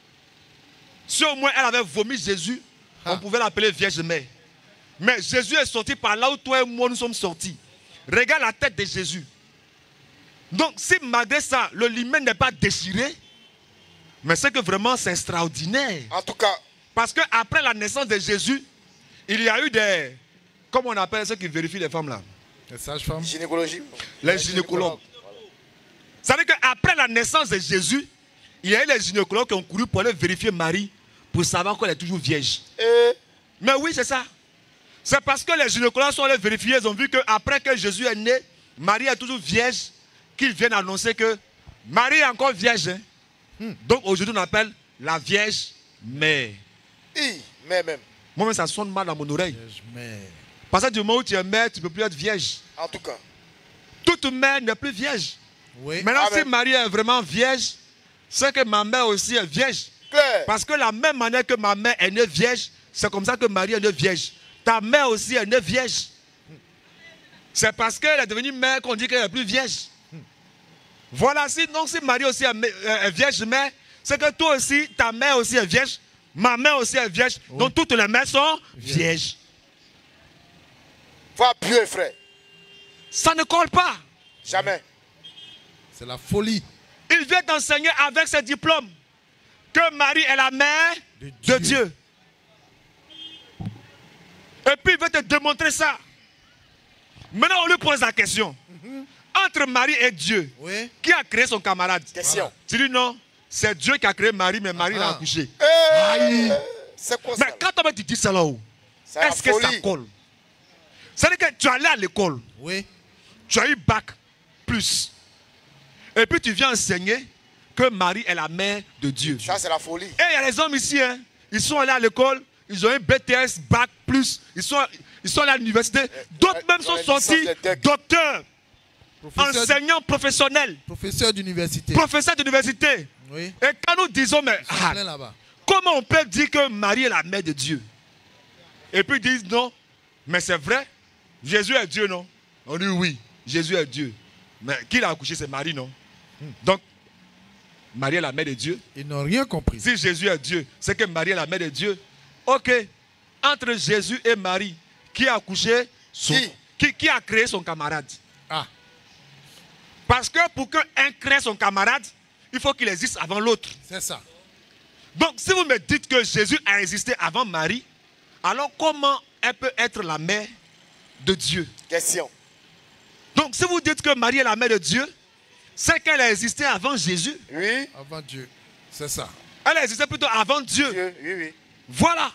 Si au moins elle avait vomi Jésus, Ah. on pouvait l'appeler Vierge Mère. Mais Jésus est sorti par là où toi et moi nous sommes sortis. Regarde la tête de Jésus. Donc, si malgré ça, le hymen n'est pas déchiré, mais c'est que vraiment c'est extraordinaire. En tout cas, Parce qu'après la naissance de Jésus, il y a eu des... Comment on appelle ceux qui vérifient les femmes là? Les sages-femmes. gynécologie. Les gynécologues. Ça veut dire qu'après la naissance de Jésus, il y a eu les gynécologues qui ont couru pour aller vérifier Marie pour savoir qu'elle est toujours vierge. Et Mais oui, c'est ça. C'est parce que les gynécologues sont allés vérifier, ils ont vu qu'après que Jésus est né, Marie est toujours vierge, qu'ils viennent annoncer que Marie est encore vierge. hein. Hmm. Donc aujourd'hui, on appelle la Vierge Mère. I, mais même. Moi-même, ça sonne mal dans mon oreille. Vierge mère. Parce que du moment où tu es mère, tu ne peux plus être vierge. En tout cas. Toute mère n'est plus vierge. Oui. Maintenant, Amen. si Marie est vraiment vierge, c'est que ma mère aussi est vierge. Claire. Parce que la même manière que ma mère est née vierge, c'est comme ça que Marie est née vierge. Ta mère aussi est née vierge. C'est parce qu'elle est devenue mère qu'on dit qu'elle est plus vierge. Voilà, si, donc si Marie aussi est, est vierge mère, c'est que toi aussi, ta mère aussi est vierge, ma mère aussi est vierge. Oui. Donc toutes les mères sont vierges. Faut appuyer, frère. Ça ne colle pas. Jamais. C'est la folie. Il vient t'enseigner avec ses diplômes que Marie est la mère De de Dieu. Dieu. Et puis il veut te démontrer ça. Maintenant, on lui pose la question. Entre Marie et Dieu, Oui. qui a créé son camarade? Question. Tu dis non, c'est Dieu qui a créé Marie, mais Marie Ah. l'a accouché. Eh, c'est quoi ça? Mais quand on te dit ça là-haut, C'est la est-ce que ça folie. colle? C'est-à-dire que tu es allé à l'école, Oui. tu as eu bac plus. Et puis tu viens enseigner que Marie est la mère de Dieu. Ça, c'est la folie. Et il y a des hommes ici, hein, ils sont allés à l'école, ils ont eu B T S, bac plus, ils sont, ils sont allés à l'université. D'autres dans même sont les sortis licences de doc. docteurs. Professeur enseignant professionnel, Professeur d'université. professeur d'université. Oui. Et quand nous disons, mais Ils sont ah, pleins là-bas. comment on peut dire que Marie est la mère de Dieu? Et puis ils disent non, mais c'est vrai, Jésus est Dieu, non? On dit oui, Jésus est Dieu. Mais qui l'a accouché, c'est Marie, non? Donc, Marie est la mère de Dieu. Ils n'ont rien compris. Si Jésus est Dieu, c'est que Marie est la mère de Dieu. Ok, entre Jésus et Marie, qui a accouché son, Qui? qui, qui a créé son camarade? Ah, Parce que pour qu'un crée son camarade, il faut qu'il existe avant l'autre. c'est ça. Donc, si vous me dites que Jésus a existé avant Marie, alors comment elle peut être la mère de Dieu? Question. Donc, si vous dites que Marie est la mère de Dieu, c'est qu'elle a existé avant Jésus. Oui. Avant Dieu. C'est ça. Elle a existé plutôt avant Dieu. Dieu, oui, oui. Voilà.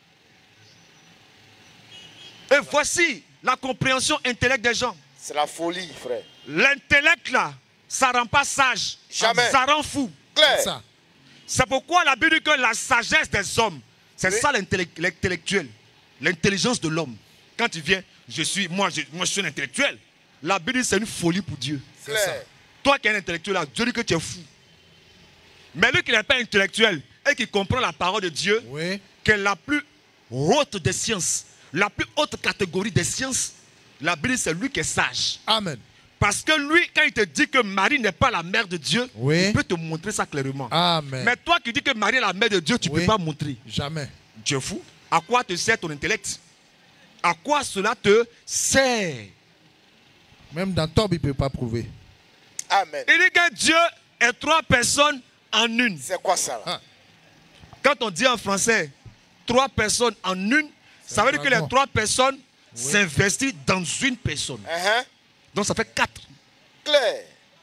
Et voici la compréhension intellect des gens. C'est la folie, frère. L'intellect là, ça ne rend pas sage. Jamais. Ça rend fou. Clair. C'est ça. C'est pourquoi la Bible dit que la sagesse des hommes, c'est Oui. ça l'intellect- l'intellectuel. L'intelligence de l'homme. Quand tu viens, je suis, moi je, moi je suis un intellectuel. La Bible dit c'est une folie pour Dieu. C'est ça. Clair. Toi qui es un intellectuel là, Dieu dit que tu es fou. Mais lui qui n'est pas intellectuel et qui comprend la parole de Dieu, Oui. qui est la plus haute des sciences, la plus haute catégorie des sciences, la Bible dit c'est lui qui est sage. Amen. Parce que lui, quand il te dit que Marie n'est pas la mère de Dieu, Oui. il peut te montrer ça clairement. Amen. Mais toi qui dis que Marie est la mère de Dieu, tu ne Oui. peux pas montrer. Jamais. Tu es fou. À quoi te sert ton intellect? À quoi cela te sert? Même dans Tob, il ne peut pas prouver. Amen. Il dit que Dieu est trois personnes en une. C'est quoi ça là? Ah. Quand on dit en français trois personnes en une, ça veut dire que les dragon. trois personnes s'investissent dans une personne. Uh-huh. Donc ça fait quatre. Clair.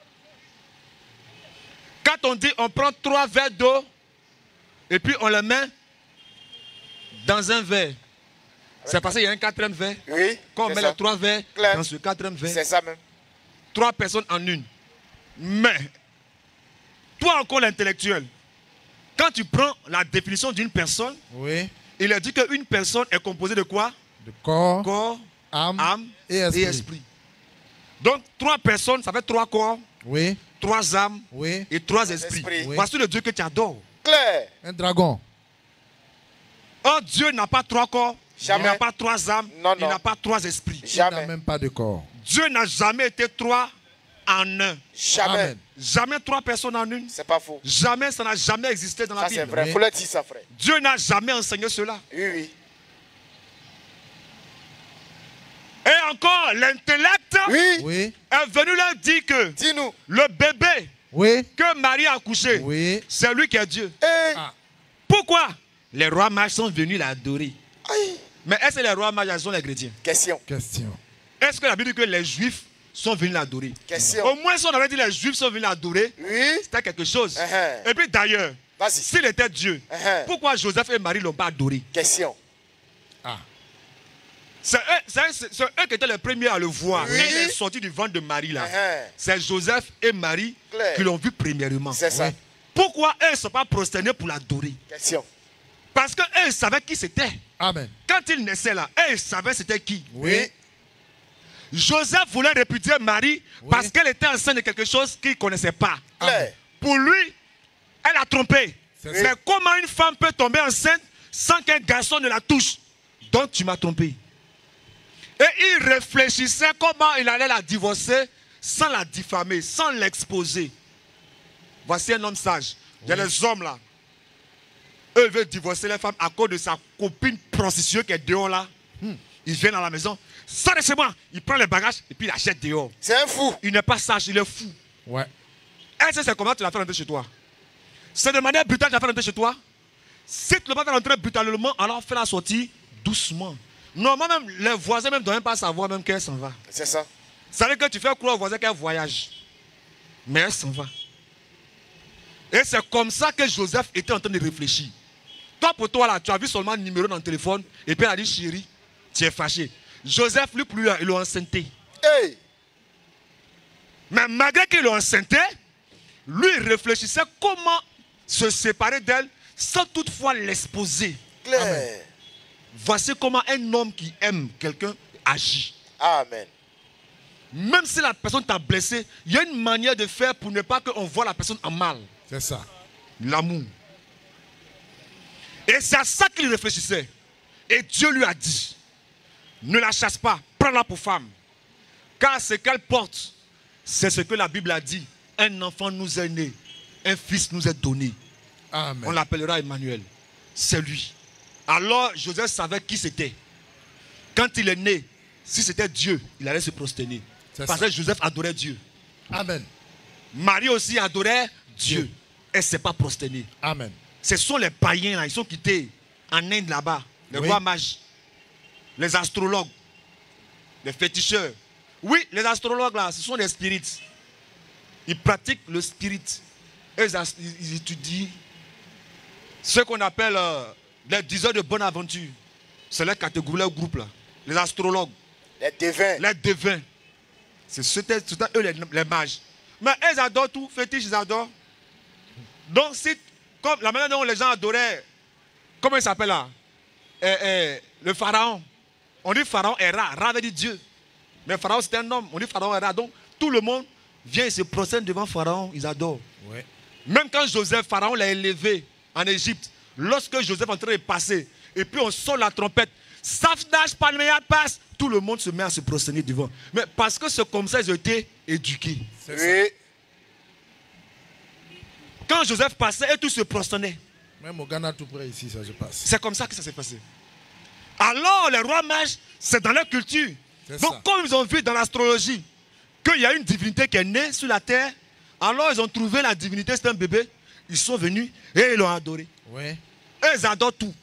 Quand on dit on prend trois verres d'eau et puis on les met dans un verre, c'est parce qu'il y a un quatrième verre. Oui. Quand on c'est met ça. les trois verres Clair. dans ce quatrième verre, C'est ça même. trois personnes en une. Mais, toi encore l'intellectuel, quand tu prends la définition d'une personne, Oui. il a dit qu'une personne est composée de quoi? De corps, Corps, âme, âme et esprit. Donc, trois personnes, ça fait trois corps, Oui. trois âmes Oui. et trois esprits. esprits. Oui. Voici le Dieu que tu adores. Clair. Un dragon. Or, Dieu n'a pas trois corps, Jamais. il n'a pas trois âmes, Non, il non. n'a pas trois esprits. Il n'a Jamais. même pas de corps. Dieu n'a jamais été trois en un. Jamais. Amen. Jamais trois personnes en une. C'est pas faux. Jamais, ça n'a jamais existé dans la Ça c'est Bible. vrai. Oui. Faut le dire ça, frère. Dieu n'a jamais enseigné cela. Oui, oui. Et encore, l'intellect Oui. Oui. est venu leur dire que Dis-nous. le bébé Oui. que Marie a accouché, Oui. c'est lui qui est Dieu. Hey. Ah. Pourquoi? Les rois mages sont venus l'adorer. Aïe. Mais est-ce que les rois mages sont les chrétiens? Question. Question. Est-ce que la Bible dit que les juifs sont venus l'adorer? Question. Au moins, si on avait dit les juifs sont venus l'adorer, Oui. c'était quelque chose. Uh-huh. Et puis d'ailleurs, Vas-y. s'il était Dieu, Uh-huh. pourquoi Joseph et Marie ne l'ont pas adoré? Question. Ah. C'est eux, c'est- c'est- c'est eux qui étaient les premiers à le voir. Oui. Quand il est sorti du ventre de Marie, là, Uh-huh. c'est Joseph et Marie Clair. qui l'ont vu premièrement. C'est ça. Oui. Pourquoi eux ne sont pas prosternés pour l'adorer? Question. Parce qu'eux, ils savaient qui c'était. Amen. Quand ils naissaient là, eux, ils savaient c'était qui. Oui. Joseph voulait répudier Marie Oui. parce qu'elle était enceinte de quelque chose qu'il ne connaissait pas. Clair. Pour lui, elle a trompé. C'est Mais ça. comment une femme peut tomber enceinte sans qu'un garçon ne la touche? Donc tu m'as trompé. Et il réfléchissait comment il allait la divorcer sans la diffamer, sans l'exposer. Voici un homme sage. Il y a les hommes là. Eux veulent divorcer les femmes à cause de sa copine prostituée qui est dehors là. Ils viennent à la maison. Sors de chez moi. Il prend les bagages et puis il achète dehors. C'est un fou. Il n'est pas sage, il est fou. Ouais. Est-ce que c'est comment tu l'as fait rentrer chez toi? C'est de manière brutale que tu l'as fait rentrer chez toi? Si tu ne l'as pas fait rentrer brutalement, alors fais la sortie doucement. Normalement, même les voisins ne doivent même pas savoir même qu'elle s'en va. C'est ça. Ça veut dire que tu fais croire aux voisins qu'elle voyage. Mais elle s'en va. Et c'est comme ça que Joseph était en train de réfléchir. Toi, pour toi, là, tu as vu seulement le numéro dans le téléphone et puis elle a dit chérie, tu es fâché. Joseph, lui, plus, il l'a enceinté. Hey. Mais malgré qu'il l'a enceinté, lui, il réfléchissait comment se séparer d'elle sans toutefois l'exposer. Clair. Amen. Voici comment un homme qui aime quelqu'un agit. Amen. Même si la personne t'a blessé, il y a une manière de faire pour ne pas qu'on voit la personne en mal. C'est ça. L'amour. Et c'est à ça qu'il réfléchissait. Et Dieu lui a dit, ne la chasse pas, prends-la pour femme. Car ce qu'elle porte, c'est ce que la Bible a dit. Un enfant nous est né, un fils nous est donné. Amen. On l'appellera Emmanuel. C'est lui. Alors Joseph savait qui c'était. Quand il est né, si c'était Dieu, il allait se prosterner. Parce ça. que Joseph adorait Dieu. Amen. Marie aussi adorait Dieu. Dieu. Elle ne s'est pas prosternée. Amen. Ce sont les païens là, ils sont quittés en Inde là-bas. Les Oui. rois mages, les astrologues, les féticheurs. Oui, les astrologues là, ce sont des spirites. Ils pratiquent le spirit. Ils, ils étudient ce qu'on appelle euh, les diseurs de bonne aventure. C'est la catégorie, leur groupe là. Les astrologues. Les devins. Les devins. C'est c'était eux les, les mages. Mais ils adorent tout, fétiche, ils adorent. Donc, c'est comme la manière dont les gens adoraient, comment il s'appelle là eh, eh, le pharaon. On dit pharaon est Ra, Ra veut dire Dieu. Mais pharaon c'est un homme, on dit pharaon est Ra. Donc, tout le monde vient et se prosterne devant pharaon, ils adorent. Ouais. Même quand Joseph, pharaon l'a élevé en Égypte, lorsque Joseph est en train de passer, et puis on sonne la trompette, Safnash Palméa passe, tout le monde se met à se prosterner devant. Mais parce que c'est comme ça ils ont été éduqués. C'est Oui. Quand Joseph passait, et tous se prosternaient. Même au Ghana, tout près ici, ça se passe. C'est comme ça que ça s'est passé. Alors, les rois mages, c'est dans leur culture. C'est Donc, ça. comme ils ont vu dans l'astrologie qu'il y a une divinité qui est née sur la terre, alors ils ont trouvé la divinité, c'est un bébé. Ils sont venus et ils l'ont adoré. Oui. Eux, ils adorent tout.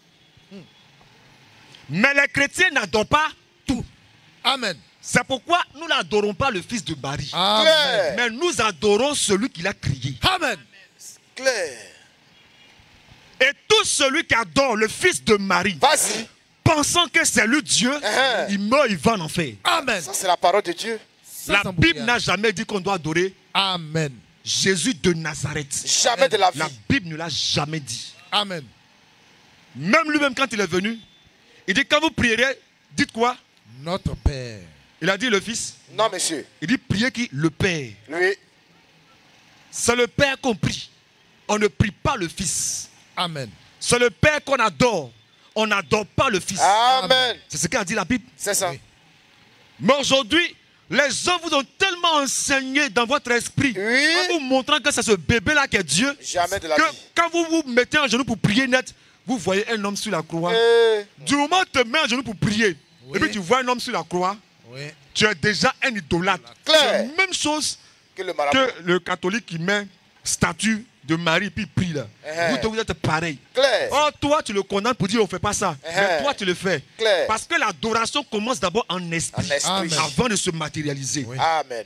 Mais les chrétiens n'adorent pas tout. Amen. C'est pourquoi nous n'adorons pas le fils de Marie. Amen. Mais nous adorons celui qui l'a crié. Amen. Clair. Et tout celui qui adore le fils de Marie, Vas-y. pensant que c'est lui Dieu, Uh-huh. il meurt, il va en enfer. Amen. Ça, c'est la parole de Dieu. La Sans Bible embouteillage. n'a jamais dit qu'on doit adorer Amen. Jésus de Nazareth. Jamais de la vie. La Bible ne l'a jamais dit. Amen. Même lui-même, quand il est venu, il dit quand vous prierez, dites quoi? Notre Père. Il a dit le Fils. Non, monsieur. Il dit priez qui? Le Père. Oui. C'est le Père qu'on prie. On ne prie pas le Fils. Amen. C'est le Père qu'on adore. On n'adore pas le Fils. Amen. C'est ce qu'a dit la Bible. C'est ça. Oui. Mais aujourd'hui, les hommes vous ont tellement enseigné dans votre esprit, Oui. en vous montrant que c'est ce bébé-là qui est Dieu, Jamais de la que vie. quand vous vous mettez en genoux pour prier net, vous voyez un homme sur la croix. Eh, Du moment où tu te mets en genoux pour prier, Oui. et puis tu vois un homme sur la croix, Oui. tu es déjà un idolâtre. Clair. C'est la même chose que le marabout. que le catholique qui met statue de Marie puis prie là. Uh-huh. Vous deux, vous êtes pareil. Clair. Oh, toi, tu le condamnes pour dire on ne fait pas ça. Uh-huh. Mais toi, tu le fais. Clair. Parce que l'adoration commence d'abord en esprit, En esprit. Amen. avant de se matérialiser. Oui. Amen.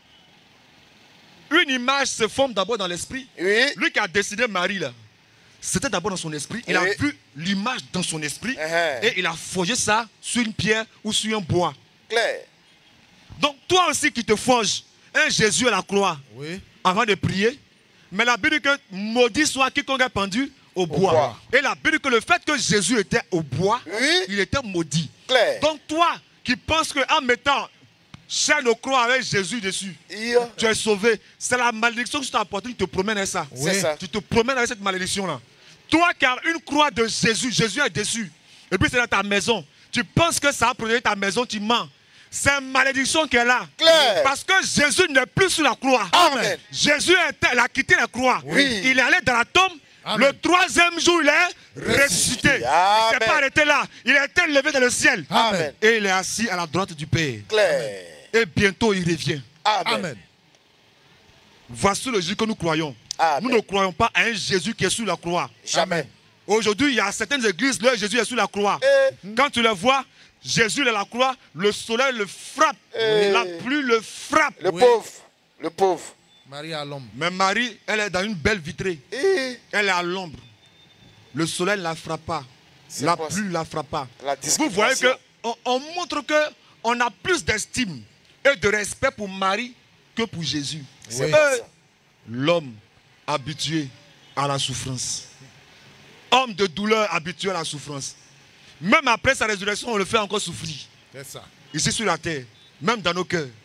Une image se forme d'abord dans l'esprit. Oui. Lui qui a décidé Marie là, c'était d'abord dans son esprit. Il Oui. a vu l'image dans son esprit Uh-huh. et il a forgé ça sur une pierre ou sur un bois. Clair. Donc toi aussi qui te forges un Jésus à la croix Oui. avant de prier, mais la Bible dit que maudit soit quiconque est pendu au bois. bois. Et la Bible dit que le fait que Jésus était au bois, Oui. il était maudit. Clair. Donc toi qui penses qu'en mettant chaîne aux croix avec Jésus dessus, Il- tu es sauvé. C'est la malédiction que tu t'as apportée, tu te promènes avec ça. C'est Oui. ça. Tu te promènes avec cette malédiction-là. Toi qui as une croix de Jésus, Jésus est dessus. Et puis c'est dans ta maison. Tu penses que ça a protégé ta maison, tu mens. C'est une malédiction qui est là. Clair. Parce que Jésus n'est plus sur la croix. Amen. Jésus était, il a quitté la croix. Oui. Il est allé dans la tombe. Amen. Le troisième jour, il est ressuscité. Il ne s'est Amen. pas arrêté là. Il a été levé dans le ciel. Amen. Et il est assis à la droite du Père. Clair. Et bientôt, il revient. Amen. Amen. Voici le Jésus que nous croyons. Amen. Nous ne croyons pas à un Jésus qui est sur la croix. Jamais. Aujourd'hui, il y a certaines églises, leur Jésus est sur la croix. Eh. Quand tu le vois, Jésus est à la croix, le soleil le frappe, Eh. la pluie le frappe. Le Oui. pauvre. Le pauvre. Marie à l'homme. Mais Marie, elle est dans une belle vitrée. Eh. Elle est à l'ombre. Le soleil ne la frappe pas. C'est La quoi, pluie ne la frappe pas. La Vous voyez discrimination. qu'on on montre qu'on a plus d'estime et de respect pour Marie que pour Jésus. C'est Oui. pas Euh, ça. L'homme habitué à la souffrance. Homme de douleur habitué à la souffrance. Même après sa résurrection, on le fait encore souffrir. C'est ça. Ici sur la terre, même dans nos cœurs.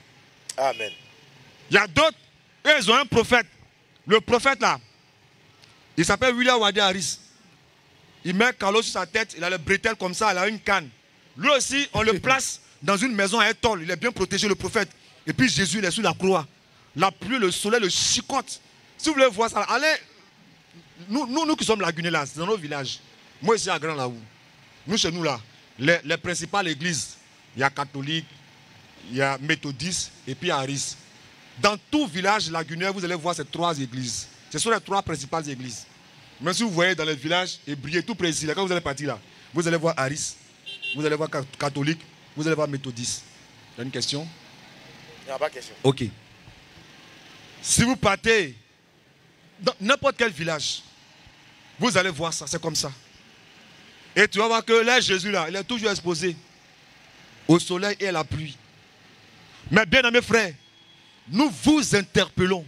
Amen. Il y a d'autres, eux, ils ont un prophète. Le prophète là, il s'appelle William Wade Harris. Il met un calot sur sa tête, il a le bretelle comme ça, il a une canne. Lui aussi, on le place dans une maison à un tôle. Il est bien protégé, le prophète. Et puis Jésus, il est sur la croix. La pluie, le soleil, le chicote. Si vous voulez voir ça, allez. Nous, nous, nous qui sommes lagunés là, c'est dans nos villages. Moi ici à Grand Laou. Nous chez nous là, les, les principales églises, il y a catholique, il y a méthodiste et puis Harris. Dans tout village lagunaire, vous allez voir ces trois églises. Ce sont les trois principales églises. Mais si vous voyez dans les villages, et briller tout précis, là, quand vous allez partir là, vous allez voir Harris, vous allez voir catholique, vous allez voir méthodiste. Il y a une question? Il n'y a pas de question. Ok. Si vous partez dans n'importe quel village, vous allez voir ça, c'est comme ça. Et tu vas voir que là, Jésus là, il est toujours exposé au soleil et à la pluie. Mais bien aimés frères, nous vous interpellons.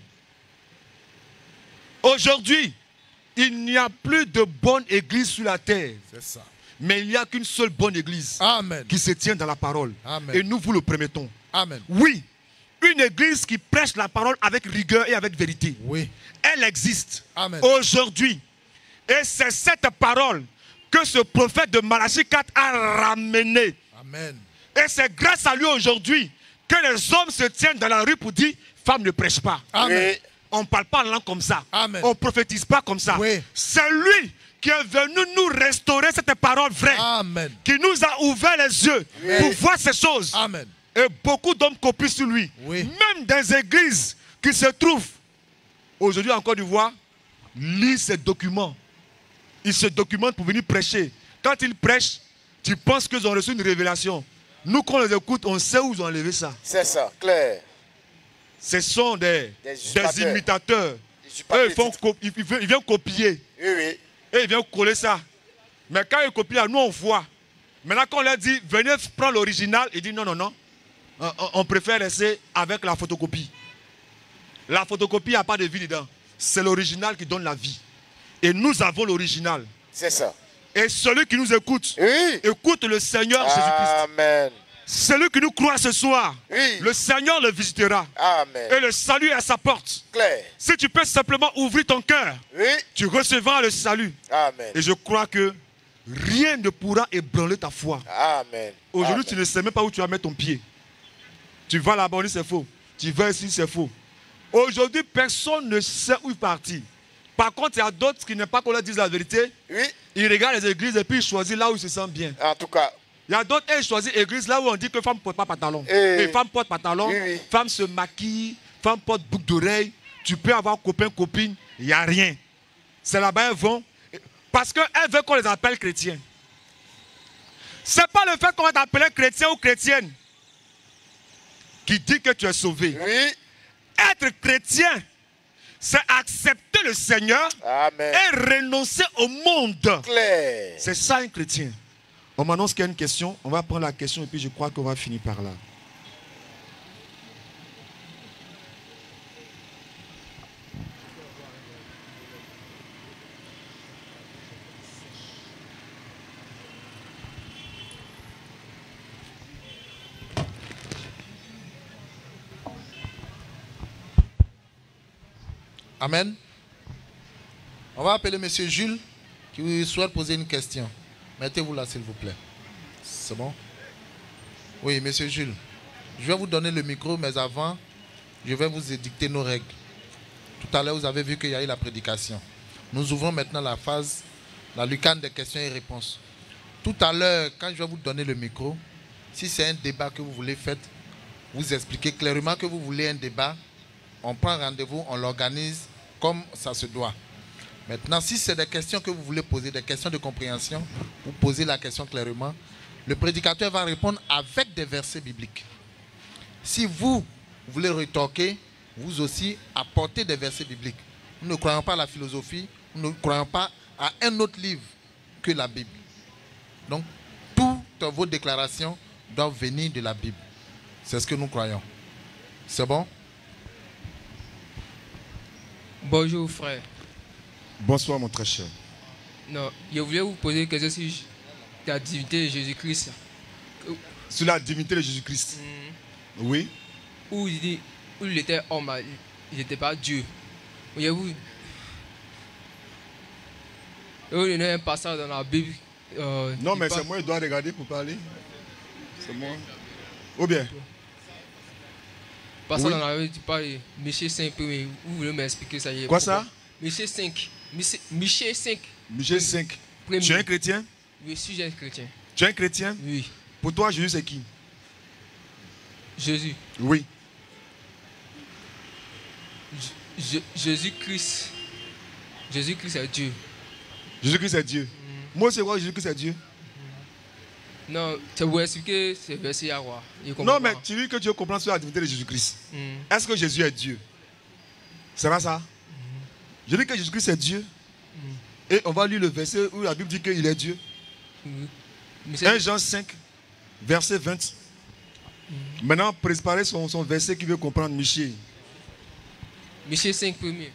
Aujourd'hui, il n'y a plus de bonne église sur la terre. C'est ça. Mais il n'y a qu'une seule bonne église. Amen. Qui se tient dans la parole. Amen. Et nous vous le permettons. Amen. Oui, une église qui prêche la parole avec rigueur et avec vérité. Oui. Elle existe. Amen. Aujourd'hui. Et c'est cette parole que ce prophète de Malachie quatre a ramenée. Amen. Et c'est grâce à lui aujourd'hui que les hommes se tiennent dans la rue pour dire, femme ne prêche pas. Amen. Oui. On ne parle pas en langue comme ça. Amen. On ne prophétise pas comme ça. Oui. C'est lui qui est venu nous restaurer cette parole vraie. Amen. Qui nous a ouvert les yeux Oui. pour voir ces choses. Amen. Et beaucoup d'hommes copient sur lui. Oui. Même des églises qui se trouvent aujourd'hui en Côte d'Ivoire, lisent ces documents. Ils se documentent pour venir prêcher. Quand ils prêchent, tu penses qu'ils ont reçu une révélation. Nous, quand on les écoute, on sait où ils ont enlevé ça. C'est ça, clair. Ce sont des, Des des usurpateurs. imitateurs. Usurpateurs Eux, ils, font titres. co- ils, ils viennent- ils viennent copier. Oui, oui. Et ils viennent coller ça. Mais quand ils copient, nous, on voit. Maintenant, quand on leur dit, venez prendre l'original, ils disent non, non, non. On, on- on préfère rester avec la photocopie. La photocopie, il n'y a pas de vie dedans. C'est l'original qui donne la vie. Et nous avons l'original. C'est ça. Et celui qui nous écoute, Oui. écoute le Seigneur Jésus-Christ. Amen. Celui qui nous croit ce soir, Oui. le Seigneur le visitera. Amen. Et le salut est à sa porte. Clair. Si tu peux simplement ouvrir ton cœur, Oui. tu recevras le salut. Amen. Et je crois que rien ne pourra ébranler ta foi. Amen. Aujourd'hui, Amen. tu ne sais même pas où tu vas mettre ton pied. Tu vas là-bas, on dit c'est faux. Tu vas ici, c'est faux. Aujourd'hui, personne ne sait où partir. Par contre, il y a d'autres qui n'aiment pas qu'on leur dise la vérité. Oui. Ils regardent les églises et puis ils choisissent là où ils se sentent bien. En tout cas. Il y a d'autres, ils choisissent l'église là où on dit que femme ne porte pas pantalon. Eh. Et femme porte pantalon, Oui, oui. femme se maquille, femme porte boucle d'oreille. Tu peux avoir copain, copine, il n'y a rien. C'est là-bas, elles vont. Parce qu'elles veulent qu'on les appelle chrétiens. Ce n'est pas le fait qu'on va t'appeler chrétien ou chrétienne qui dit que tu es sauvé. Oui. Être chrétien, c'est accepter le Seigneur Amen. et renoncer au monde. Clair. C'est ça un chrétien. On m'annonce qu'il y a une question. On va prendre la question et puis je crois qu'on va finir par là. Amen. On va appeler M. Jules qui souhaite poser une question. Mettez-vous là, s'il vous plaît. C'est bon? Oui, M. Jules. Je vais vous donner le micro, mais avant, je vais vous édicter nos règles. Tout à l'heure, vous avez vu qu'il y a eu la prédication. Nous ouvrons maintenant la phase, la lucane des questions et réponses. Tout à l'heure, quand je vais vous donner le micro, si c'est un débat que vous voulez faire, vous expliquez clairement que vous voulez un débat, on prend rendez-vous, on l'organise comme ça se doit. Maintenant, si c'est des questions que vous voulez poser, des questions de compréhension, vous posez la question clairement. Le prédicateur va répondre avec des versets bibliques. Si vous voulez rétorquer, vous aussi apportez des versets bibliques. Nous ne croyons pas à la philosophie, nous ne croyons pas à un autre livre que la Bible. Donc, toutes vos déclarations doivent venir de la Bible. C'est ce que nous croyons. C'est bon? Bonjour frère. Bonsoir mon très cher. Non, je voulais vous poser une question sur la divinité de Jésus-Christ. Sur la divinité de Jésus-Christ. Mm. Oui. où il dit, où il était homme, il n'était pas Dieu. Voyez-vous, il y a un passage dans la Bible. Euh, Non, mais parle... c'est moi qui dois regarder pour parler. C'est moi. Ou bien? Passage Oui. dans la Bible, tu parles de Michée cinq, premier. Vous voulez m'expliquer ça? Quoi ça? Michée cinq. Michée cinq. Michée cinq. Premier. Tu es un chrétien? Oui, je suis un chrétien. Tu es un chrétien? Oui. Pour toi, Jésus, c'est qui? Jésus. Oui. Je- Jésus-Christ. Jésus-Christ est Dieu. Jésus-Christ est Dieu. Mm. Moi, c'est quoi Jésus-Christ est Dieu? Mm. Non, c'est pour expliquer ce verset à quoi. Non, mais tu dis que tu veux comprendre sur la divinité de Jésus-Christ. Mm. Est-ce que Jésus est Dieu? C'est pas ça? Mm. Je dis que Jésus-Christ est Dieu. Mm. Et on va lire le verset où la Bible dit qu'il est Dieu. Mm. un Jean cinq, verset vingt. Mm. Maintenant, préparez son, son verset qui veut comprendre Michée. Michée cinq, premier.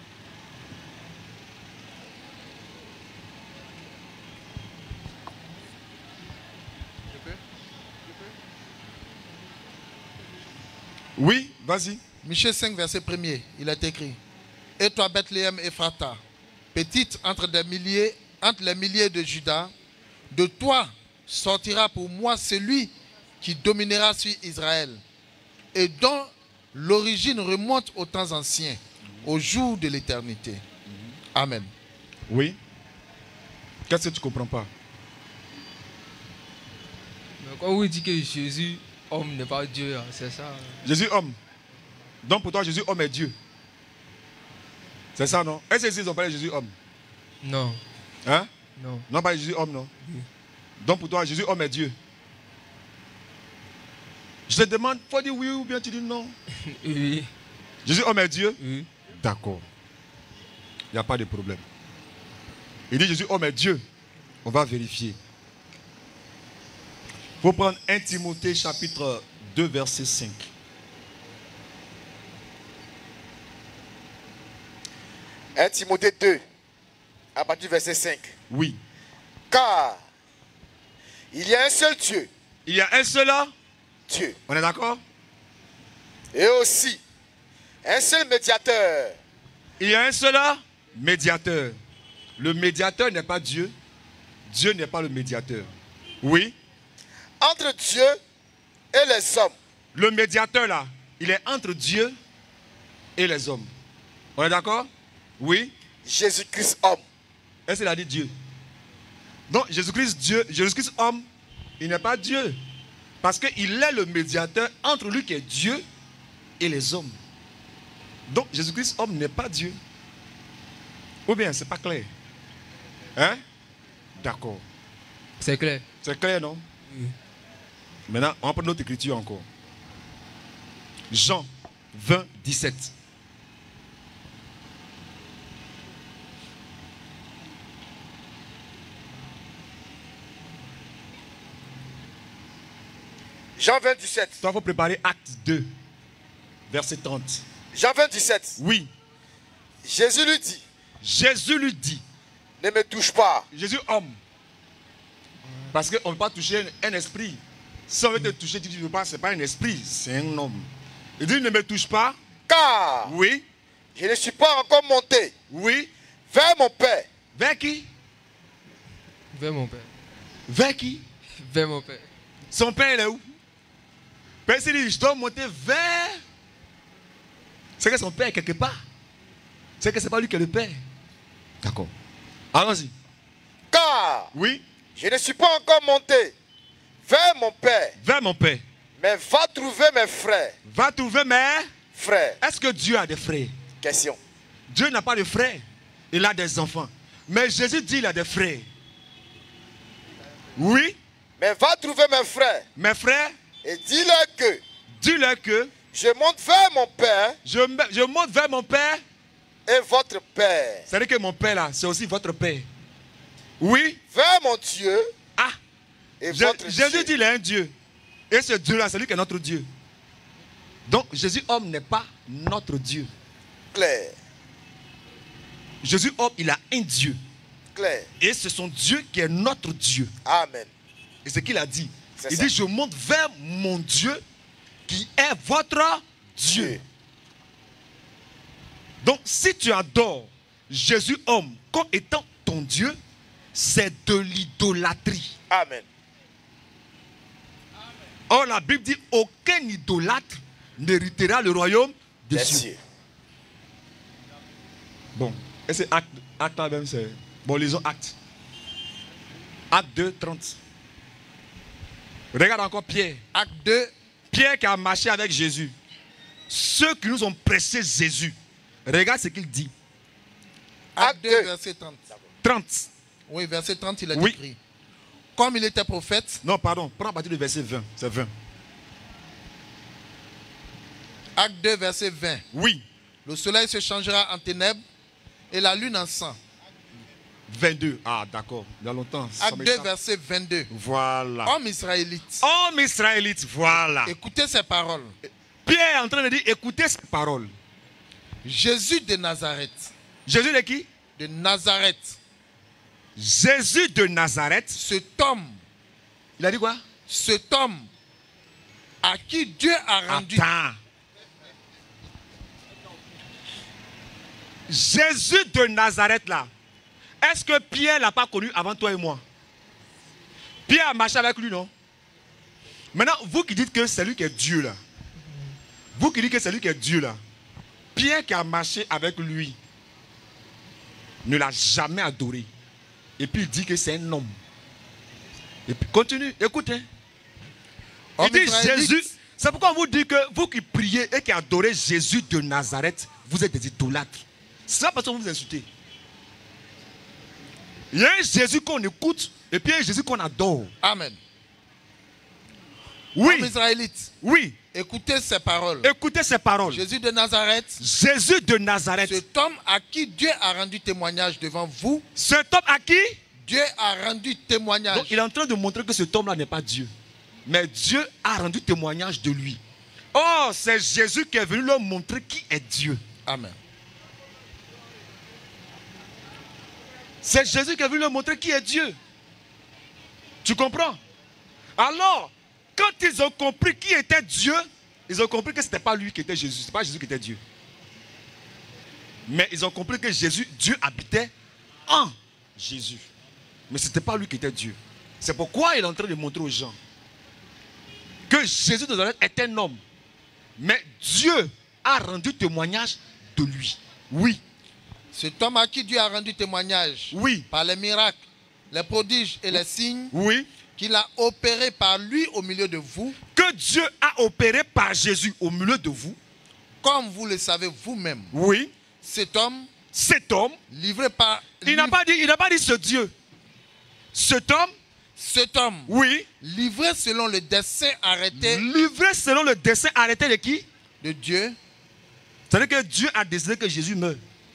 Oui, vas-y. Michée cinq, verset premier, il est écrit. Et toi, Bethléem Ephrata, petite entre, des milliers, entre les milliers de Juda, de toi sortira pour moi celui qui dominera sur Israël, et dont l'origine remonte aux temps anciens, au jour de l'éternité. Amen. Oui. Qu'est-ce que tu ne comprends pas? Mais quand vous dites que Jésus, homme, n'est pas Dieu, c'est ça. Jésus, homme. Donc pour toi, Jésus, homme est Dieu. C'est ça, non? Est-ce qu'ils ont parlé de Jésus, homme? Non. Hein? Non. Non, pas Jésus, homme, non? Oui. Donc pour toi, Jésus, homme est Dieu. Je te demande, il faut dire oui ou bien tu dis non. Oui. Jésus, homme est Dieu? Oui. D'accord. Il n'y a pas de problème. Il dit Jésus, homme est Dieu. On va vérifier. Il faut prendre un Timothée chapitre deux, verset cinq. un Timothée deux, à partir du verset cinq. Oui. Car il y a un seul Dieu. Il y a un seul là. Dieu. On est d'accord? Et aussi un seul médiateur. Il y a un seul là. Médiateur. Le médiateur n'est pas Dieu. Dieu n'est pas le médiateur. Oui. Entre Dieu et les hommes. Le médiateur là, il est entre Dieu et les hommes. On est d'accord? Oui. Jésus-Christ homme. Est-ce qu'il a dit Dieu? Donc Jésus-Christ Dieu, Jésus-Christ homme, il n'est pas Dieu. Parce qu'il est le médiateur entre lui qui est Dieu et les hommes. Donc Jésus-Christ homme n'est pas Dieu. Ou bien c'est pas clair? Hein? D'accord. C'est clair. C'est clair, non? Oui. Maintenant, on va prendre notre écriture encore. Jean vingt, dix-sept. Jean vingt, dix-sept. Toi, il faut préparer acte deux, verset trente. Jean vingt, dix-sept. Oui. Jésus lui dit, Jésus lui dit, ne me touche pas. Jésus homme. Parce qu'on ne peut pas toucher un, un esprit. Si on veut te toucher, tu ne veux pas, ce n'est pas un esprit, c'est un homme. Il dit, ne me touche pas. Car Oui. je ne suis pas encore monté Oui. vers mon Père. Vers qui? Vers mon père. Vers qui? Vers mon père. Son père, il est où? Père, s'il dit, je dois monter vers... C'est que son père est quelque part. C'est que ce n'est pas lui qui est le père. D'accord. Allons-y. Car Oui. je ne suis pas encore monté vers mon Père. Vers mon père. Mais va trouver mes frères. Va trouver mes... Frères. Est-ce que Dieu a des frères? Question. Dieu n'a pas de frères. Il a des enfants. Mais Jésus dit qu'il a des frères. Oui. Mais va trouver mes frères. Mes frères, Et dis-leur que dis-leur que je monte vers mon Père je, je monte vers mon père. et votre Père. C'est-à-dire que mon père là, c'est aussi votre père. Oui. Vers mon Dieu Ah. et Je- votre Jésus Dieu. dit qu'il est un Dieu. Et ce Dieu-là, c'est lui qui est notre Dieu. Donc Jésus homme n'est pas notre Dieu. Claire. Jésus homme, il a un Dieu. Claire. Et c'est son Dieu qui est notre Dieu. Amen. Et c'est ce qu'il a dit. C'est Il ça. dit, je monte vers mon Dieu qui est votre Dieu. Donc, si tu adores Jésus homme comme étant ton Dieu, c'est de l'idolâtrie. Amen. Or, la Bible dit aucun idolâtre n'héritera le royaume des Des cieux. cieux. Bon, et c'est acte, acte là même, c'est. Bon, lisons acte. Acte deux, trente. Regarde encore Pierre. Acte deux, Pierre qui a marché avec Jésus. Ceux qui nous ont pressé Jésus. Regarde ce qu'il dit. acte Acte deux, deux. verset trente. trente. Oui, verset trente, il a Oui. écrit. Comme il était prophète, Non, pardon. Prends à partir du verset vingt. C'est vingt. acte deux, verset vingt. Oui. Le soleil se changera en ténèbres et la lune en sang. vingt-deux. Ah, d'accord. Il y a longtemps. Ça Acte deux, m'échappe. verset vingt-deux. Voilà. Homme israélite, Homme israélite, voilà. écoutez ces paroles. Pierre est en train de dire, écoutez ces paroles. Jésus de Nazareth, Jésus de qui? de Nazareth, Jésus de Nazareth. cet homme, Il a dit quoi? cet homme à qui Dieu a rendu. Attends. Jésus de Nazareth là. Est-ce que Pierre l'a pas connu avant toi et moi? Pierre a marché avec lui, non? Maintenant, vous qui dites que c'est lui qui est Dieu là. Vous qui dites que c'est lui qui est Dieu là. Pierre qui a marché avec lui ne l'a jamais adoré. Et puis il dit que c'est un homme. Et puis continue, écoutez. Il Homme dit israélite. Jésus. C'est pourquoi on vous dit que vous qui priez et qui adorez Jésus de Nazareth, vous êtes des idolâtres. C'est ça parce que vous vous insultez. Il y a un Jésus qu'on écoute et puis il y a un Jésus qu'on adore. Amen. Oui, Homme israélite, oui. écoutez ces paroles. Écoutez ces paroles. Jésus de Nazareth, Jésus de Nazareth. cet homme à qui Dieu a rendu témoignage devant vous, Cet homme à qui? Dieu a rendu témoignage. Donc il est en train de montrer que cet homme-là n'est pas Dieu. Mais Dieu a rendu témoignage de lui. Oh, c'est Jésus qui est venu leur montrer qui est Dieu. Amen. C'est Jésus qui est venu leur montrer qui est Dieu. Tu comprends? Alors, quand ils ont compris qui était Dieu, ils ont compris que ce n'était pas lui qui était Jésus. Ce n'est pas Jésus qui était Dieu. Mais ils ont compris que Jésus, Dieu habitait en Jésus. Mais ce n'était pas lui qui était Dieu. C'est pourquoi il est en train de montrer aux gens que Jésus de Nazareth est un homme. Mais Dieu a rendu témoignage de lui. Oui, Cet homme à qui Dieu a rendu témoignage oui, par les miracles, les prodiges et les signes oui. qu'il a opérés par lui au milieu de vous, Que Dieu a opéré par Jésus au milieu de vous. comme vous le savez vous-même. Oui. Cet homme, Cet homme, livré par... il n'a pas dit, il n'a pas dit ce Dieu. Cet homme, Cet homme, oui, livré selon le dessein arrêté livré selon le dessein arrêté de qui? de Dieu, C'est-à-dire que Dieu a décidé que Jésus meure.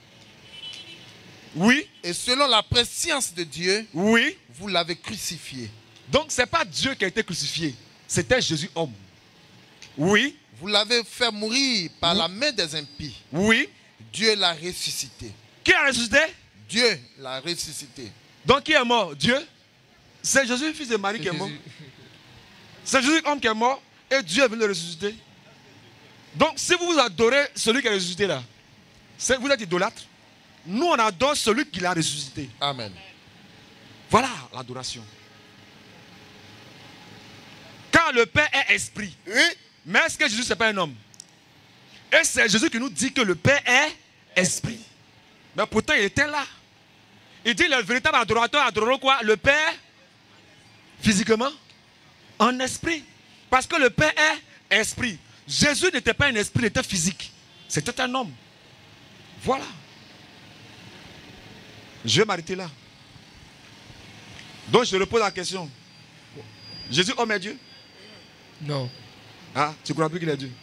Oui, et selon la préscience de Dieu, oui. vous l'avez crucifié. Donc ce n'est pas Dieu qui a été crucifié. C'était Jésus homme. Oui, Vous l'avez fait mourir par la main des impies. oui. Dieu l'a ressuscité. Qui a ressuscité? Dieu l'a ressuscité. Donc qui est mort? Dieu. C'est Jésus, fils de Marie, qui est mort. C'est Jésus homme qui est mort et Dieu est venu le ressusciter. Donc si vous adorez celui qui est ressuscité là, c'est- vous êtes idolâtre. Nous on adore celui qui l'a ressuscité. Amen. Voilà l'adoration. Car le Père est esprit. Oui. Mais est-ce que Jésus c'est pas un homme? Et c'est Jésus qui nous dit que le Père est esprit. Mais pourtant il était là. Il dit le véritable adorateur adorera quoi? Le Père physiquement en esprit. Parce que le Père est esprit. Jésus n'était pas un esprit, il était physique. C'était un homme. Voilà. Je vais m'arrêter là. Donc je repose la question. Jésus homme est Dieu? Non. Ah, tu ne crois plus qu'il est Dieu?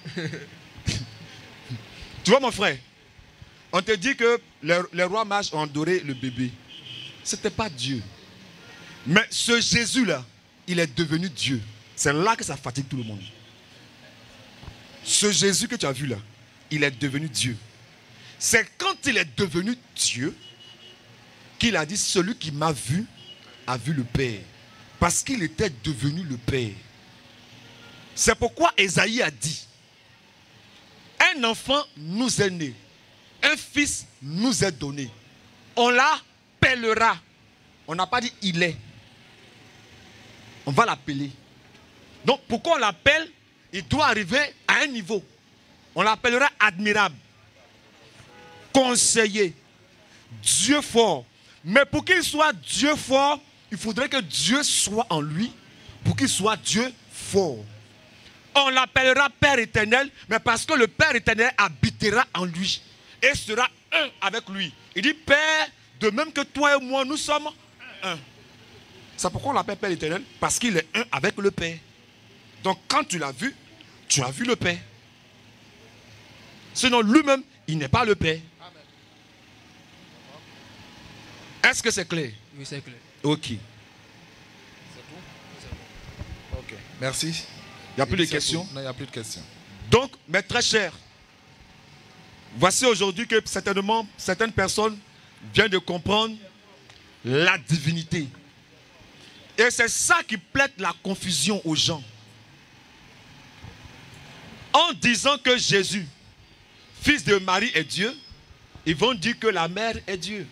Tu vois mon frère, on te dit que les, les rois mages ont adoré le bébé. Ce n'était pas Dieu. Mais ce Jésus-là, il est devenu Dieu. C'est là que ça fatigue tout le monde. Ce Jésus que tu as vu là, il est devenu Dieu. C'est quand il est devenu Dieu qu'il a dit, celui qui m'a vu a vu le Père. Parce qu'il était devenu le Père. C'est pourquoi Ésaïe a dit, un enfant nous est né, un fils nous est donné. On l'appellera. On n'a pas dit il est. On va l'appeler. Donc pourquoi on l'appelle? Il doit arriver à un niveau. On l'appellera admirable, conseiller, Dieu fort. Mais pour qu'il soit Dieu fort, il faudrait que Dieu soit en lui pour qu'il soit Dieu fort. On l'appellera Père éternel, mais parce que le Père éternel habitera en lui et sera un avec lui. Il dit Père, de même que toi et moi, nous sommes un. C'est pourquoi on l'appelle Père éternel, parce qu'il est un avec le Père. Donc quand tu l'as vu, tu as vu le Père. Sinon lui-même, il n'est pas le Père. Est-ce que c'est clair? Oui, c'est clair. Ok. C'est tout? Ok. Merci. Il n'y a plus de questions? Non, il n'y a plus de questions. Donc, mes très chers, voici aujourd'hui que certainement certaines personnes viennent de comprendre la divinité. Et c'est ça qui plaide la confusion aux gens. En disant que Jésus, fils de Marie, est Dieu, ils vont dire que la mère est Dieu.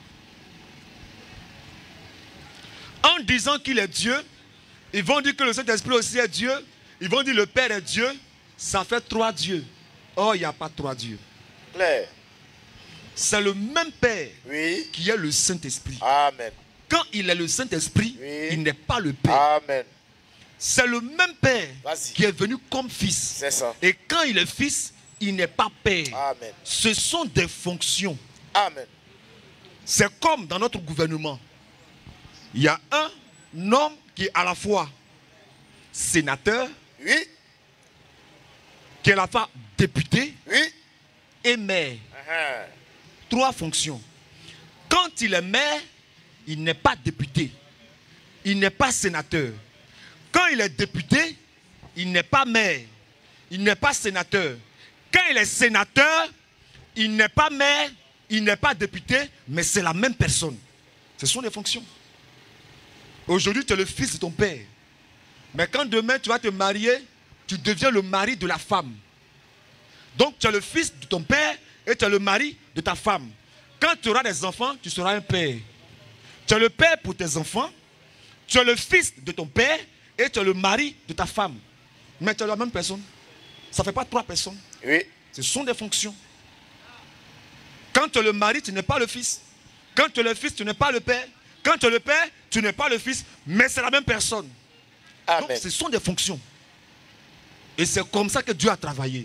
En disant qu'il est Dieu, ils vont dire que le Saint-Esprit aussi est Dieu. Ils vont dire que le Père est Dieu. Ça fait trois dieux. Or, il n'y a pas trois dieux. Claire. C'est le même Père Oui. qui est le Saint-Esprit. Amen. Quand il est le Saint-Esprit, Oui. il n'est pas le Père. Amen. C'est le même Père Vas-y. qui est venu comme Fils. C'est ça. Et quand il est Fils, il n'est pas Père. Amen. Ce sont des fonctions. Amen. C'est comme dans notre gouvernement. Il y a un homme qui est à la fois sénateur, Oui. qui est à la fois député Oui. et maire. Uh-huh. Trois fonctions. Quand il est maire, il n'est pas député. Il n'est pas sénateur. Quand il est député, il n'est pas maire. Il n'est pas sénateur. Quand il est sénateur, il n'est pas maire, il n'est pas député, mais c'est la même personne. Ce sont les fonctions. Aujourd'hui, tu es le fils de ton père. Mais quand demain tu vas te marier, tu deviens le mari de la femme. Donc tu es le fils de ton père et tu es le mari de ta femme. Quand tu auras des enfants, tu seras un père. Tu es le père pour tes enfants, tu es le fils de ton père et tu es le mari de ta femme. Mais tu es la même personne. Ça ne fait pas trois personnes. Oui. Ce sont des fonctions. Quand tu es le mari, tu n'es pas le fils. Quand tu es le fils, tu n'es pas le père. Quand tu es le père, tu n'es pas le fils, mais c'est la même personne. Amen. Donc ce sont des fonctions. Et c'est comme ça que Dieu a travaillé.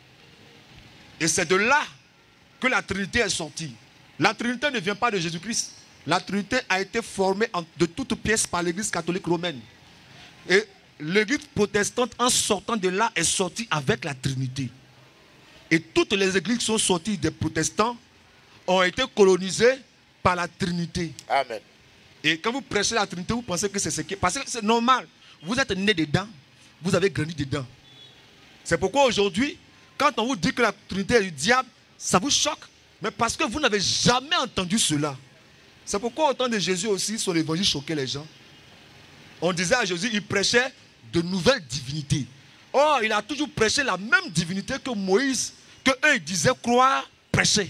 Et c'est de là que la Trinité est sortie. La Trinité ne vient pas de Jésus-Christ. La Trinité a été formée en, de toutes pièces par l'Église catholique romaine. Et l'Église protestante, en sortant de là, est sortie avec la Trinité. Et toutes les églises qui sont sorties des protestants ont été colonisées par la Trinité. Amen. Et quand vous prêchez la Trinité, vous pensez que c'est ce qui est. Parce que c'est normal. Vous êtes né dedans. Vous avez grandi dedans. C'est pourquoi aujourd'hui, quand on vous dit que la Trinité est du diable, ça vous choque. Mais parce que vous n'avez jamais entendu cela. C'est pourquoi au temps de Jésus aussi, son évangile choquait les gens. On disait à Jésus, il prêchait de nouvelles divinités. Or, il a toujours prêché la même divinité que Moïse, que eux ils disaient croire, prêcher.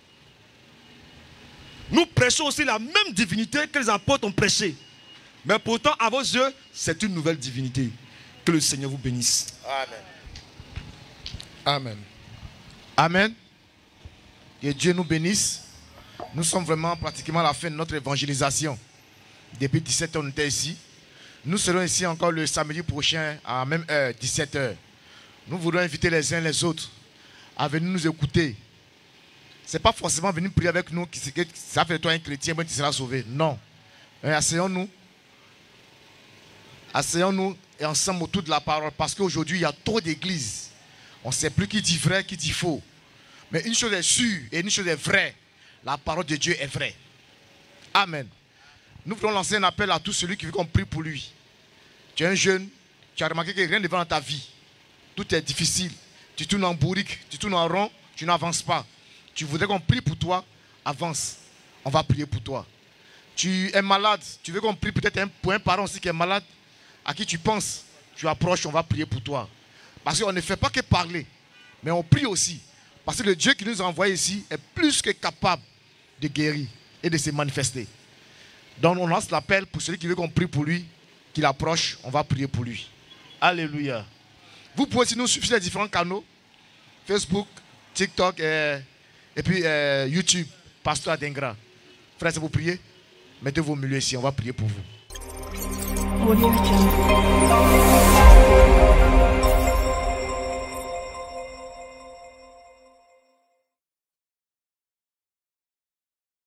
Nous prêchons aussi la même divinité que les apôtres ont prêché. Mais pourtant, à vos yeux, c'est une nouvelle divinité. Que le Seigneur vous bénisse. Amen. Amen. Amen. Que Dieu nous bénisse. Nous sommes vraiment pratiquement à la fin de notre évangélisation. Depuis dix-sept heures, on était ici. Nous serons ici encore le samedi prochain à la même heure, dix-sept heures. Nous voulons inviter les uns les autres à venir nous écouter. Ce n'est pas forcément venir prier avec nous, que ça fait de toi un chrétien, mais tu seras sauvé. Non. Asseyons-nous. Asseyons-nous et ensemble autour de la parole. Parce qu'aujourd'hui, il y a trop d'églises. On ne sait plus qui dit vrai, qui dit faux. Mais une chose est sûre et une chose est vraie. La parole de Dieu est vraie. Amen. Nous voulons lancer un appel à tout celui qui veut qu'on prie pour lui. Tu es un jeune, tu as remarqué que rien ne va dans ta vie. Tout est difficile. Tu tournes en bourrique, tu tournes en rond, tu n'avances pas. Tu voudrais qu'on prie pour toi, avance. On va prier pour toi. Tu es malade, tu veux qu'on prie peut-être pour un parent aussi qui est malade, à qui tu penses. tu approches, on va prier pour toi. Parce qu'on ne fait pas que parler, mais on prie aussi. Parce que le Dieu qui nous a envoyés ici est plus que capable de guérir et de se manifester. Donc on lance l'appel pour celui qui veut qu'on prie pour lui, qu'il approche, on va prier pour lui. Alléluia. Vous pouvez aussi nous suivre sur les différents canaux, Facebook, TikTok et, et puis euh, YouTube, Pasteur Adengra. Frère, si vous priez, mettez vos milieux ici, on va prier pour vous.